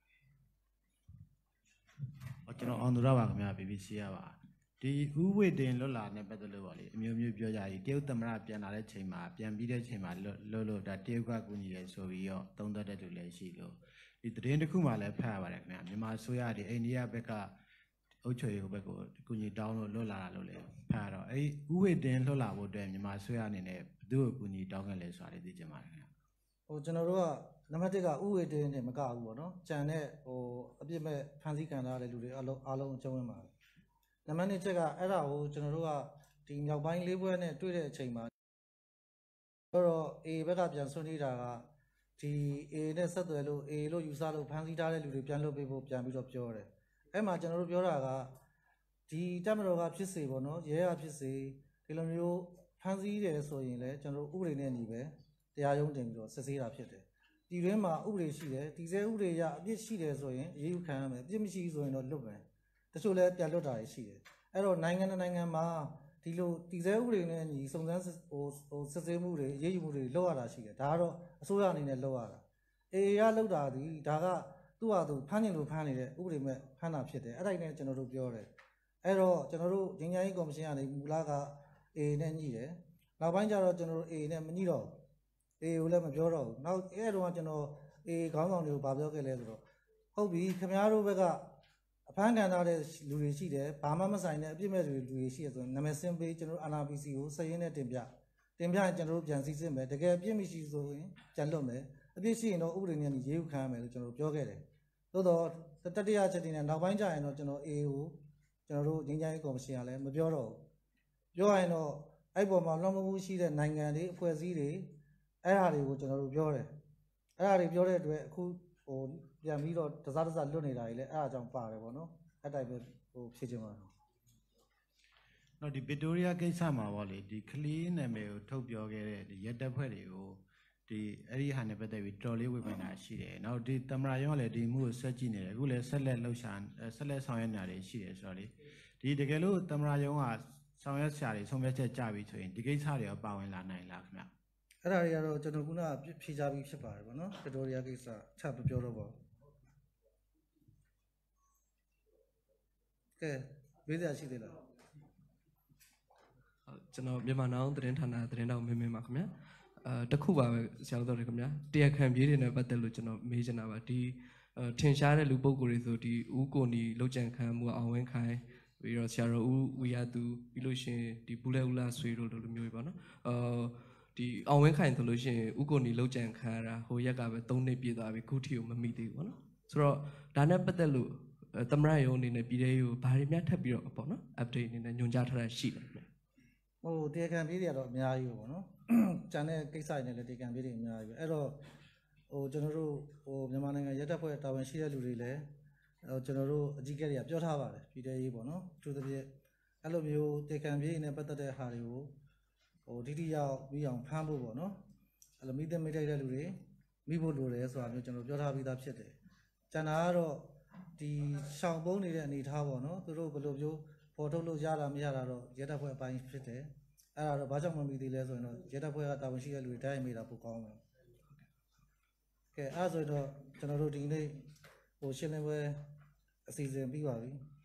ကျွန်တော်အောင်သူရပါခင်ဗျာ B B C ရပါဒီဥဝိတင်လွတ်လာနဲ့ပတ်သက်လို့ပါလေအမျိုးမျိုးပြောကြရည်တရုတ်သမ္မတပြန်လာတဲ့ချိန်မှာပြန်ပြီးတဲ့ချိန်မှာလွတ်လို့ဒါတရုတ်ကကူညီတယ်ဆိုပြီးတော့သုံးသပ်တဲ့လူလည်းရှိလို့ဒီသတင်းတစ်ခုမှလည်းဖတ်ရပါတယ်ခင်ဗျာမြန်မာဆိုရဒီအိန္ဒိယဘက်ကအုပ်ချုပ်ရေးဘက်ကိုကူညီတောင်းလို့လွတ်လာတာလို့လည်းဖတ်ရတော့အဲ့ဥဝိတင်လွတ်လာဖို့အတွက်မြန်မာဆိုရအနေနဲ့ဘယ်သူ့ကိုကူညီတောင်းခဲ့လဲဆိုတာလေးသိချင်ပါတယ်ခင်ဗျာဟိုကျွန်တော်တို့ကနံပါတ်တစ်ကဥဝေတင်းနဲ့မကဘူးပေါ့နော်ကြံတဲ့ဟိုအပြစ်မဲ့ဖန်ဆီးခံရတဲ့လူတွေအလုံးအလုံးအကျုံးဝင်ပါတယ်နံပါတ်နှစ်ချက်ကအဲ့ဒါကိုကျွန်တော်တို့ကဒီမြောက်ပိုင်းလေးဘွဲနဲ့တွေ့တဲ့အချိန်မှာတော့ A ဘက်ကပြန်ဆွနေတာကဒီ A နဲ့ဆက်သွယ်လို့ A လို့ယူဆလို့ဖန်ဆီးထားတဲ့လူတွေပြန်လုပ်ပေးဖို့ပြန်ပြီးတော့ပြောတယ်အဲ့မှာကျွန်တော်တို့ပြောတာကဒီတက်မတော်ကဖြစ်စေပေါ့နော်ရဲရဖြစ်စေဒီလိုမျိုးဖန်ဆီးတယ်ဆိုရင်လည်းကျွန်တော်တို့ဥပဒေနဲ့ညီပဲတရားရုံးတင်ပြီးတော့စစ်ဆေးတာဖြစ်တယ်ဒီတွင်းမှာဥပဒေရှိတယ်ဒီစဲဥပဒေရအပြစ်ရှိတယ်ဆိုရင်အရေးယူခံရမယ်အပြစ်မရှိဘူးဆိုရင်တော့လွတ်မယ်တချို့လည်းပြန်လွတ်တာရှိတယ်အဲ့တော့နိုင်ငံနိုင်ငံမှာဒီလိုဒီစဲဥပဒေနဲ့ညီစုံစမ်းဟိုဟိုစစ်ဆေးမှုတွေအရေးယူမှုတွေလုပ်ရတာရှိတယ်ဒါကတော့အစိုးရအနေနဲ့လုပ်ရတာအေအေရလုပ်တာဒီဒါကသူ့ဟာသူဖမ်းနေလို့ဖမ်းနေတဲ့ဥပဒေမဲ့ဖမ်းတာဖြစ်တယ်အဲ့ဒါနဲ့ကျွန်တော်တို့ပြောတယ်အဲ့တော့ကျွန်တော်တို့ငြိမ်းချမ်းရေးကော်မရှင်ကနေမူလကအေအေနဲ့ညှိတယ်နောက်ပိုင်းကျတော့ကျွန်တော်တို့အေအေနဲ့မညှိတော့အေကိုလည်းမပြောတော့ဘူးနောက်အဲ့တော့ကျွန်တော်အေခေါင်းဆောင်တွေကိုဗာပြောခဲ့လဲဆိုတော့ဟုတ်ပြီခင်ဗျားတို့ဘက်ကအဖမ်းခံထားတဲ့လူတွေရှိတယ်ဘာမှမဆိုင်တဲ့အပြစ်မဲ့လူတွေရှိရဆိုရင်နာမည်စင်းပေးကျွန်တော် N R P C ကိုစရင်းနဲ့တင်ပြတင်ပြရင်ကျွန်တော်တို့ပြန်စီစစ်မယ်တကယ်အပြစ်မရှိဆိုရင်ပြန်လွတ်မယ်အပြစ်ရှိရင်တော့ဥပဒေနဲ့ရေးယူခံရမယ်လို့ကျွန်တော်ပြောခဲ့တယ်သို့တော့တတိယချက်တင်နဲ့နောက်ပိုင်းကျရင်တော့ကျွန်တော်အေကိုကျွန်တော်တို့ငြိမ်းချမ်းရေးကော်မရှင်ကလည်းမပြောတော့ဘူးပြောရင်တော့အဲ့ပေါ်မှာလွန်မှုရှိတဲ့နိုင်ငံတွေအဖွဲ့အစည်းတွေအဲ့ဟာတွေကိုကျွန်တော်တို့ပြောတယ်အဲ့ဟာတွေပြောတဲ့အတွက်အခုဟိုပြန်ပြီးတော့တစားတစားလွတ်နေတာကြီးလဲအဲ့အကြောင်းပါတယ်ပေါ့နော်အဲ့တိုင်းပဲဟိုဖြည့်ချင်ပါတော့ဟတော့ဒီဗစ်တိုးရီးယားကိစ္စမှာပေါ့လေဒီကလေးနာမည်ကိုထုတ်ပြောခဲ့တဲ့ဒီရက်တပ်ဖွဲ့တွေကိုဒီအဲ့ဒီဟာနဲ့ပတ်သက်ပြီးတော်လေးဝေဖန်တာရှိတယ်။နောက်ဒီတမရရောကလည်းဒီမှုကိုဆက်ကြည့်နေတယ်အခုလည်းဆက်လက်လှုပ်ရှားဆက်လက်ဆောင်ရွက်နေတာတွေရှိတယ်ဆိုတော့လေဒီတကယ်လို့တမရရောကဆောင်ရွက်ဆရာတွေဆုံးဖြတ်ချက်ကြပြီဆိုရင်ဒီကိစ္စတွေရောပါဝင်လာနိုင်လားခင်ဗျ။အဲ့ဒါတွေကတော့ကျွန်တော်ခုနကဖြေချပြီးဖြစ်ပါတယ်ဗောနော်ဗစ်တိုးရီးယားကိစ္စချမပြောတော့ပါဘူးကဲမေးစရာရှိသေးလားကျွန်တော်မြန်မာနောင်သတင်းဌာနသတင်းတောက်မင်းမင်းပါခင်ဗျာအဲတခုပါပဲဆရာတော်တွေခင်ဗျာတရားခံပြေးတွေနဲ့ပတ်သက်လို့ကျွန်တော်မေးချင်တာပါဒီထင်ရှားတဲ့လူပုဂ္ဂိုလ်တွေဆိုဒီဦးကိုနီလောက်ကြံခံမှုအောင်ဝင်းခိုင်ပြီးတော့ဆရာတော်ဦးဝီရသူပြီးလို့ရှိရင်ဒီဘူးလဲဦးလာဆွေတို့လိုမျိုးပေါ့နော်အာဒီအောင်ဝင်းခိုင်ဆိုလို့ရှိရင်ဦးကိုနီလောက်ကြံခံရတာဟိုရက်ကပဲ၃နှစ်ပြည့်သွားပြီခုထိကိုမမိသေးဘူးပေါ့နော်ဆိုတော့ဒါနဲ့ပတ်သက်လို့သမရယုံအနေနဲ့ပြည်သေးကိုဘာတွေများထပ်ပြီးတော့ပေါ့နော် update အနေနဲ့ညွှန်ကြားထားတာရှိတယ်ခင်ဗျဟိုတရားခံပြေးတွေကတော့အများကြီးပဲပေါ့နော်ကျန်တဲ့ကိစ္စတွေနဲ့လည်းတရားခံပြေးတွေအများကြီးပဲအဲ့တော့ဟိုကျွန်တော်တို့ဟိုမြန်မာနိုင်ငံရဲတပ်ဖွဲ့တာဝန်ရှိတဲ့လူတွေလည်းဟိုကျွန်တော်တို့အကြီးအကဲတွေကပြောထားပါတယ်ပြည်သေးရေးပေါ့နော်သူတို့ပြည့်အဲ့လိုမျိုးတရားခံပြေးတွေနဲ့ပတ်သက်တဲ့ဟာတွေကိုဟိုတိတိကျပြီးအောင်ဖမ်းဖို့ပေါ့နော်အဲ့လိုမိသက်မိထိုက်တဲ့လူတွေမိဖို့လိုတယ်ဆိုတာမျိုးကျွန်တော်ပြောထားပြီးသားဖြစ်တယ်ကျန်တာကတော့ဒီရှောင်ပုံးနေတဲ့အနေအထားပေါ့နော်သူတို့ဘယ်လိုမျိုးပေါ်ထုတ်လို့ရတာမရတာတော့ရဲတပ်ဖွဲ့အပိုင်းဖြစ်တယ်အဲ့ဒါတော့ဘာကြောင့်မမိသေးလဲဆိုရင်တော့ရဲတပ်ဖွဲ့ကတာဝန်ရှိတဲ့လူတွေတိုင်းမိတာပိုကောင်းတယ်ကဲအဲ့ဆိုတော့ကျွန်တော်တို့ဒီနေ့ဟိုရှင်းလင်းပွဲအစီအစဉ်ပြီးပါပြီ